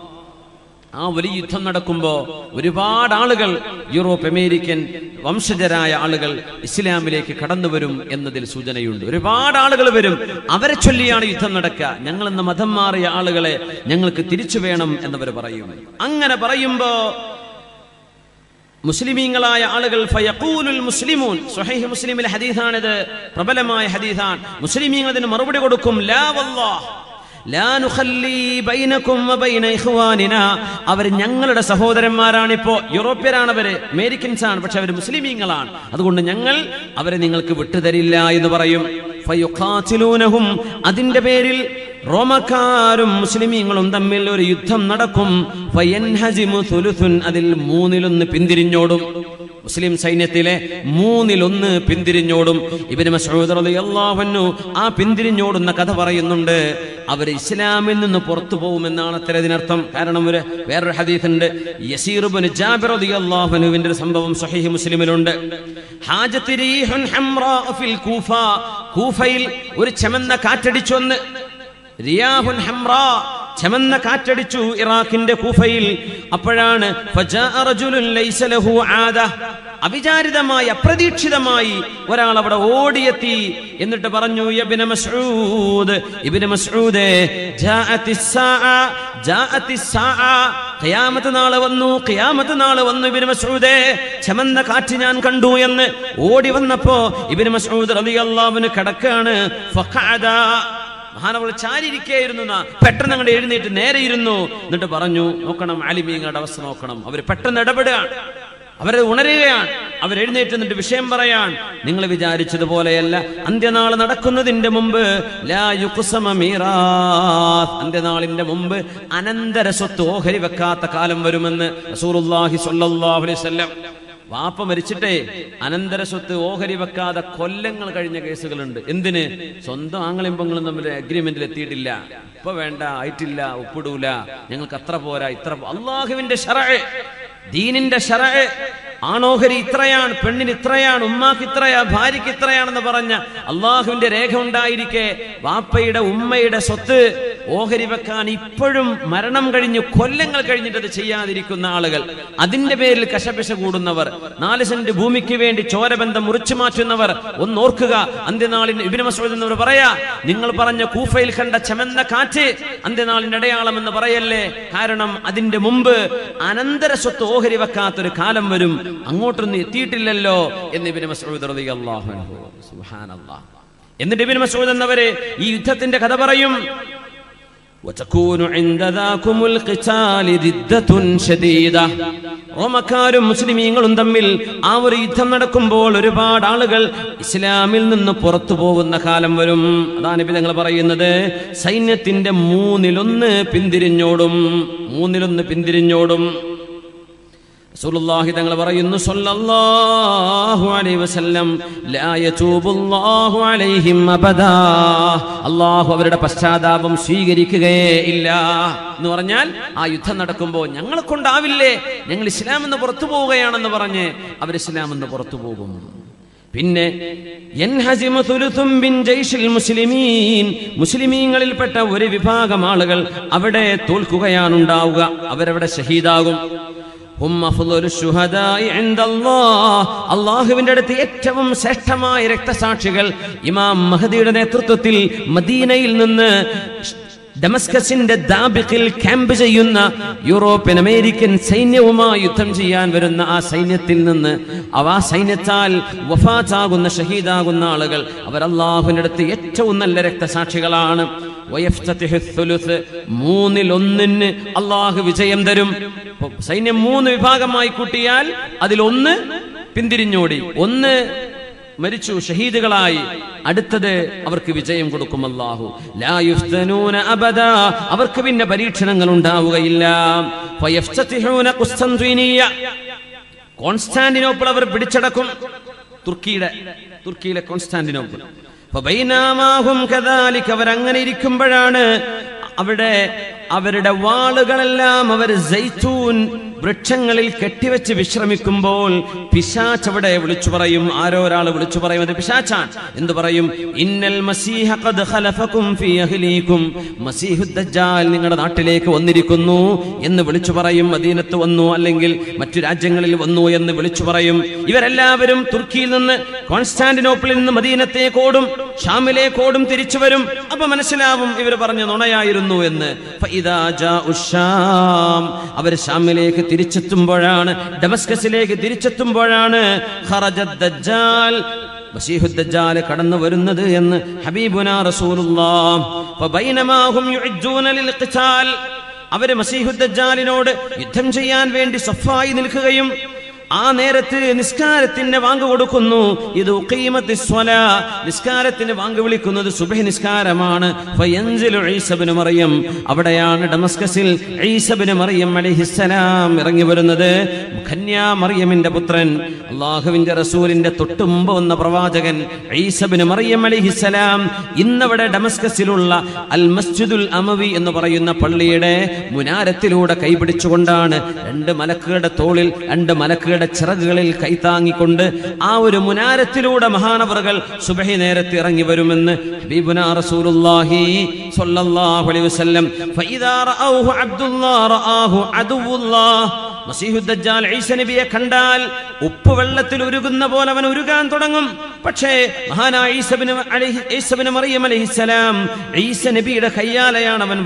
ആ വലിയ യുദ്ധം നടക്കുമ്പോ ഒരുപാട് ആളുകൾ, യൂറോപ്പ് അമേരിക്കൻ വംശജരായ ആളുകൾ ഇസ്ലാമിലേക്ക് കടന്നു വരും എന്നതിൽ സൂചനയുണ്ട്. ഒരുപാട് ആളുകൾ വരും. അവരെ ചൊല്ലിയാണ് യുദ്ധം നടക്കുക. ഞങ്ങൾ എന്ന മതം മാറിയ ആളുകളെ ഞങ്ങൾക്ക് തിരിച്ചു വേണം എന്നവർ പറയും. അങ്ങനെ പറയുമ്പോ മുസ്ലിമീങ്ങളായ ആളുകൾ ഫയഖൂലുൽ മുസ്ലിമൂൻ, സ്വഹീഹ് മുസ്ലിമിലെ ഹദീസാണിത്, പ്രബലമായ ഹദീസാണ്. മുസ്ലിമീങ്ങൾ അതിന് മറുപടി കൊടുക്കും, ലാ വല്ലാഹ് ലാ നുഖല്ലി ബൈനകും വബൈന ഇഖ്വാനിനാ, അവർ ഞങ്ങളുടെ സഹോദരന്മാരാണിപ്പോ. യൂറോപ്യരാണവര്, അമേരിക്കൻസ് ആണ്, പക്ഷെ അവർ മുസ്ലിമീങ്ങളാണ്, അതുകൊണ്ട് ഞങ്ങൾ അവരെ നിങ്ങൾക്ക് വിട്ടുതരില്ല എന്ന് പറയും. ഫയുഖാതിലൂനഹും, അതിന്റെ പേരിൽ റോമക്കാരും മുസ്ലിമീങ്ങളും തമ്മിൽ ഒരു യുദ്ധം നടക്കും. ഫയൻഹസിമു സുലുസുൻ, അതിൽ മൂന്നിലൊന്ന് പിന്തിരിഞ്ഞോടും. മുസ്ലിം സൈന്യത്തിലെ മൂന്നിലൊന്ന് പിന്തിരിഞ്ഞോടും. ഇബ്നു മസ്ഊദ് റളിയല്ലാഹു അൻഹു ആ പിന്തിരിഞ്ഞോടുന്ന കഥ പറയുന്നുണ്ട്. അവർ ഇസ്ലാമിൽ നിന്ന് പുറത്തു പോകുമെന്നാണ് അത്ര ഇതിനർത്ഥം. കാരണം ഒരു വേറൊരു ഹദീസ് ഉണ്ട്, യസീർ ഇബ്നു ജാബിർ റളിയല്ലാഹു അൻഹുവിന്റെ ഒരു സംഭവം സ്വഹീഹ് മുസ്ലിമിലുണ്ട്. ഹാജത്ത് റീഹുൻ ഹംറാ ഫിൽ കൂഫ, കൂഫയിൽ ഒരു ചെമന്ന കാറ്റടിച്ചു വന്ന്, റിയാഹുൻ ഹംറാ, ചെമന്ന കാറ്റടിച്ചു ഇറാഖിന്റെ കൂഫയിൽ. അപ്പോഴാണ് ഫജാഅ റജുലുൻ ലൈസ ലഹു ആദ, അവിചാരിതമായി അപ്രതീക്ഷിതമായി ഒരാൾ അവിടെ ഓടിയെത്തി. എന്നിട്ട് പറഞ്ഞു, ഇബ്നു മസ്ഊദ്, ഇബ്നു മസ്ഊദേ, ജാഅത്തിസ് സാഅ ജാഅത്തിസ് സാഅ ഖിയാമത്ത് നാളെ വന്നു, ഖിയാമത്ത് നാളെ വന്നു ഇബ്നു മസ്ഊദേ, ചമന്ന കാറ്റ് ഞാൻ കണ്ടു എന്ന് ഓടി വന്നപ്പോ ഇബ്നു മസ്ഊദ് റളിയല്ലാഹു അൻഹു കിടക്കാണ്. ഫഖഅദ, മഹാനവർ ചാരിയിരിക്കുകയായിരുന്നു. പെട്ടെന്ന് അങ്ങോട്ട് എഴുന്നേറ്റ് നേരെ ഇരുന്നു. എന്നിട്ട് പറഞ്ഞു, നോക്കണം ആലിമീങ്ങളുടെ അവസ്ഥ നോക്കണം. അവർ പെട്ടെന്ന് ഇടപെടുകയാണ്, അവരെ ഉണരുകയാണ്. അവരെഴുന്നേറ്റ് നിന്നിട്ട് വിഷയം പറയാൻ, നിങ്ങൾ വിചാരിച്ചതുപോലെയല്ല, അന്ത്യനാൾ നടക്കുന്നതിന്റെ മുമ്പ് ലാ യുഖ്സമ മീറാത്ത്, അന്ത്യനാളിന്റെ മുമ്പ് അനന്തര സ്വത്ത് ഓഹരി വെക്കാത്ത കാലം വരുമെന്ന് റസൂലുള്ളാഹി സ്വല്ലല്ലാഹു അലൈഹി വസല്ലം. വാപ്പ മരിച്ചിട്ടേ അനന്തര സ്വത്ത് ഓഹരി വെക്കാതെ കൊല്ലങ്ങൾ കഴിഞ്ഞ കേസുകളുണ്ട്. എന്തിന്? സ്വന്തം ആങ്ങളെയും പെങ്ങളും തമ്മിൽ അഗ്രിമെന്റിൽ എത്തിയിട്ടില്ല, ഇപ്പൊ വേണ്ട, ആയിട്ടില്ല, ഒപ്പിടൂല, ഞങ്ങൾക്ക് അത്ര പോരാ, ഇത്ര. അള്ളാഹുവിന്റെ ശറഅ്, ദീനിന്റെ ശറഅ്, ആണോഹരി ഇത്രയാണ്, പെണ്ണിന് ഇത്രയാണ്, ഉമ്മാക്ക് ഇത്രയാ, ഭാര്യയ്ക്ക് ഇത്രയാണെന്ന് പറഞ്ഞ അള്ളാഹുവിന്റെ രേഖ ഉണ്ടായിരിക്കെ വാപ്പയുടെ ഉമ്മയുടെ സ്വത്ത് ഓഹരി വെക്കാൻ ഇപ്പോഴും മരണം കഴിഞ്ഞ് കൊല്ലങ്ങൾ കഴിഞ്ഞിട്ട് അത് ചെയ്യാതിരിക്കുന്ന ആളുകൾ, അതിന്റെ പേരിൽ കശപിശ കൂടുന്നവർ, നാല് സെന്റ് ഭൂമിക്ക് വേണ്ടി ചോരബന്ധം മുറിച്ചു മാറ്റുന്നവർ, ഒന്നോർക്കുക, അന്ത്യനാളിന് ഇബ്നു മസ്ഊദ് എന്നവർ പറയാ, നിങ്ങൾ പറഞ്ഞ കൂഫയിൽ കണ്ട ചമന്ന കാറ്റ് അന്ത്യനാളിന്റെ അടയാളം എന്ന് പറയല്ലേ, കാരണം അതിന്റെ മുമ്പ് അനന്തര സ്വത്ത് ഓഹരി വെക്കാത്തൊരു കാലം വരും, അങ്ങോട്ടൊന്നും എത്തിയിട്ടില്ലല്ലോ എന്ന് ഇബ്നു മസ്ഊദ് റളിയല്ലാഹു അൻഹു. സുബ്ഹാനല്ലാഹ്. എന്നിട്ട് ഇബ്നു മസ്ഊദ് എന്നവരെ ഈ യുദ്ധത്തിന്റെ കഥ പറയും. റോമക്കാരും മുസ്ലിമീങ്ങളും തമ്മിൽ ആ ഒരു യുദ്ധം നടക്കുമ്പോൾ ഒരുപാട് ആളുകൾ ഇസ്ലാമിൽ നിന്ന് പുറത്തു പോകുന്ന കാലം വരും. അതാണ് നബി തങ്ങൾ പറയുന്നത്, സൈന്യത്തിന്റെ മൂന്നിലൊന്ന് പിന്തിരിഞ്ഞോടും, മൂന്നിലൊന്ന് പിന്തിരിഞ്ഞോടും. റസൂലുള്ളാഹി തങ്ങൾ പറയുന്നു സ്വല്ലല്ലാഹു അലൈഹി വസല്ലം, ലാ യതൂബുല്ലാഹു അലൈഹിം അബദാ, അല്ലാഹു അവരുടെ പശ്ചാത്താപം സ്വീകരിക്കുകയേ ഇല്ല എന്ന് പറഞ്ഞാൽ, ആ യുദ്ധം നടക്കുമ്പോൾ ഞങ്ങളെ കൊണ്ടാവില്ലേ, ഞങ്ങൾ ഇസ്ലാം എന്ന് പുറത്തു പോവുകയാണെന്ന് പറഞ്ഞ് അവർ ഇസ്ലാം എന്ന് പുറത്തു പോകും. പിന്നെ മുസ്ലിമീങ്ങളിൽപ്പെട്ട ഒരു വിഭാഗം ആളുകൾ അവിടെ തോൽക്കുകയാണ് ഉണ്ടാവുക, അവരവിടെ ഷഹീദാകും. അള്ളാഹുവിന്റെ അടുത്ത് ഏറ്റവും ശ്രേഷ്ഠമായ രക്തസാക്ഷികൾ ഇമാം മഹദിയുടെ നേതൃത്വത്തിൽ മദീനയിൽ നിന്ന് ഡമസ്കസിന്റെ ദാബിഖിൽ ക്യാമ്പ് ചെയ്യുന്ന യൂറോപ്യൻ അമേരിക്കൻ സൈന്യവുമായി യുദ്ധം ചെയ്യാൻ വരുന്ന ആ സൈന്യത്തിൽ നിന്ന് അവ ആ സൈന്യത്താൽ വഫാത്താകുന്ന ഷഹീദാകുന്ന ആളുകൾ അവർ അള്ളാഹുവിന്റെ അടുത്ത് ഏറ്റവും നല്ല രക്തസാക്ഷികളാണ്. മൂന്നിൽ ഒന്നിന് അള്ളാഹു വിജയം തരും. സൈന്യം മൂന്ന് വിഭാഗമായി കൂട്ടിയാൽ അതിലൊന്ന് പിന്തിരിഞ്ഞോടി, ഒന്ന് മരിച്ചു ഷഹീദുകളായി, അടുത്തത് അവർക്ക് വിജയം കൊടുക്കും അല്ലാഹു. ലാ യുഫ്തനൂന അബദാ, അവർക്ക് പിന്നെ പരീക്ഷണങ്ങൾ ഉണ്ടാവുകയില്ല. ഫയഫ്തതിഹൂന ഖുസ്തൻതീനിയ, കോൺസ്റ്റാന്റിനോപ്പിൾ അവർ പിടിച്ചടക്കും. തുർക്കിയുടെ തുർക്കിയിലെ കോൺസ്റ്റാന്റിനോപ്പിൾ. ഫബൈനാമാഹും കദാലിക, അവർ അങ്ങനെ ഇരിക്കുമ്പോഴാണ് അവിടെ അവരുടെ വാളുകളെല്ലാം അവർ സൈത്തൂൻ വൃക്ഷങ്ങളിൽ കെട്ടിവെച്ച് വിശ്രമിക്കുമ്പോൾ പിശാച് അവിടെ വിളിച്ചു പറയും. ആരോ ഒരാൾ വിളിച്ചു പറയും, അത് പിശാചാൻ. എന്തു പറയും? ഇന്നൽ മസീഹ ഖദ് ഖലഫകും ഫീ അഹ്ലീകും, മസീഹുദ് ദജ്ജാൽ നിങ്ങളുടെ നാട്ടിലേക്ക് വന്നിരിക്കുന്നു എന്ന് വിളിച്ചു പറയും. മദീനത്ത് വന്നു, അല്ലെങ്കിൽ മറ്റു രാജ്യങ്ങളിൽ വന്നു എന്ന് വിളിച്ചു പറയും. ഇവരെല്ലാവരും തുർക്കിയിൽ നിന്ന്, കോൺസ്റ്റാന്റിനോപ്പിളിൽ നിന്ന് മദീനത്തേക്ക് ഓടും, ഷാമിലേക്ക് ഓടും, തിരിച്ചു വരും. അപ്പൊ മനസ്സിലാവും ഇവർ പറഞ്ഞ നുണയായിരുന്നു എന്ന്. ഫഇദാ ജാഉ ശാം, അവർ ഷാമിലേക്ക് തിരിച്ചെത്തുമ്പോഴാണ്, ഡമസ്കസിലേക്ക് തിരിച്ചെത്തുമ്പോഴാണ് ഖറജദ് ദജ്ജാൽ, മസീഹുദ് ദജ്ജാൽ കടന്നു വരുന്നത് എന്ന് ഹബീബുനാ റസൂലുള്ളാഹ്. ഫബൈനമാ ഹും യുഅജ്ജൂന ലിൽഖിതാൽ, അവർ മസീഹുദ് ദജ്ജാലിനോട് യുദ്ധം ചെയ്യാൻ വേണ്ടി സഫായി നിൽക്കുകയും ആ നേരത്ത് നിസ്കാരത്തിന് വാങ്ക് കൊടുക്കുന്നു. ഇത് ഉഖീമത്തിസ് സ്വലാ, നിസ്കാരത്തിന് വാങ്ക് വിളിക്കുന്നത് സുബ്ഹി നിസ്കാരമാണ്. ഫയൻസിലു ഈസ ഇബ്നു മറിയം, അവിടെയാണ് ഡമസ്കസിൽ ഈസ ഇബ്നു മറിയം അലൈഹിസ്സലാം ഇറങ്ങി വരുന്നത്. കന്യാ മറിയമിന്റെ പുത്രൻ, അല്ലാഹുവിന്റെ റസൂലിന്റെ തൊട്ടുമുമ്പ് വന്ന പ്രവാചകൻ ഈസ ഇബ്നു മറിയം അലൈഹിസ്സലാം ഇന്നവിടെ ഡമസ്കസിലുള്ള അൽ മസ്ജിദുൽ അമവി എന്ന് പറയുന്ന പള്ളിയുടെ മുനാരത്തിലൂടെ കൈപിടിച്ചുകൊണ്ടാണ്, രണ്ട് മലക്കുകളുടെ തോളിൽ രണ്ട് മലക്കുകളുടെ ചിറകുകളിൽ കൈത്താങ്ങിക്കൊണ്ട് ആ ഒരു മുനാരത്തിലൂടെ മഹാനവറുകൾ സുബ്ഹി നേരത്തെ ഇറങ്ങി വരുമെന്ന് ഹബീബുനാ റസൂലുള്ളാഹി സ്വല്ലല്ലാഹു അലൈഹി വസല്ലം. ഫഇദാ റഅൗഹു അബ്ദുല്ലാഹ് റആഹു അദുവുല്ലാഹ്, മസീഹുദ് ദജ്ജാൽ ഈസ നബിയെ കണ്ടാൽ ഉപ്പ് വെള്ളത്തിൽ ഉരുകുന്ന പോലെ അവൻ ഉരുകാൻ തുടങ്ങും. പക്ഷേ മഹാനായ ഈസ ഇബ്നു അലൈഹി ഈസ ഇബ്നു മറിയം അലൈഹിസ്സലാം ഈസ നബിയുടെ കയ്യാലയാണ് അവൻ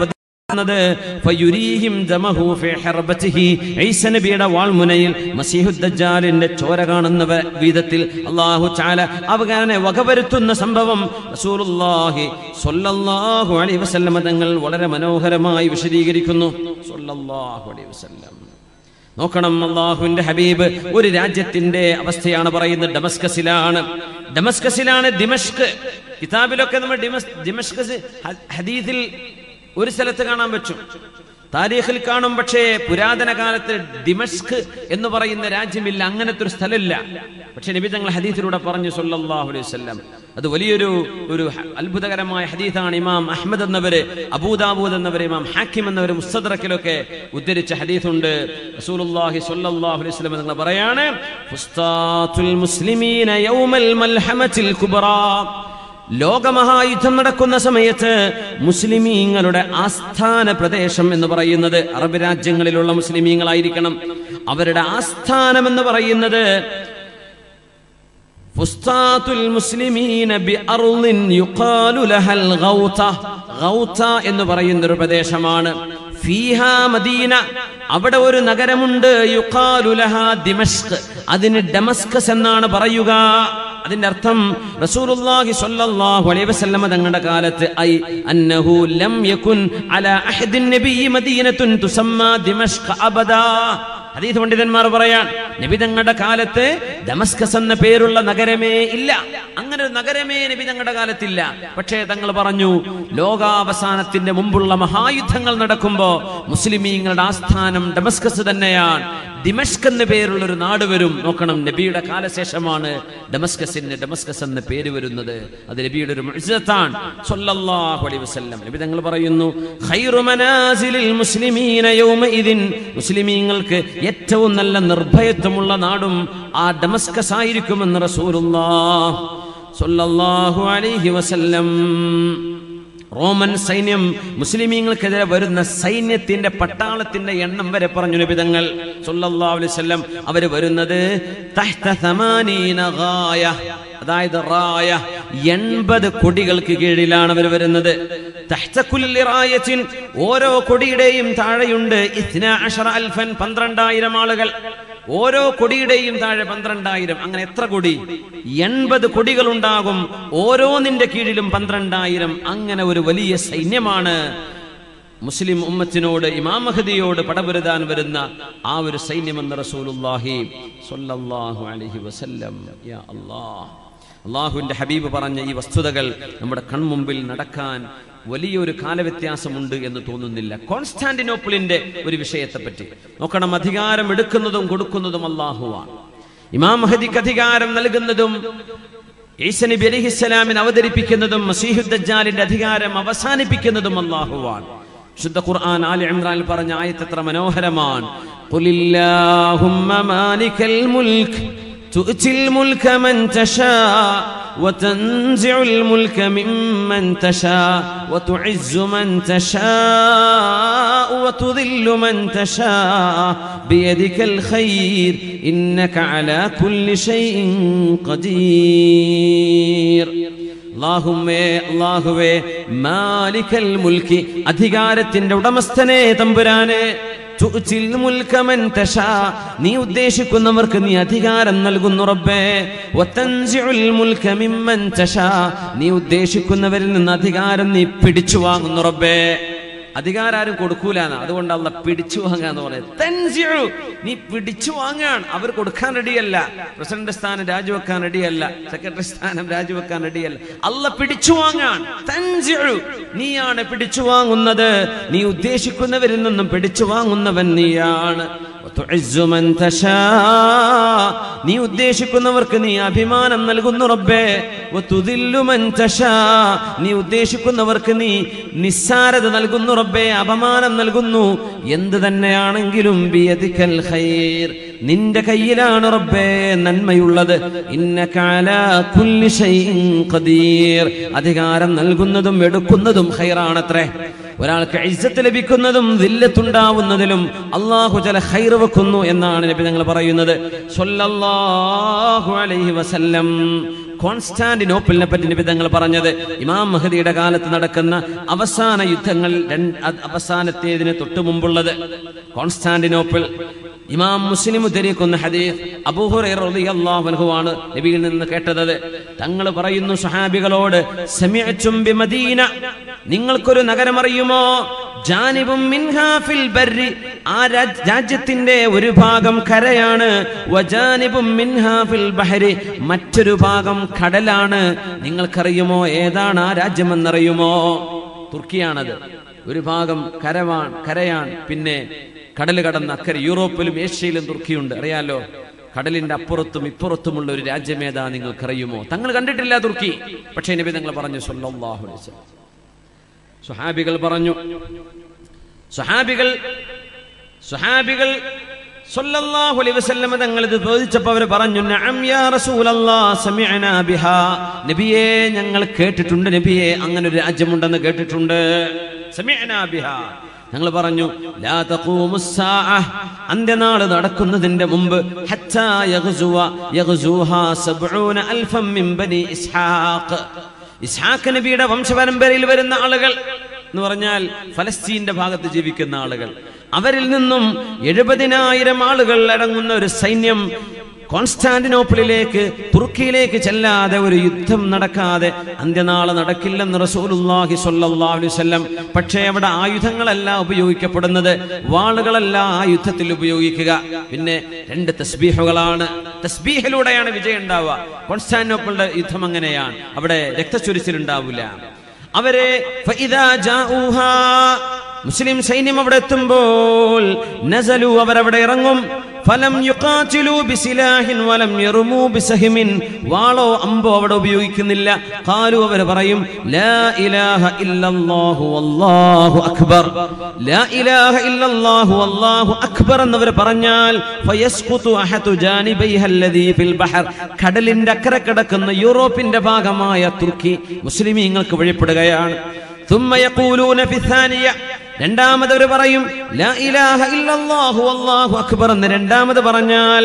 ഈസനബിയുടെ വാൾമുനയിൽ മസീഹുദ് ദജ്ജാലിന്റെ ചോര കാണുന്ന വിധത്തിൽ അല്ലാഹു തആല അവനെ വകവരുത്തുന്ന സംഭവം റസൂലുള്ളാഹി സ്വല്ലല്ലാഹു അലൈഹി വസല്ലം തങ്ങൾ വളരെ മനോഹരമായി വിശദീകരിക്കുന്നു. സ്വല്ലല്ലാഹു അലൈഹി വസല്ലം നോക്കണം, അല്ലാഹുവിന്റെ ഹബീബ് ഒരു രാജ്യത്തിന്റെ അവസ്ഥയാണ് പറയുന്നത്. ഡമസ്കസിലാണ് ഡമസ്കസിലാണ് ദിമഷ്ക്. കിതാബിലൊക്കെ നമ്മൾ ദിമഷ്ക് ഹദീസിൽ ഒരു സ്ഥലത്ത് കാണാൻ പറ്റും, താരീഖിൽ കാണും. പക്ഷേ പുരാതന കാലത്ത് ദിമഷ്ക് എന്ന് പറയുന്ന രാജ്യമില്ല, അങ്ങനത്തെ ഒരു സ്ഥലമില്ല. പക്ഷെ നബി തങ്ങൾ ഹദീസിലൂടെ പറഞ്ഞു സല്ലല്ലാഹു അലൈഹി വസല്ലം. അത് വലിയൊരു ഒരു അത്ഭുതകരമായ ഹദീസാണ്. ഇമാം അഹ്മദ് എന്നവര്, അബൂദാവൂദ് എന്നവര്, ഇമാം ഹാക്കിം എന്നവര് മുസ്തദ്റക്കിലൊക്കെ ഉദ്ധരിച്ച ഹദീസുണ്ട്. റസൂലുള്ളാഹി സ്വല്ലല്ലാഹു അലൈഹി വസല്ലം തങ്ങൾ പറയാണ്, ഫുസ്താത്തുൽ മുസ്ലിമീന യൗമൽ മൽഹമത്തിൽ കുബ്റാ. ലോകമഹായുദ്ധം നടക്കുന്ന സമയത്ത് മുസ്ലിമീങ്ങളുടെ ആസ്ഥാന പ്രദേശം എന്ന് പറയുന്നത് അറബ് രാജ്യങ്ങളിലുള്ള മുസ്ലിമീങ്ങളായിരിക്കണം. അവരുടെ ആസ്ഥാനം എന്ന് പറയുന്നത് ഫുസ്താത്തുൽ മുസ്ലിമീന ബിഅർളിൻ യുഖാലു ലഹൽ ഗൗത. ഗൗത എന്ന് പറയുന്ന ഒരു പ്രദേശമാണ്. ഫീഹാ മദീന, അവിടെ ഒരു നഗരമുണ്ട്. യുഖാലു ലഹാ ദിമഷ്ക്, അതിന് ഡമസ്കസ് എന്നാണ് പറയുക. അതിന്റെ അർത്ഥം റസൂലുള്ളാഹി സ്വല്ലല്ലാഹു അലൈഹി വസല്ലം തങ്ങളുടെ കാലത്ത് ഐ അന്നഹു ലം യകുൻ അലാ അഹദിൻ നബിയ്യി മദീനത്തുൻ തുസമ്മാ ദിമഷ്ക് അബദാ. ഹദീസ് പണ്ഡിതന്മാർ പറയാൻ, നബി തങ്ങളുടെ കാലത്ത് ദമസ്കസ് എന്ന പേരുള്ള നഗരമേ ഇല്ല. അങ്ങനെ ഒരു നഗരമേ നബി തങ്ങളുടെ കാലത്തില്ല. പക്ഷേ തങ്ങൾ പറഞ്ഞു, ലോകാവസാനത്തിന്റെ മുമ്പുള്ള മഹായുദ്ധങ്ങൾ നടക്കുമ്പോ മുസ്ലിമീങ്ങളുടെ ആസ്ഥാനം ഡമസ്കസ് തന്നെയാണ്. ദിമഷ്ക് എന്ന പേരുള്ള ഒരു നാട് വരും. നോക്കണം, നബിയുടെ കാലശേഷമാണ് ഡമസ്കസിന് ഡമസ്കസ് എന്ന പേര് വരുന്നത്. അത് നബിയുടെ ഒരു മുഅ്ജിസത്താണ് സ്വല്ലല്ലാഹു അലൈഹി വസല്ലം. നബി തങ്ങൾ പറയുന്നു, ഖൈറു മനാസിലിൽ മുസ്ലിമീന യൗമഇദിൻ, മുസ്ലിമീങ്ങൾക്ക് ഏറ്റവും നല്ല നിർഭയത്വമുള്ള നാടും ആ ഡമസ്കസ് ആയിരിക്കുമെന്ന് റസൂലുള്ളാഹി സ്വല്ലല്ലാഹു അലൈഹി വസല്ലം. റോമൻ സൈന്യം മുസ്ലിമീങ്ങൾക്കെതിരെ വരുന്ന സൈന്യത്തിന്റെ പട്ടാളത്തിന്റെ എണ്ണം വരെ പറഞ്ഞു നബി തങ്ങൾ സല്ലല്ലാഹു അലൈഹി വസല്ലം. അവര് വരുന്നത് തഹ്ത സമാനീന ഗായ, അതായത് റായ, എൺപത് കൊടികൾക്ക് കീഴിലാണ് അവർ വരുന്നത്. തഹ്ത കുല്ലി റായത്തിൻ, ഓരോ കൊടിയുടെയും താഴെയുണ്ട് ഇത്നാ അശറ അൽഫൻ, പന്ത്രണ്ടായിരം ആളുകൾ. ഓരോ കൊടിയുടെയും താഴെ പന്ത്രണ്ടായിരം. അങ്ങനെ എത്ര കൊടി? എൺപത് കൊടികൾ ഉണ്ടാകും. ഓരോന്നിന്റെ കീഴിലും പന്ത്രണ്ടായിരം. അങ്ങനെ ഒരു വലിയ സൈന്യമാണ് മുസ്ലിം ഉമ്മത്തിനോട്, ഇമാം മഹ്ദിയോട് പടപൊരുതാൻ വരുന്ന ആ ഒരു സൈന്യമെന്ന് റസൂലുള്ളാഹി സ്വല്ലല്ലാഹു അലൈഹി വസല്ലം. യാ അല്ലാഹ്, അല്ലാഹുവിന്റെ ഹബീബ് പറഞ്ഞ ഈ വസ്തുതകൾ നമ്മുടെ കൺമുമ്പിൽ നടക്കാൻ വലിയൊരു കാലവ്യത്യാസമുണ്ട് എന്ന് തോന്നുന്നില്ല. കോൺസ്റ്റാന്റിനോപ്പിളിന്റെ ഒരു വിഷയത്തെ പറ്റി നോക്കണം. അധികാരം എടുക്കുന്നതും കൊടുക്കുന്നതും അല്ലാഹുവാണ്. ഇമാം മഹ്ദിക്ക് അധികാരം നൽകുന്നതും ഈസാ നബി അലൈഹിസ്സലാമിനെ അവതരിപ്പിക്കുന്നതും മസീഹുദ് ദജ്ജാലിന്റെ അധികാരം അവസാനിപ്പിക്കുന്നതും അല്ലാഹുവാണ്. ശുദ്ധ ഖുർആൻ ആലി ഇംറാനിൽ പറഞ്ഞ ആയത്ത് എത്ര മനോഹരമാണ്. ഖുലില്ലാഹുമ്മ മാലികൽ മുൽക്ക് തുഅ്തിൽ മുൽക മൻ തശാ وتنزع الملك ممن تشاء وتعز من تشاء وتذل من تشاء بيدك الخير إنك على كل شيء قدير. അല്ലാഹുമ്മേ, അല്ലാഹുവേ, മാലികൽ മുൽക്കി, അധികാരത്തിന്റെ ഉടമസ്ഥനെ തമ്പുരാനെ, തുഅ്തിൽ മുൽക മൻ തശാ, നീ ഉദ്ദേശിക്കുന്നവർക്ക് നീ അധികാരം നൽകുന്നു റബ്ബേ. വതൻസിഉൽ മുൽക മിമ്മൻ തശാ, നീ ഉദ്ദേശിക്കുന്നവരിൽ നിന്ന് അധികാരം നീ പിടിച്ചു വാങ്ങുന്നു റബ്ബേ. അധികാരം ആരും കൊടുക്കൂലെന്നാ, അതുകൊണ്ട് അല്ലാഹ് പിടിച്ചു വാങ്ങാന്ന് പറയുന്നത്. തൻസിഉ, നീ പിടിച്ചു വാങ്ങാൻ. അവർ കൊടുക്കാൻ റെഡിയല്ല. പ്രസിഡന്റ് സ്ഥാനം രാജിവെക്കാൻ റെഡിയല്ല, സെക്രട്ടറി സ്ഥാനം രാജിവെക്കാൻ റെഡിയല്ല. അല്ലാഹ് പിടിച്ചു വാങ്ങാൻ. തൻസിഉ, നീയാണ് പിടിച്ചു വാങ്ങുന്നത്. നീ ഉദ്ദേശിക്കുന്നവരിൽ നിന്നും പിടിച്ചു വാങ്ങുന്നവൻ നീയാണ്. നീ ഉദ്ദേശിക്കുന്നവർക്ക് നീ അഭിമാനം നൽകുന്നു റബ്ബേ. നീ ഉദ്ദേശിക്കുന്നവർക്ക് നീ നിസ്സാരത നൽകുന്നു റബ്ബേ, അപമാനം നൽകുന്നു. എന്ത് തന്നെയാണെങ്കിലും ബിയദിക്കൽ ഖൈർ, നിന്റെ കയ്യിലാണ് റബ്ബേ നന്മയുള്ളത്. ഇന്നക അലാ കുല്ലി ഷൈഇൻ ഖദീർ, അധികാരം നൽകുന്നതും എടുക്കുന്നതും ഖൈറാണത്രേ. ഒരാൾക്ക് ഇസ്സത്ത് ലഭിക്കുന്നതും ദില്ലത്തുണ്ടാവുന്നതിലും അല്ലാഹു ജല ഖൈർ വെക്കുന്നു എന്നാണ് നബി തങ്ങൾ പറയുന്നത് സ്വല്ലല്ലാഹു അലൈഹി വസല്ലം. കോൺസ്റ്റാന്റിനോപ്പിളിനെ പറ്റി നബി തങ്ങൾ പറഞ്ഞത് ഇമാം മഹദിയുടെ കാലത്ത് നടക്കുന്ന അവസാന യുദ്ധങ്ങൾ അവസാനത്തേതിന് തൊട്ടു മുമ്പുള്ളത് കോൺസ്റ്റാന്റിനോപ്പിൾ. ഇമാം മുസ്ലിം ഉദ്ധരിക്കുന്ന ഹദീസ് അബൂ ഹുറൈറ റളിയല്ലാഹു അൻഹു ആണ് നബിയിൽ നിന്ന് കേട്ടത്. തങ്ങൾ പറയുന്നു സ്വഹാബികളോട്, സമിഅ്തും ബിമദീന, നിങ്ങൾക്കൊരു നഗരം അറിയുമോ? ജാനിബും മിൻഹാ ഫിൽ ബർരി, ആ രാജ്യത്തിന്റെ ഒരു ഭാഗം കരയാണ്. വജാനിബും മിൻഹാ ഫിൽ ബഹരി, മറ്റൊരു ഭാഗം കടലാണ്. നിങ്ങൾക്കറിയുമോ ഏതാണ് ആ രാജ്യമെന്നറിയുമോ? തുർക്കിയാണത്. ഒരു ഭാഗം കരവാൻ കരയാണ്, പിന്നെ കടൽ കടന്ന അക്കരെ യൂറോപ്പിലും ഏഷ്യയിലും തുർക്കിയുണ്ട്. അറിയാലോ, കടലിന്റെ അപ്പുറത്തും ഇപ്പുറത്തുമുള്ള ഒരു രാജ്യമേതാ നിങ്ങൾക്കറിയുമോ? തങ്ങൾ കണ്ടിട്ടില്ല തുർക്കി, പക്ഷേ നബി തങ്ങൾ പറഞ്ഞു സല്ലല്ലാഹു അലൈഹി വസല്ലം. സ്വഹാബികൾ പറഞ്ഞു, സ്വഹാബികൾ സ്വഹാബികൾ സല്ലല്ലാഹു അലൈഹി വസല്ലം തങ്ങൾ ഇത് ചോദിച്ചപ്പോൾ അവർ പറഞ്ഞു, നഅം യാ റസൂലല്ലാഹ് സമിഅനാ ബിഹാ, നബിയേ ഞങ്ങൾ കേട്ടിട്ടുണ്ട്, നബിയേ അങ്ങനെ ഒരു രാജ്യമുണ്ടെന്ന് കേട്ടിട്ടുണ്ട്. സമിഅനാ ബിഹാ, ഞങ്ങൾ പറഞ്ഞു, ലാ തഖൂമുസ്സാഅ, അന്ത്യനാൾ നടക്കുന്നതിന്റെ മുമ്പ്, ഹത്താ യഗ്സുവ യഗ്സുഹാ സബ്ഊന അൽഫൻ മിൻ ബനി ഇസ്ഹാഖ്, ഇസ്ഹാഖ് നബിയുടെ വംശപരമ്പരയിൽ വരുന്ന ആളുകൾ എന്ന് പറഞ്ഞാൽ ഫലസ്തീന്റെ ഭാഗത്ത് ജീവിക്കുന്ന ആളുകൾ, അവരിൽ നിന്നും എഴുപതിനായിരം ആളുകൾ അടങ്ങുന്ന ഒരു സൈന്യം കോൺസ്റ്റാന്റിനോപ്പിളിലേക്ക് തുർക്കിയിലേക്ക് ചെല്ലാതെ ഒരു യുദ്ധം നടക്കാതെ അന്ത്യനാള് നടക്കില്ലെന്ന് റസൂലുള്ളാഹി സ്വല്ലല്ലാഹു അലൈഹി വസല്ലം. പക്ഷേ അവിടെ ആയുധങ്ങളല്ല ഉപയോഗിക്കപ്പെടുന്നത്, വാളുകളല്ല ആ യുദ്ധത്തിൽ ഉപയോഗിക്കുക. പിന്നെ രണ്ട് തസ്ബീഹുകളാണ്, തസ്ബീഹിലൂടെയാണ് വിജയം ഉണ്ടാവുക. കോൺസ്റ്റാന്റിനോപ്പിളിന്റെ യുദ്ധം അങ്ങനെയാണ്, അവിടെ രക്തച്ചൊരിച്ചിൽ ഉണ്ടാവില്ല. അവരെ ഫഇദാ ജാഊഹാ, മുസ്ലിം സൈന്യം അവിടെ എത്തുമ്പോൾ, നസലു, അവരവിടെ ഇറങ്ങും. ഫലം യുഖാതിലു ബിസിലാഹിൻ വലം യർമൂ ബിസഹ്മിൻ, വാളോ അമ്പോ അവിടെ ഉപയോഗിക്കുന്നില്ല. ഖാലു, അവർ പറയും, ലാ ഇലാഹ ഇല്ലല്ലാഹു വല്ലാഹു അക്ബർ, ലാ ഇലാഹ ഇല്ലല്ലാഹു വല്ലാഹു അക്ബർ എന്നവർ പറഞ്ഞാൽ, ഫയസ്ഖുതു അഹദു ജാനിബൈഹ അല്ലദീ ഫിൽ ബഹർ, കടലിന്റെ അക്കരെ കിടക്കുന്ന യൂറോപ്പിന്റെ ഭാഗമായ തുർക്കി മുസ്ലിമീങ്ങൾക്ക് വഴിപ്പെടുകയാണ്. ثم يقولون في الثانية, രണ്ടാമത് പറയും, ലാ ഇലാഹ ഇല്ലല്ലാഹു വല്ലാഹു അക്ബർ എന്ന് രണ്ടാമത് പറഞ്ഞാൽ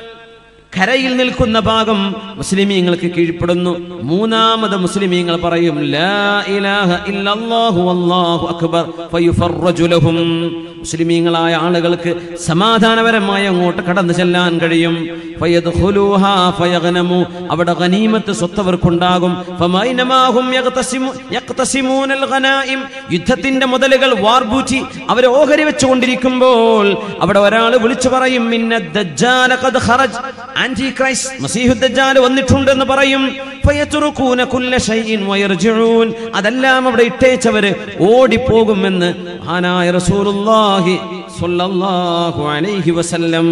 കരയിൽ നിൽക്കുന്ന ഭാഗം മുസ്ലിമീങ്ങൾക്ക് കീഴ്പ്പെടുന്നു. മൂന്നാമത് മുസ്ലിമീങ്ങൾ പറയും, ലാ ഇലാഹ ഇല്ലല്ലാഹു വല്ലാഹു അക്ബർ ഫയുഫറജു ലഹും, മുസ്ലിമീങ്ങളായ ആളുകൾക്ക് സമാധാനപരമായി അങ്ങോട്ട് കടന്നു ചെല്ലാൻ കഴിയും. ഫയദ്ഖുലൂഹാ ഫയഗ്നമു, അവിടെ ഗനീമത്ത് സ്വത്തവർക്കുണ്ടാകും. ഫമൈനമാഹും യഖ്തസിമു യഖ്തസിമൂനൽ ഗനായിം, യുദ്ധത്തിന്റെ മുതലുകൾ വാർബൂറ്റി അവർ ഓഹരി വെച്ചുകൊണ്ടിരിക്കുമ്പോൾ അവിടെ ഒരാൾ വിളിച്ചു പറയും, മിന്നദ് ദജ്ജാല ഖദ് ഖറജ്, ആന്റി ക്രൈസ്റ്റ് മസീഹു ദജ്ജാൽ വന്നിട്ടുണ്ട് എന്ന് പറയും. ഫയത്റുകൂന കുല്ല ഷൈഇൻ വയർജിഊൻ, അതെല്ലാം അവിടെ ഇട്ടേച്ചവര് ഓടിപ്പോകുമെന്ന് മഹാനായ റസൂലുള്ളാഹി സ്വല്ലല്ലാഹു അലൈഹി വസല്ലം.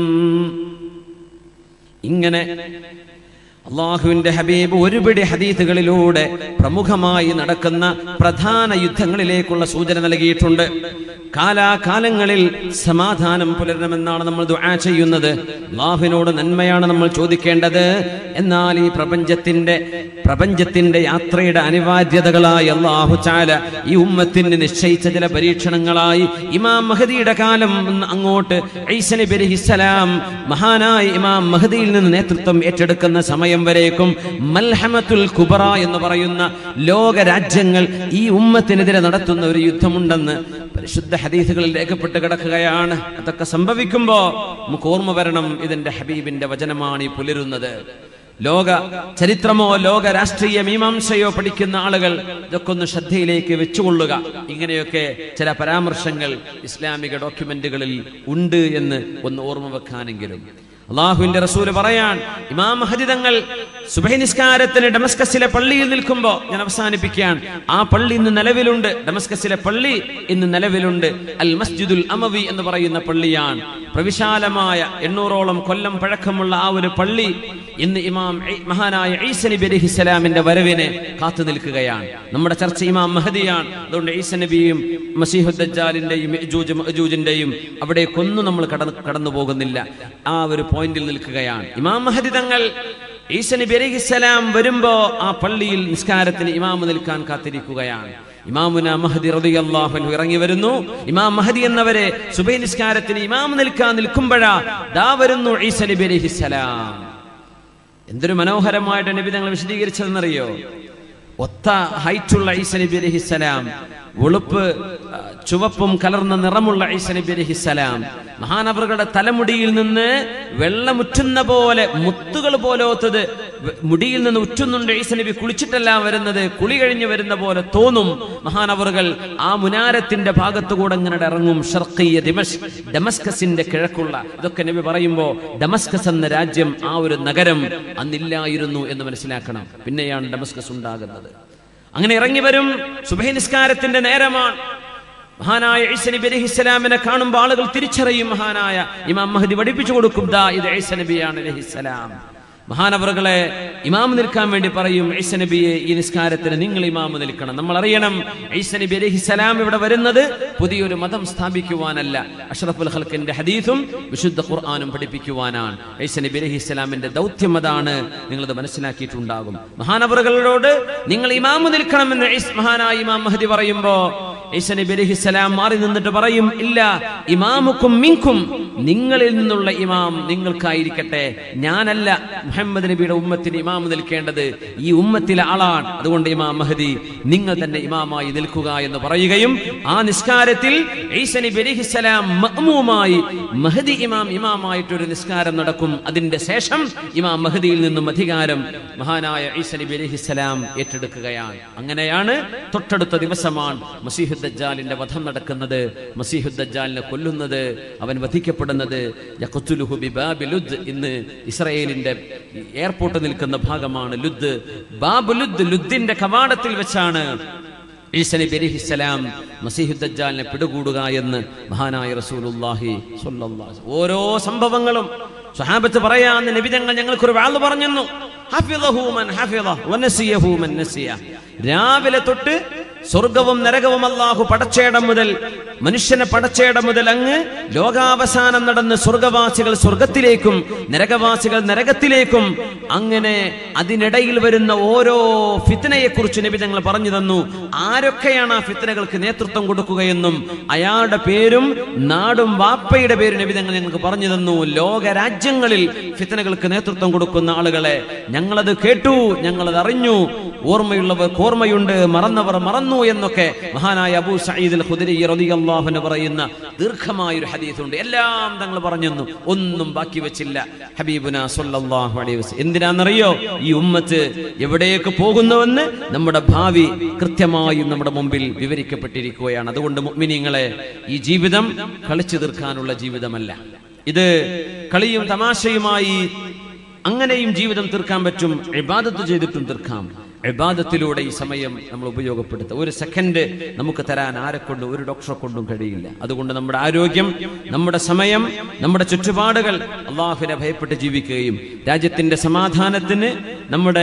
ഇങ്ങനെ അള്ളാഹുവിന്റെ ഹബീബ് ഒരുപിടി ഹദീസുകളിലൂടെ പ്രമുഖമായി നടക്കുന്ന പ്രധാന യുദ്ധങ്ങളിലേക്കുള്ള സൂചന നൽകിയിട്ടുണ്ട്. കാലാകാലങ്ങളിൽ സമാധാനം പുലരണമെന്നാണ് നമ്മൾ ദുആ ചെയ്യുന്നത്. അള്ളാഹുവിനോട് നന്മയാണ് നമ്മൾ ചോദിക്കേണ്ടത്. എന്നാൽ ഈ പ്രപഞ്ചത്തിന്റെ പ്രപഞ്ചത്തിന്റെ യാത്രയുടെ അനിവാര്യതകളായി അല്ലാഹു തആല ഈ ഉമ്മത്തിന് നിശ്ചയിച്ച ചില പരീക്ഷണങ്ങളായി ഇമാം മഹദിയുടെ കാലം അങ്ങോട്ട് ഈസ നബി അലൈഹിസ്സലാം മഹാനായ ഇമാം മഹദിയിൽ നിന്ന് നേതൃത്വം ഏറ്റെടുക്കുന്ന സമയം വരേക്കും മൽഹമത്തുൽ കുബ്ര എന്ന് പറയുന്ന ലോക രാജ്യങ്ങൾ ഈ ഉമ്മത്തിനെതിരെ നടത്തുന്ന ഒരു യുദ്ധമുണ്ടെന്ന് പരിശുദ്ധ ഹദീസുകളിൽ രേഖപ്പെട്ട് കിടക്കുകയാണ്. അതൊക്കെ സംഭവിക്കുമ്പോ നമുക്ക് ഓർമ്മ വരണം, ഇതിന്റെ ഹബീബിന്റെ വചനമാണ് ഈ പുലരുന്നത്. ലോക ചരിത്രമോ ലോക രാഷ്ട്രീയ മീമാംസയോ പഠിക്കുന്ന ആളുകൾ ഇതൊക്കെ ഒന്ന് ശ്രദ്ധയിലേക്ക് വെച്ചുകൊള്ളുക. ഇങ്ങനെയൊക്കെ ചില പരാമർശങ്ങൾ ഇസ്ലാമിക ഡോക്യുമെന്റുകളിൽ ഉണ്ട് എന്ന് ഒന്ന് ഓർമ്മ വെക്കാനെങ്കിലും. അള്ളാഹുവിന്റെ റസൂല് പറയാൻ, ഇമാം മഹദി തങ്ങൾ സുബഹി നിസ്കാരത്തിന് ഡമസ്കസിലെ പള്ളിയിൽ നിൽക്കുമ്പോ, ഞാൻ അവസാനിപ്പിക്കുകയാണ്, ആ പള്ളി ഇന്ന് നിലവിലുണ്ട്. ഡമസ്കസിലെ പള്ളി ഇന്ന് നിലവിലുണ്ട്. അൽ മസ്ജിദുൽ അമവി എന്ന് പറയുന്ന പള്ളിയാണ്. പ്രവിശാലമായ എണ്ണൂറോളം കൊല്ലം പഴക്കമുള്ള ആ ഒരു പള്ളി ഇന്ന് ഇമാം മഹാനായ ഈസ നബി അലൈഹിസ്സലാമിന്റെ വരവിനെ കാത്തു നിൽക്കുകയാണ്. നമ്മുടെ ചർച്ച ഇമാം മഹദിയാണ്. അതുകൊണ്ട് ഈസ നബിയും മസീഹു ദജ്ജാലിന്റെയും യജൂജ് മഅജൂജിന്റെയും അവിടേക്കൊന്നും നമ്മൾ കടന്നു കടന്നു പോകുന്നില്ല. ആ ഒരു പോയിന്റിൽ നിൽക്കുകയാണ്. ഇമാം മഹദി തങ്ങൾ ഈസ നബി അലൈഹിസ്സലാം വരുമ്പോ ആ പള്ളിയിൽ നിസ്കാരത്തിന് ഇമാമ് നിൽക്കാൻ കാത്തിരിക്കുകയാണ്. ഇമാമുന മഹദി റളിയല്ലാഹു അൻഹു ഇറങ്ങി വരുന്നു. ഇമാം മഹദി എന്നവരെ സുബഹി നിസ്കാരത്തിന് ഇമാം നിൽക്കാൻ നിൽക്കുമ്പോഴാ ദാ വരുന്നു ഈസ നബി അലൈഹിസ്സലാം. എന്തൊരു മനോഹരമായിട്ട് നബി തങ്ങൾ വിശദീകരിച്ചതെന്നറിയോ? ഒത്ത ഹൈറ്റുള്ള ഈസ നബി അലൈഹിസ്സലാം, വെളുപ്പ് ചുവപ്പും കലർന്ന നിറമുള്ള ഈസ നബി അലൈഹിസ്സലാം, മഹാനവറുകളുടെ തലമുടിയിൽ നിന്ന് വെള്ളമുറ്റുന്ന പോലെ, മുത്തുകൾ പോലോത്തത് മുടിയിൽ നിന്ന് ഉറ്റുന്നുണ്ട്. ഈസ നബി കുളിച്ചിട്ടല്ല വരുന്നത്, കുളി കഴിഞ്ഞ് വരുന്ന പോലെ തോന്നും. മഹാനവറുകൾ ആ മുനാരത്തിന്റെ ഭാഗത്തുകൂടെ ഇങ്ങനെ ഇറങ്ങും. ഷർഖിയ ദിമഷ്, ഡമസ്കസിന്റെ കിഴക്കുള്ള, ഇതൊക്കെ നബി പറയുമ്പോ ഡമസ്കസ് എന്ന രാജ്യം, ആ ഒരു നഗരം അന്നില്ലായിരുന്നു എന്ന് മനസ്സിലാക്കണം. പിന്നെയാണ് ഡമസ്കസ് ഉണ്ടാകുന്നത്. അങ്ങനെ ഇറങ്ങി വരും. സുബഹി നിസ്കാരത്തിന്റെ നേരമാണ്. മഹാനായ ഈസ നബി അലൈഹിസ്സലാമിനെ കാണുമ്പോൾ ആളുകൾ തിരിച്ചറിയും. മഹാനായ ഇമാം മഹ്ദി പഠിപ്പിച്ചു കൊടുക്കും, ദാ ഇത് ഈസ നബിയാണ് അലൈഹിസ്സലാം. മഹാനവറുകളെ ഇമാം നിൽക്കാൻ വേണ്ടി പറയും, ഈസ നബിയെ ഈ നിസ്കാരത്തിന് നിങ്ങൾ ഇമാം നിൽക്കണം. നമ്മൾ അറിയണം, ഈസ നബി അലൈഹിസ്സലാം ഇവിടെ വരുന്നത് പുതിയൊരു മതം സ്ഥാപിക്കുവാനല്ല, അഷ്റഫുൽ ഖൽഖിന്റെ ഹദീസും വിശുദ്ധ ഖുർആനും പഠിപ്പിക്കുവാനാണ്. ഈസ നബി അലൈഹിസ്സലാമിന്റെ ദൗത്യം അതാണ്. നിങ്ങളത് മനസ്സിലാക്കിയിട്ടുണ്ടാകും. മഹാനവറുകളോട് നിങ്ങൾ ഇമാം നിൽക്കണമെന്ന് മഹാനായ ഇമാം മഹ്ദി പറയുമ്പോ ഈസ നബി അലൈഹിസ്സലാം മാറി നിന്നിട്ട് പറയും, ഇല്ല, ഇമാമുക്കും മിൻകും, നിങ്ങളിൽ നിന്നുള്ള ഇമാം നിങ്ങൾക്കായിരിക്കട്ടെ, ഞാനല്ല മുഹമ്മദ് നബിയുടെ ഉമ്മത്തിന് ഇമാം നിൽക്കേണ്ടത്, ഈ ഉമ്മത്തിലെ ആളാണ്. അതുകൊണ്ട് ഇമാം മഹ്ദി നിങ്ങൾ തന്നെ ഇമാമായി നിൽക്കുക എന്ന് പറയുകയും ആ നിസ്കാരത്തിൽ ഈസ നബി അലൈഹിസ്സലാം മഅ്മൂമായി, മഹ്ദി ഇമാം ഇമാമായിട്ടൊരു നിസ്കാരം നടക്കും. അതിന്റെ ശേഷം ഇമാം മഹ്ദിയിൽ നിന്നും അധികാരം മഹാനായ ഈസ നബി അലൈഹിസ്സലാം ഏറ്റെടുക്കുകയാണ്. അങ്ങനെയാണ് തൊട്ടടുത്ത ദിവസമാണ് മസീഹുദ് ദജ്ജാലിന്റെ വധം നടക്കുന്നത്. മസീഹുദ് ദജ്ജാലിനെ കൊല്ലുന്നത്, അവൻ വധിക്കപ്പെടുന്നത് യഖ്തുലുഹു ബിബാബി ലുദ്, ഇന്ന് ഇസ്രായേലിന്റെ എയർപോർട്ട് നിൽക്കുന്ന ഭാഗമാണ് ലുദ്. ബാബ് ലുദ്, ലുദ്ദിന്റെ കവാടത്തിൽ വെച്ചാണ് ഈസ നബി അലൈഹിസ്സലാം മസീഹുദ് ദജ്ജാലിനെ പിടികൂടുക എന്ന് മഹാനായ റസൂലുള്ളാഹി സ്വല്ലല്ലാഹു അലൈഹി വസല്ലം. ഓരോ സംഭവങ്ങളും സ്വഹാബത്ത് പറയാന്ന് നബി തങ്ങൾ ഞങ്ങൾക്കൊരു വാള് പറഞ്ഞു. ഹഫിളഹു മൻ ഹഫിള വനസിയഹു മൻ നസിയ. രാവിലെ തൊട്ട് സ്വർഗവും നരകവും അല്ലാഹു പടച്ചേടം മുതൽ, മനുഷ്യനെ പടച്ചേടം മുതൽ അങ്ങ് ലോകാവസാനം നടന്ന് സ്വർഗവാസികൾ സ്വർഗത്തിലേക്കും നരകവാസികൾ നരകത്തിലേക്കും, അങ്ങനെ അതിനിടയിൽ വരുന്ന ഓരോ ഫിത്നയെ കുറിച്ച് നബി തങ്ങൾ പറഞ്ഞു തന്നു. ആരൊക്കെയാണ് ആ ഫിത്നകൾക്ക് നേതൃത്വം കൊടുക്കുകയെന്നും അയാളുടെ പേരും നാടും വാപ്പയുടെ പേരും നബി തങ്ങൾ ഞങ്ങൾക്ക് പറഞ്ഞു തന്നു. ലോക രാജ്യങ്ങളിൽ ഫിത്നകൾക്ക് നേതൃത്വം കൊടുക്കുന്ന ആളുകളെ ഞങ്ങളത് കേട്ടു, ഞങ്ങളത് അറിഞ്ഞു. ഓർമ്മയുള്ളവർക്ക് ഓർമ്മയുണ്ട്, മറന്നവർ മറന്നു എന്നൊക്കെ മഹാനായ അബൂ സഈദ് അൽ ഖുദരി റളിയല്ലാഹു അൻഹു പറയുന്ന ദീർഘമായ ഒരു ഹദീസുണ്ട്. എല്ലാം തങ്ങൾ പറഞ്ഞു, ഒന്നും ബാക്കി വെച്ചില്ല ഹബീബുനാ സ്വല്ലല്ലാഹു അലൈഹി വസല്ലം. എന്തിനാണെന്നറിയോ? ഈ ഉമ്മത്ത് എവിടേക്ക് പോകുന്നുവെന്ന് നമ്മുടെ ഭാവി കൃത്യമായും നമ്മുടെ മുമ്പിൽ വിവരിക്കപ്പെട്ടിരിക്കുകയാണ്. അതുകൊണ്ട് മുഅ്മിനീങ്ങളെ, ഈ ജീവിതം കളിച്ചു തീർക്കാനുള്ള ജീവിതമല്ല. ഇത് കളിയും തമാശയുമായി അങ്ങനെയും ജീവിതം തീർക്കാൻ പറ്റും, ഇബാദത്ത് ചെയ്തിട്ടും തീർക്കാം. ഇബാദത്തിലൂടെ ഈ സമയം നമ്മൾ ഉപയോഗപ്പെടുത്തുക. ഒരു സെക്കൻഡ് നമുക്ക് തരാൻ ആരെക്കൊണ്ട്, ഒരു ഡോക്ടറെ കൊണ്ടും കഴിയില്ല. അതുകൊണ്ട് നമ്മുടെ ആരോഗ്യം, നമ്മുടെ സമയം, നമ്മുടെ ചുറ്റുപാടുകൾ അള്ളാഹുവിനെ ഭയപ്പെട്ട് ജീവിക്കുകയും രാജ്യത്തിന്റെ സമാധാനത്തിന്, നമ്മുടെ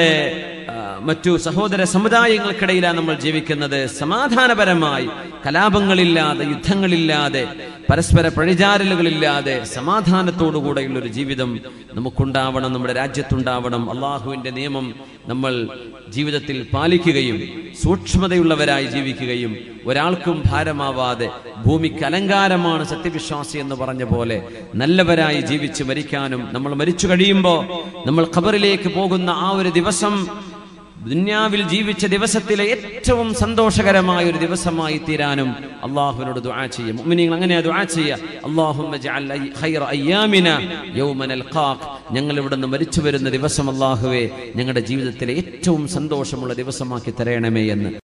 മറ്റു സഹോദര സമുദായങ്ങൾക്കിടയിലാണ് നമ്മൾ ജീവിക്കുന്നത്. സമാധാനപരമായി, കലാപങ്ങളില്ലാതെ, യുദ്ധങ്ങളില്ലാതെ, പരസ്പര പഴിചാരലുകളില്ലാതെ സമാധാനത്തോടുകൂടെയുള്ള ഒരു ജീവിതം നമുക്കുണ്ടാവണം, നമ്മുടെ രാജ്യത്തുണ്ടാവണം. അള്ളാഹുവിന്റെ നിയമം നമ്മൾ ജീവിതത്തിൽ പാലിക്കുകയും സൂക്ഷ്മതയുള്ളവരായി ജീവിക്കുകയും ഒരാൾക്കും ഭാരമാവാതെ, ഭൂമിക്ക് അലങ്കാരമാണ് സത്യവിശ്വാസി എന്ന് പറഞ്ഞ പോലെ നല്ലവരായി ജീവിച്ച് മരിക്കാനും, നമ്മൾ മരിച്ചു കഴിയുമ്പോൾ നമ്മൾ ഖബറിലേക്ക് പോകുന്ന ആ ഒരു ദിവസം ദുനിയാവിൽ ജീവിച്ച ദിവസത്തിലെ ഏറ്റവും സന്തോഷകരമായ ഒരു ദിവസമായി തീരാനും അള്ളാഹുവിനോട് ദുആ ചെയ്യാം. മുഅ്മിനീങ്ങൾ അങ്ങനെയാ ദുആ ചെയ്യുക. അല്ലാഹുമ്മ ജഅൽ ഖൈറ അയ്യാമിന യൗമ നൽഖാക്. ഞങ്ങൾ ഇവിടുന്ന് മരിച്ചു വരുന്ന ദിവസം അല്ലാഹുവേ ഞങ്ങളുടെ ജീവിതത്തിലെ ഏറ്റവും സന്തോഷമുള്ള ദിവസമാക്കി തരണമേ എന്ന്